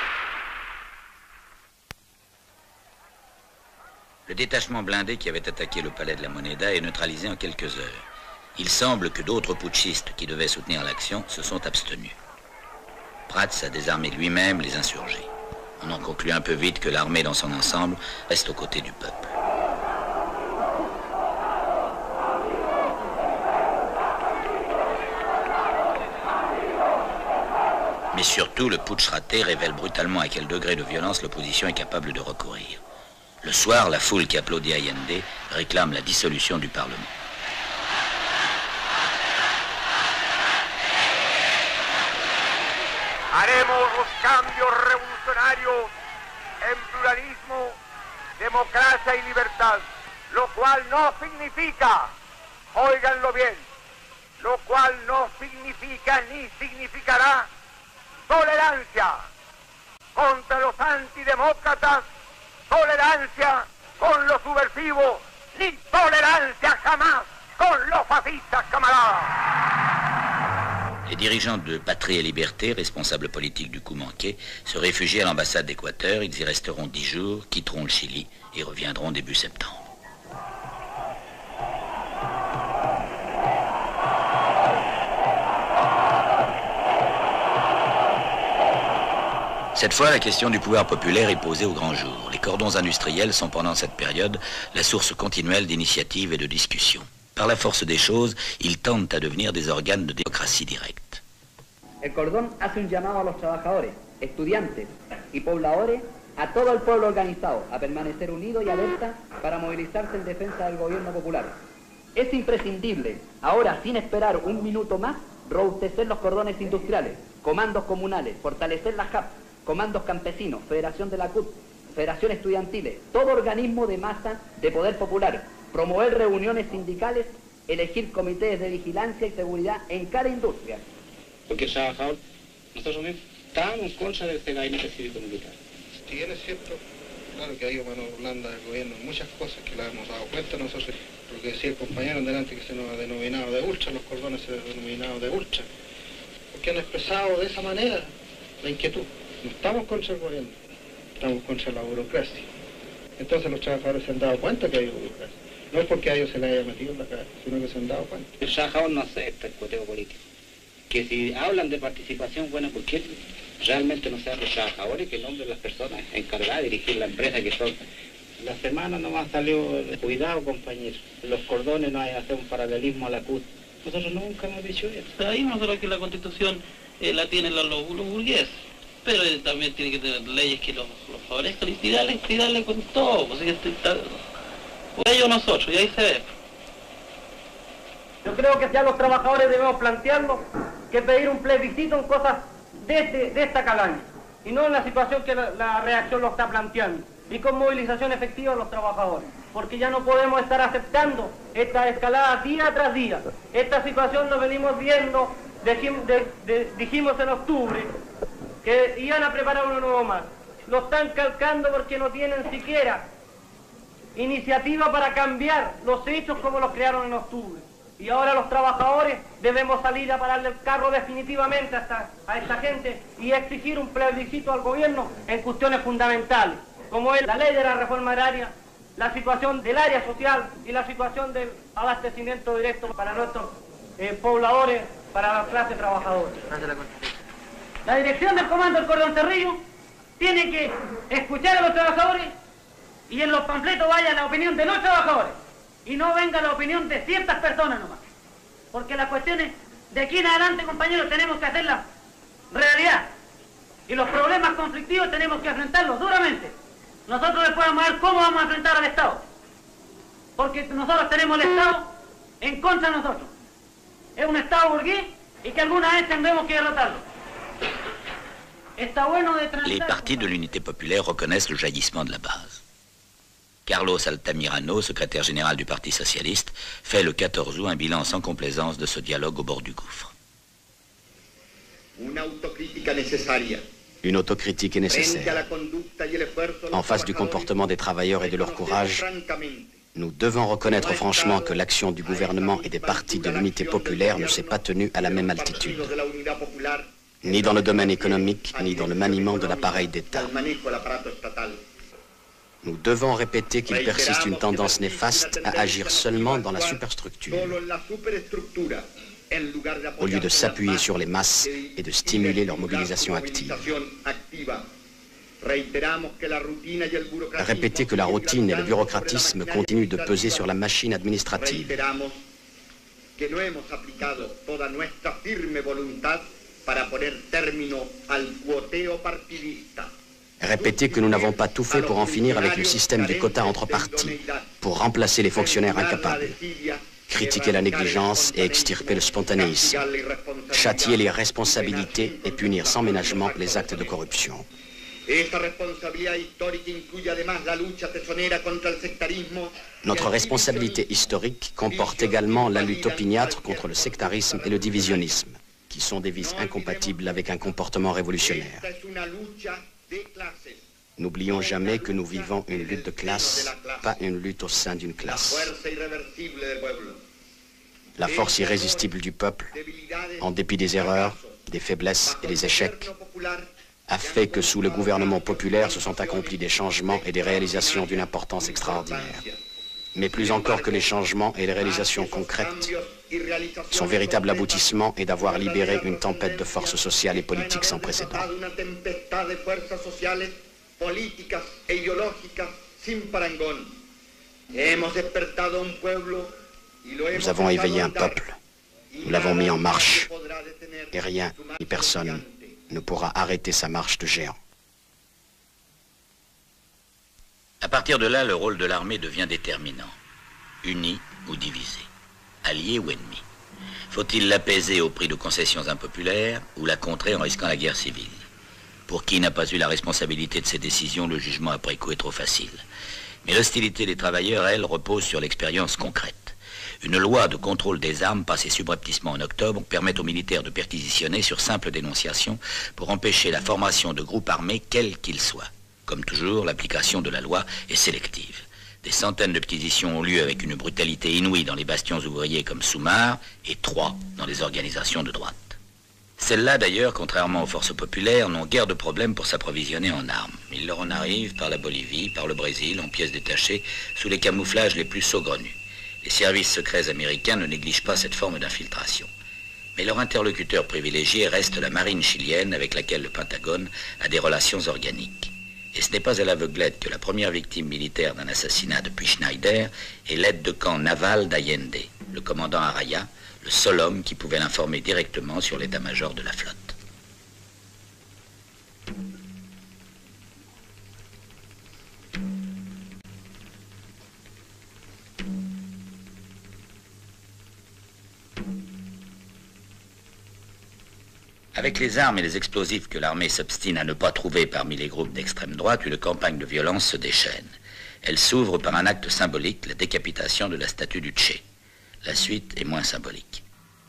Le détachement blindé qui avait attaqué le palais de la Moneda est neutralisé en quelques heures. Il semble que d'autres putschistes qui devaient soutenir l'action se sont abstenus. Prats a désarmé lui-même les insurgés. On en conclut un peu vite que l'armée dans son ensemble reste aux côtés du peuple. Mais surtout, le putsch raté révèle brutalement à quel degré de violence l'opposition est capable de recourir. Le soir, la foule qui applaudit Allende réclame la dissolution du Parlement. Haremos los cambios revolucionarios en pluralismo, democracia y libertad, lo cual no significa, óiganlo bien, lo cual no significa ni significará tolerancia contra los antidemócratas, tolerancia con los subversivos, ni tolerancia jamás con los fascistas, camaradas. Les dirigeants de Patrie et Liberté, responsables politiques du coup manqué, se réfugient à l'ambassade d'Équateur. Ils y resteront 10 jours, quitteront le Chili et reviendront début septembre. Cette fois, la question du pouvoir populaire est posée au grand jour. Les cordons industriels sont pendant cette période la source continuelle d'initiatives et de discussions. Par la force des choses, ils tendent à devenir des organes de démocratie directe. El cordón hace un llamado a los trabajadores, estudiantes y pobladores, a todo el pueblo organizado, a permanecer unido y alerta para movilizarse en defensa del gobierno popular. Es imprescindible, ahora sin esperar un minuto más, robustecer los cordones industriales, comandos comunales, fortalecer la JAP, comandos campesinos, Federación de la CUT, Federación Estudiantiles, todo organismo de masa de poder popular, promover reuniones sindicales, elegir comités de vigilancia y seguridad en cada industria. Porque el trabajador, nosotros mismos estábamos en contra de este gabinete cívico-militar. Si bien es cierto, claro que ha ido mano blanda del gobierno en muchas cosas que la hemos dado cuenta nosotros, lo que decía el compañero en delante que se nos ha denominado de ultra, los cordones se han denominado de ultra, porque han expresado de esa manera la inquietud. No estamos contra el gobierno, estamos contra la burocracia. Entonces los trabajadores se han dado cuenta que hay burocracia. No es porque a ellos se les haya metido en la cabeza, sino que se han dado cuenta. El trabajador no acepta el cuoteo político. Que si hablan de participación, bueno, ¿por qué realmente no sean los trabajadores que nombren las personas encargadas de dirigir la empresa que son? La semana nomás salió, cuidado compañeros, los cordones no hay que hacer un paralelismo a la CUT. Nosotros nunca hemos dicho eso. Ahí nosotros que la Constitución la tienen los burgueses, pero también tiene que tener leyes que los favorezcan y darle con todo, pues, o ellos o nosotros, y ahí se ve. Yo creo que ya los trabajadores debemos plantearnos que pedir un plebiscito en cosas de esta calaña. y no en la situación que la reacción lo está planteando, y con movilización efectiva de los trabajadores, porque ya no podemos estar aceptando esta escalada día tras día. Esta situación lo venimos viendo, dijimos en octubre que iban a preparar uno nuevo más. Lo están calcando porque no tienen siquiera iniciativa para cambiar los hechos como los crearon en octubre. Y ahora los trabajadores debemos salir a pararle el carro definitivamente a esta gente y exigir un plebiscito al gobierno en cuestiones fundamentales, como es la ley de la reforma agraria, la situación del área social y la situación del abastecimiento directo para nuestros pobladores, para la clase trabajadora. La dirección del Comando del Cordón Cerrillo tiene que escuchar a los trabajadores y en los panfletos vaya la opinión de los trabajadores y no venga la opinión de ciertas personas nomás. Porque las cuestiones de aquí en adelante, compañeros, tenemos que hacerlas realidad. Y los problemas conflictivos tenemos que enfrentarlos duramente. Nosotros después vamos a ver cómo vamos a enfrentar al Estado. Porque nosotros tenemos el Estado en contra de nosotros. Es un Estado burgués y que alguna vez tendremos que derrotarlo. Está bueno de Les partis de l'unité populaire reconnaissent le jaillissement de la base. Carlos Altamirano, secrétaire général du Parti socialiste, fait le 14 août un bilan sans complaisance de ce dialogue au bord du gouffre. Une autocritique est nécessaire. En face du comportement des travailleurs et de leur courage, nous devons reconnaître franchement que l'action du gouvernement et des partis de l'unité populaire ne s'est pas tenue à la même altitude, ni dans le domaine économique, ni dans le maniement de l'appareil d'État. Nous devons répéter qu'il persiste une tendance néfaste à agir seulement dans la superstructure, au lieu de s'appuyer sur les masses et de stimuler leur mobilisation active. Répéter que la routine et le bureaucratisme continuent de peser sur la machine administrative. Répéter que nous n'avons pas tout fait pour en finir avec le système des quotas entre partis, pour remplacer les fonctionnaires incapables. Critiquer la négligence et extirper le spontanéisme. Châtier les responsabilités et punir sans ménagement les actes de corruption. Notre responsabilité historique comporte également la lutte opiniâtre contre le sectarisme et le divisionnisme, qui sont des vices incompatibles avec un comportement révolutionnaire. N'oublions jamais que nous vivons une lutte de classe, pas une lutte au sein d'une classe. La force irrésistible du peuple, en dépit des erreurs, des faiblesses et des échecs, a fait que sous le gouvernement populaire se sont accomplis des changements et des réalisations d'une importance extraordinaire. Mais plus encore que les changements et les réalisations concrètes, son véritable aboutissement est d'avoir libéré une tempête de forces sociales et politiques sans précédent. Nous avons éveillé un peuple, nous l'avons mis en marche, et rien ni personne ne pourra arrêter sa marche de géant. À partir de là, le rôle de l'armée devient déterminant. Unis ou divisés, alliés ou ennemis. Faut-il l'apaiser au prix de concessions impopulaires ou la contrer en risquant la guerre civile? Pour qui n'a pas eu la responsabilité de ces décisions, le jugement après coup est trop facile. Mais l'hostilité des travailleurs, elle, repose sur l'expérience concrète. Une loi de contrôle des armes passée subrepticement en octobre permet aux militaires de perquisitionner sur simple dénonciation pour empêcher la formation de groupes armés quels qu'ils soient. Comme toujours, l'application de la loi est sélective. Des centaines de pétitions ont lieu avec une brutalité inouïe dans les bastions ouvriers comme Soumar et 3 dans les organisations de droite. Celles-là, d'ailleurs, contrairement aux forces populaires, n'ont guère de problème pour s'approvisionner en armes. Il leur en arrive par la Bolivie, par le Brésil, en pièces détachées, sous les camouflages les plus saugrenus. Les services secrets américains ne négligent pas cette forme d'infiltration. Mais leur interlocuteur privilégié reste la marine chilienne avec laquelle le Pentagone a des relations organiques. Et ce n'est pas à l'aveuglette que la première victime militaire d'un assassinat depuis Schneider est l'aide de camp naval d'Allende, le commandant Araya, le seul homme qui pouvait l'informer directement sur l'état-major de la flotte. Avec les armes et les explosifs que l'armée s'obstine à ne pas trouver parmi les groupes d'extrême droite, une campagne de violence se déchaîne. Elle s'ouvre par un acte symbolique, la décapitation de la statue du Che. La suite est moins symbolique.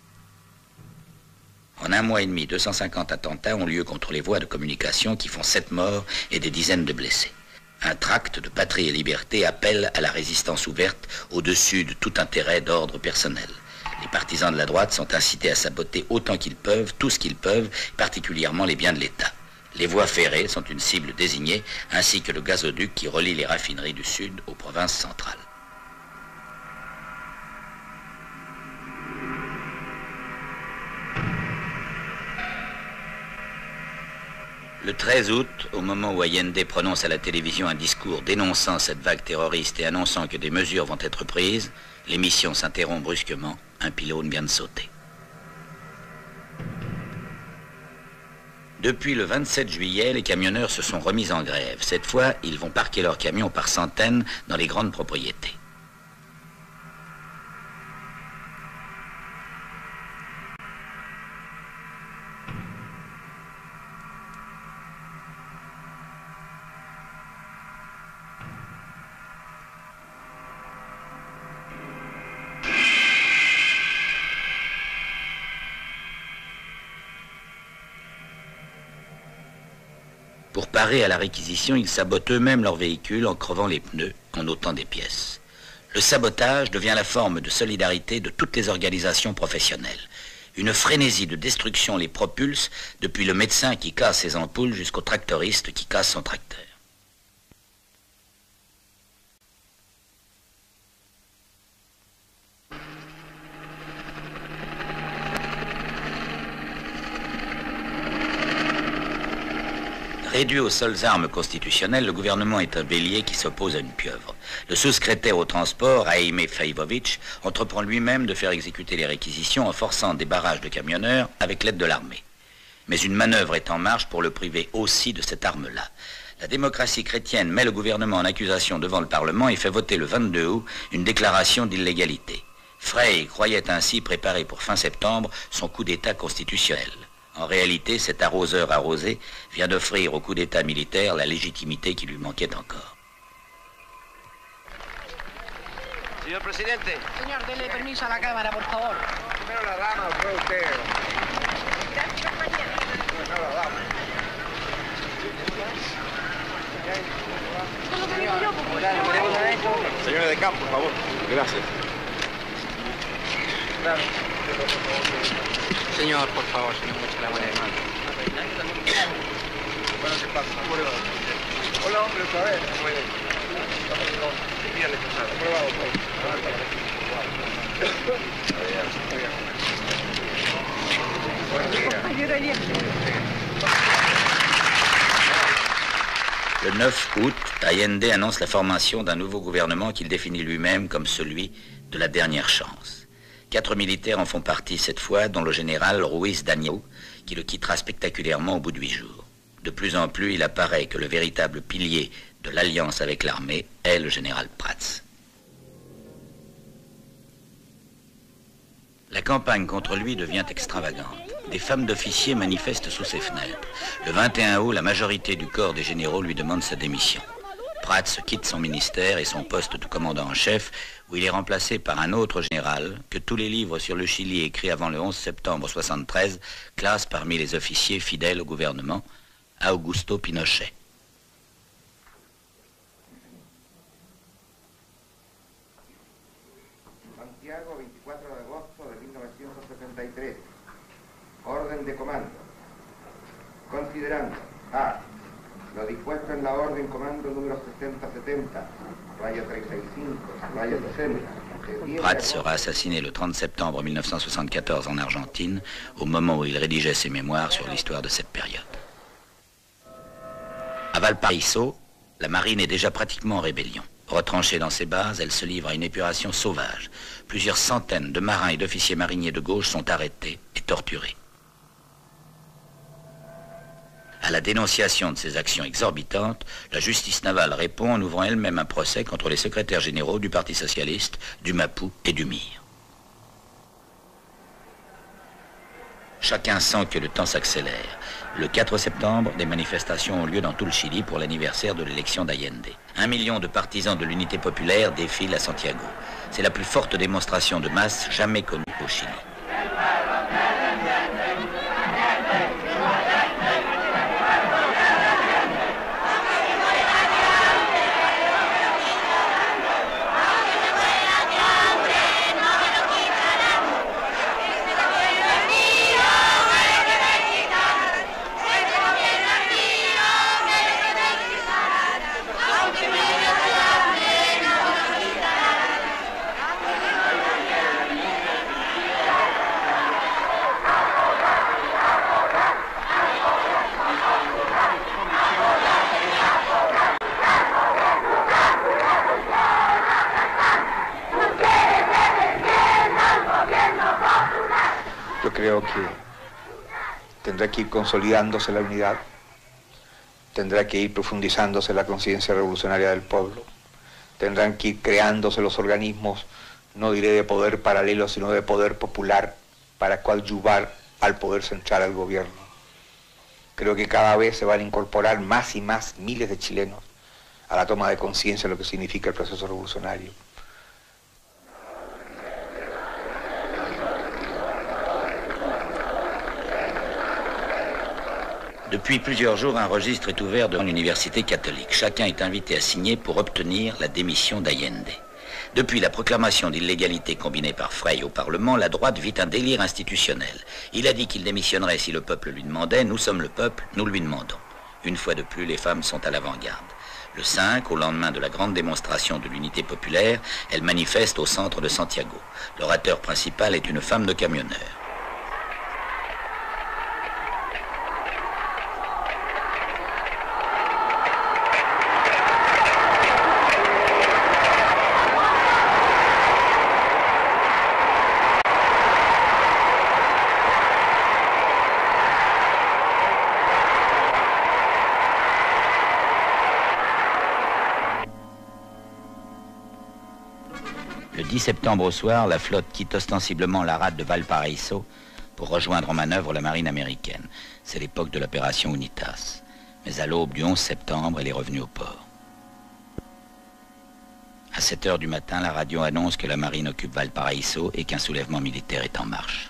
En 1 mois et demi, 250 attentats ont lieu contre les voies de communication qui font 7 morts et des dizaines de blessés. Un tract de patrie et liberté appelle à la résistance ouverte au-dessus de tout intérêt d'ordre personnel. Les partisans de la droite sont incités à saboter autant qu'ils peuvent, tout ce qu'ils peuvent, particulièrement les biens de l'État. Les voies ferrées sont une cible désignée, ainsi que le gazoduc qui relie les raffineries du Sud aux provinces centrales. Le 13 août, au moment où Allende prononce à la télévision un discours dénonçant cette vague terroriste et annonçant que des mesures vont être prises, l'émission s'interrompt brusquement. Un pylône vient de sauter. Depuis le 27 juillet, les camionneurs se sont remis en grève. Cette fois, ils vont parquer leurs camions par centaines dans les grandes propriétés. Pour parer à la réquisition, ils sabotent eux-mêmes leurs véhicules en crevant les pneus, en ôtant des pièces. Le sabotage devient la forme de solidarité de toutes les organisations professionnelles. Une frénésie de destruction les propulse, depuis le médecin qui casse ses ampoules jusqu'au tractoriste qui casse son tracteur. Réduit aux seules armes constitutionnelles, le gouvernement est un bélier qui s'oppose à une pieuvre. Le sous-secrétaire au transport, Aime Faivovic, entreprend lui-même de faire exécuter les réquisitions en forçant des barrages de camionneurs avec l'aide de l'armée. Mais une manœuvre est en marche pour le priver aussi de cette arme-là. La démocratie chrétienne met le gouvernement en accusation devant le Parlement et fait voter le 22 août une déclaration d'illégalité. Frey croyait ainsi préparer pour fin septembre son coup d'État constitutionnel. En réalité, cet arroseur arrosé vient d'offrir au coup d'État militaire la légitimité qui lui manquait encore. Señor presidente. Señor, dele permiso a la Cámara, por favor. Primero la dama, después usted. Gracias, compañero. Primero la dama. Señores de campo, por favor. Gracias. Claro. Señor, por favor, señor, mucha la buena mano. Bueno, ¿qué pasa? Hola, hombre, otra vez. Le 9 août, Allende annonce la formation d'un nouveau gouvernement qu'il définit lui-même comme celui de la dernière chance. 4 militaires en font partie cette fois, dont le général Ruiz Daniel, qui le quittera spectaculairement au bout de 8 jours. De plus en plus, il apparaît que le véritable pilier de l'alliance avec l'armée est le général Prats. La campagne contre lui devient extravagante. Des femmes d'officiers manifestent sous ses fenêtres. Le 21 août, la majorité du corps des généraux lui demande sa démission. Prats quitte son ministère et son poste de commandant en chef, où il est remplacé par un autre général que tous les livres sur le Chili écrits avant le 11 septembre 1973 classent parmi les officiers fidèles au gouvernement, Augusto Pinochet. Santiago, 24 de agosto de 1973. Orden de comando. Considerando A. Lo dispuesto en la orden comando número 6070, raya 365, raya 60. Prats sera assassiné le 30 septembre 1974 en Argentine, au moment où il rédigeait ses mémoires sur l'histoire de cette période. À Valparaiso, la marine est déjà pratiquement en rébellion. Retranchée dans ses bases, elle se livre à une épuration sauvage. Plusieurs centaines de marins et d'officiers mariniers de gauche sont arrêtés et torturés. À la dénonciation de ces actions exorbitantes, la justice navale répond en ouvrant elle-même un procès contre les secrétaires généraux du Parti socialiste, du MAPU et du MIR. Chacun sent que le temps s'accélère. Le 4 septembre, des manifestations ont lieu dans tout le Chili pour l'anniversaire de l'élection d'Allende. 1 million de partisans de l'unité populaire défilent à Santiago. C'est la plus forte démonstration de masse jamais connue au Chili. Creo que tendrá que ir consolidándose la unidad, tendrá que ir profundizándose la conciencia revolucionaria del pueblo, tendrán que ir creándose los organismos, no diré de poder paralelo, sino de poder popular, para coadyuvar al poder central, al gobierno. Creo que cada vez se van a incorporar más y más miles de chilenos a la toma de conciencia de lo que significa el proceso revolucionario. Depuis plusieurs jours, un registre est ouvert devant l'université catholique. Chacun est invité à signer pour obtenir la démission d'Allende. Depuis la proclamation d'illégalité combinée par Frey au Parlement, la droite vit un délire institutionnel. Il a dit qu'il démissionnerait si le peuple lui demandait. Nous sommes le peuple, nous lui demandons. Une fois de plus, les femmes sont à l'avant-garde. Le 5, au lendemain de la grande démonstration de l'unité populaire, elles manifestent au centre de Santiago. L'orateur principal est une femme de camionneur. Le 10 septembre au soir, la flotte quitte ostensiblement la rade de Valparaiso pour rejoindre en manœuvre la marine américaine. C'est l'époque de l'opération Unitas. Mais à l'aube du 11 septembre, elle est revenue au port. À 7 heures du matin, la radio annonce que la marine occupe Valparaiso et qu'un soulèvement militaire est en marche.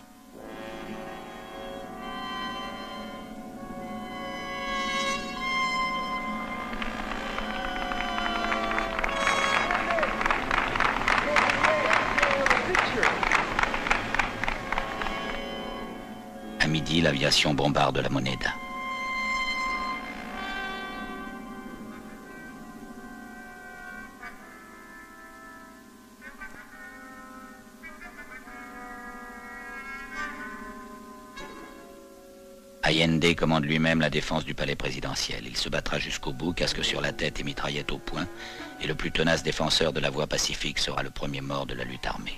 À midi, l'aviation bombarde la Moneda. Allende commande lui-même la défense du palais présidentiel. Il se battra jusqu'au bout, casque sur la tête et mitraillette au poing. Et le plus tenace défenseur de la voie pacifique sera le premier mort de la lutte armée.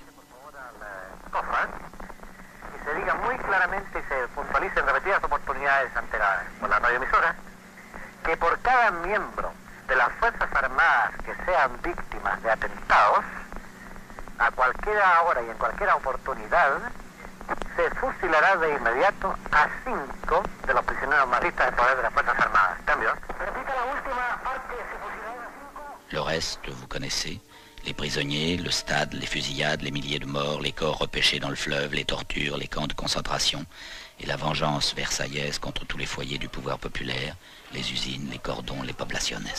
Se diga muy claramente y se puntualice en repetidas oportunidades por la radioemisora que por cada miembro de las Fuerzas Armadas que sean víctimas de atentados, a cualquiera hora y en cualquier oportunidad, se fusilará de inmediato a 5 de los prisioneros marxistas de poder de las Fuerzas Armadas. Cambio. Repita la última parte, se fusilará a 5. Le reste, vous connaissez. Les prisonniers, le stade, les fusillades, les milliers de morts, les corps repêchés dans le fleuve, les tortures, les camps de concentration et la vengeance versaillaise contre tous les foyers du pouvoir populaire, les usines, les cordons, les poblaciones.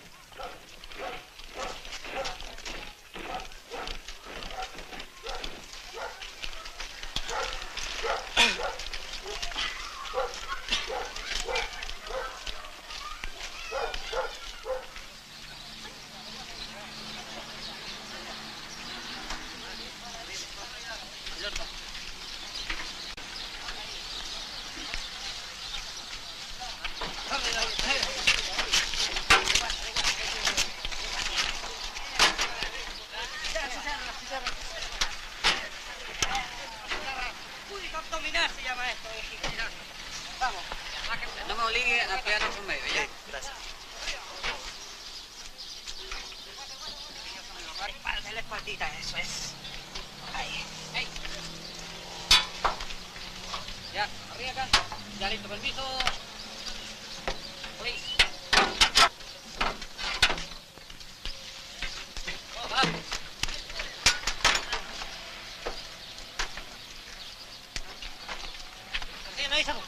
No me obligue a pegarnos por medio, ¿ya? Gracias. Dale la espaldita, eso es. Ahí, ahí. Ya, arriba acá. Ya listo, permiso. Uy. Vamos, vamos. Así, no avísalo.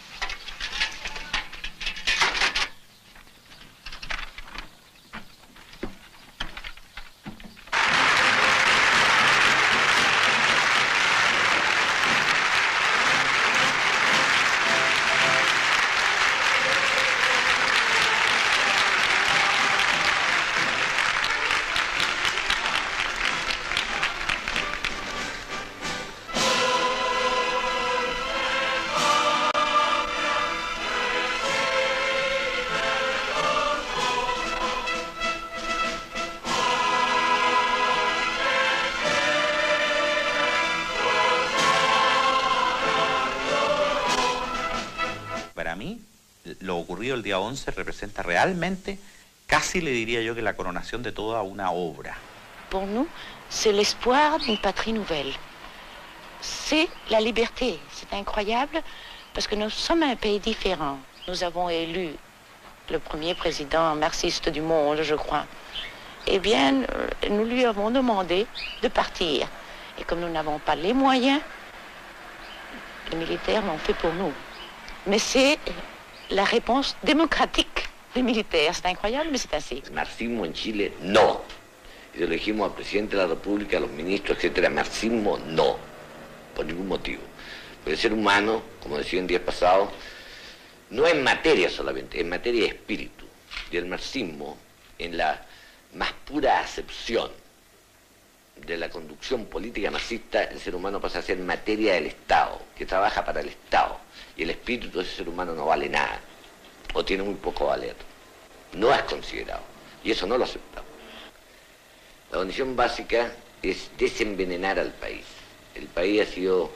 Para mí, lo ocurrido el día 11 representa realmente, casi le diría yo que la coronación de toda una obra. Pour nous, c'est l'espoir d'une patrie nouvelle. C'est la liberté. C'est incroyable parce que nous sommes un pays différent. Nous avons élu le premier président marxiste du monde, je crois. Eh bien, nous lui avons demandé de partir. Et comme nous n'avons pas les moyens, les militaires l'ont fait pour nous. Mais c'est la réponse démocratique des militaires. C'est incroyable, mais c'est ainsi. Marxismo en Chile, no. Y se lo dijimos al presidente de la República, a los ministros, etcétera. Marxismo, no. Por ningún motivo. Porque el ser humano, como decía en días pasados, no es materia solamente, es materia de espíritu. Y el marxismo, en la más pura acepción de la conducción política marxista, el ser humano pasa a ser materia del Estado, que trabaja para el Estado. Y el espíritu de ese ser humano no vale nada, o tiene muy poco valer. No es considerado, y eso no lo aceptamos. La condición básica es desenvenenar al país. El país ha sido,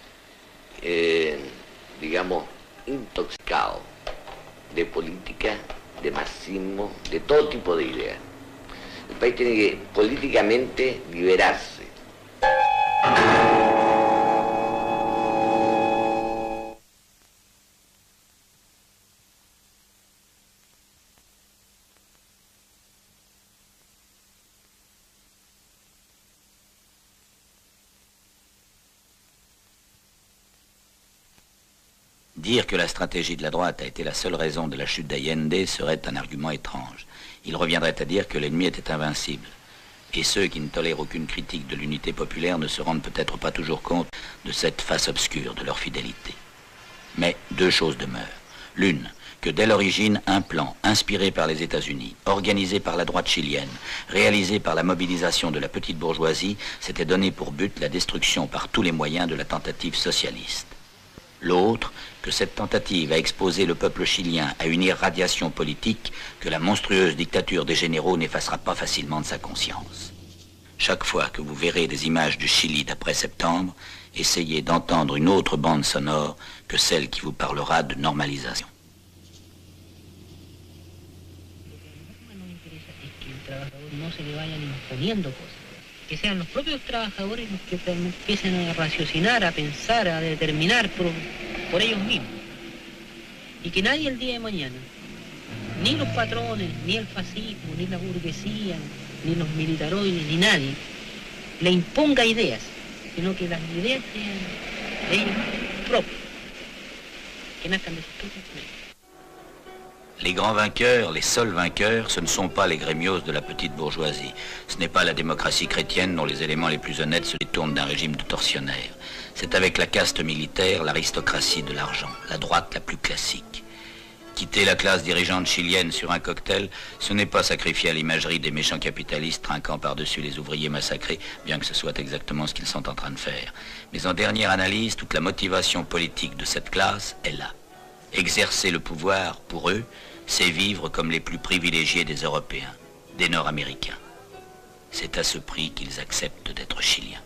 digamos, intoxicado de política, de marxismo, de todo tipo de ideas. El país tiene que políticamente liberarse. Dire que la stratégie de la droite a été la seule raison de la chute d'Allende serait un argument étrange. Il reviendrait à dire que l'ennemi était invincible. Et ceux qui ne tolèrent aucune critique de l'unité populaire ne se rendent peut-être pas toujours compte de cette face obscure de leur fidélité. Mais deux choses demeurent. L'une, que dès l'origine, un plan inspiré par les États-Unis, organisé par la droite chilienne, réalisé par la mobilisation de la petite bourgeoisie, s'était donné pour but la destruction par tous les moyens de la tentative socialiste. L'autre, que cette tentative a exposé le peuple chilien à une irradiation politique que la monstrueuse dictature des généraux n'effacera pas facilement de sa conscience. Chaque fois que vous verrez des images du Chili d'après septembre, essayez d'entendre une autre bande sonore que celle qui vous parlera de normalisation. No se le vayan imponiendo cosas, que sean los propios trabajadores los que empiecen a raciocinar, a pensar, a determinar por ellos mismos, y que nadie el día de mañana, ni los patrones, ni el fascismo, ni la burguesía, ni los militaroides, ni nadie, le imponga ideas, sino que las ideas sean de ellos propios, que nazcan de sus propios ideas. Les grands vainqueurs, les seuls vainqueurs, ce ne sont pas les grémios de la petite bourgeoisie. Ce n'est pas la démocratie chrétienne dont les éléments les plus honnêtes se détournent d'un régime de tortionnaires. C'est avec la caste militaire, l'aristocratie de l'argent, la droite la plus classique. Quitter la classe dirigeante chilienne sur un cocktail, ce n'est pas sacrifier à l'imagerie des méchants capitalistes trinquant par-dessus les ouvriers massacrés, bien que ce soit exactement ce qu'ils sont en train de faire. Mais en dernière analyse, toute la motivation politique de cette classe est là. Exercer le pouvoir, pour eux, c'est vivre comme les plus privilégiés des Européens, des Nord-Américains. C'est à ce prix qu'ils acceptent d'être chiliens.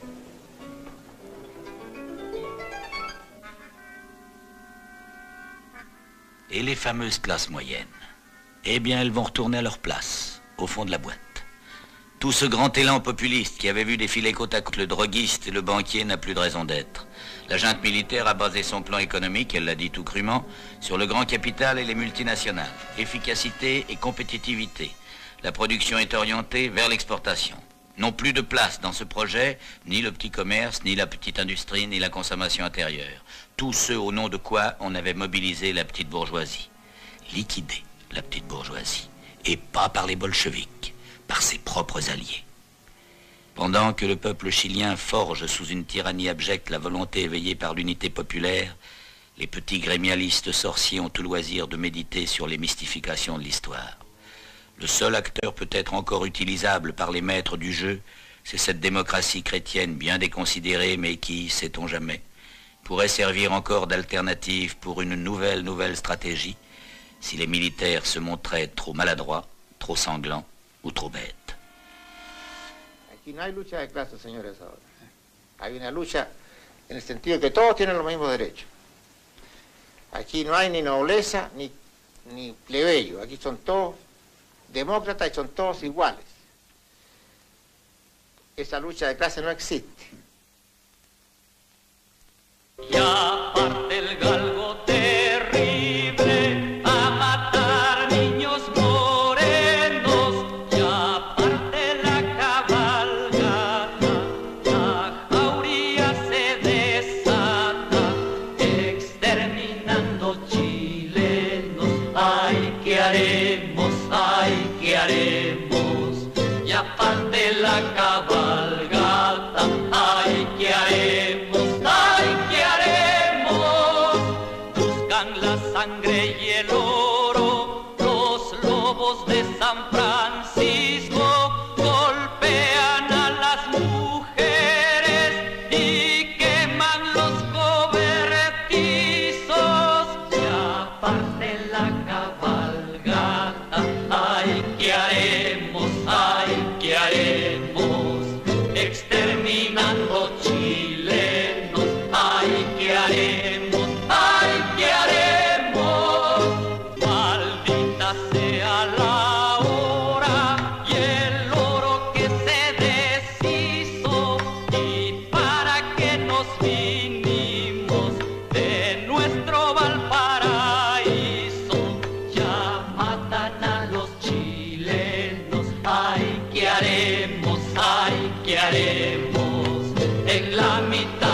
Et les fameuses classes moyennes, eh bien, elles vont retourner à leur place, au fond de la boîte. Tout ce grand élan populiste qui avait vu défiler côte à côte le droguiste et le banquier n'a plus de raison d'être. La junte militaire a basé son plan économique, elle l'a dit tout crûment, sur le grand capital et les multinationales. Efficacité et compétitivité. La production est orientée vers l'exportation. N'ont plus de place dans ce projet, ni le petit commerce, ni la petite industrie, ni la consommation intérieure. Tous ceux au nom de quoi on avait mobilisé la petite bourgeoisie. Liquidé la petite bourgeoisie. Et pas par les bolcheviks, par ses propres alliés. Pendant que le peuple chilien forge sous une tyrannie abjecte la volonté éveillée par l'unité populaire, les petits grémialistes sorciers ont tout loisir de méditer sur les mystifications de l'histoire. Le seul acteur peut-être encore utilisable par les maîtres du jeu, c'est cette démocratie chrétienne bien déconsidérée, mais qui, sait-on jamais, pourrait servir encore d'alternative pour une nouvelle stratégie, si les militaires se montraient trop maladroits, trop sanglants ou trop bêtes. Aquí no hay lucha de clases, señores, ahora. Hay una lucha en el sentido de que todos tienen los mismos derechos. Aquí no hay ni nobleza ni plebeyo. Aquí son todos demócratas y son todos iguales. Esa lucha de clases no existe. Ya parte el galgo terrible a matar niños morenos, ya parte la cabalgata, la jauría se desata, exterminando chilenos. Ay, ¿qué haremos? Ay, ¿qué haremos? Ya parte la cabalgata, ay, ¿qué haremos? La sangre y el oro, los lobos de San Francisco golpean a las mujeres y queman los cobertizos. Ya parte la cabalgata, ay, ¿qué haremos? Ay, ¿qué haremos? Exterminando chilenos, ay, ¿qué haremos? Ay, ¿qué haremos? Maldita sea la hora y el oro que se deshizo, y para qué nos vinimos de nuestro Valparaíso. Ya matan a los chilenos, ay, ¿qué haremos? Ay, ¿qué haremos? En la mitad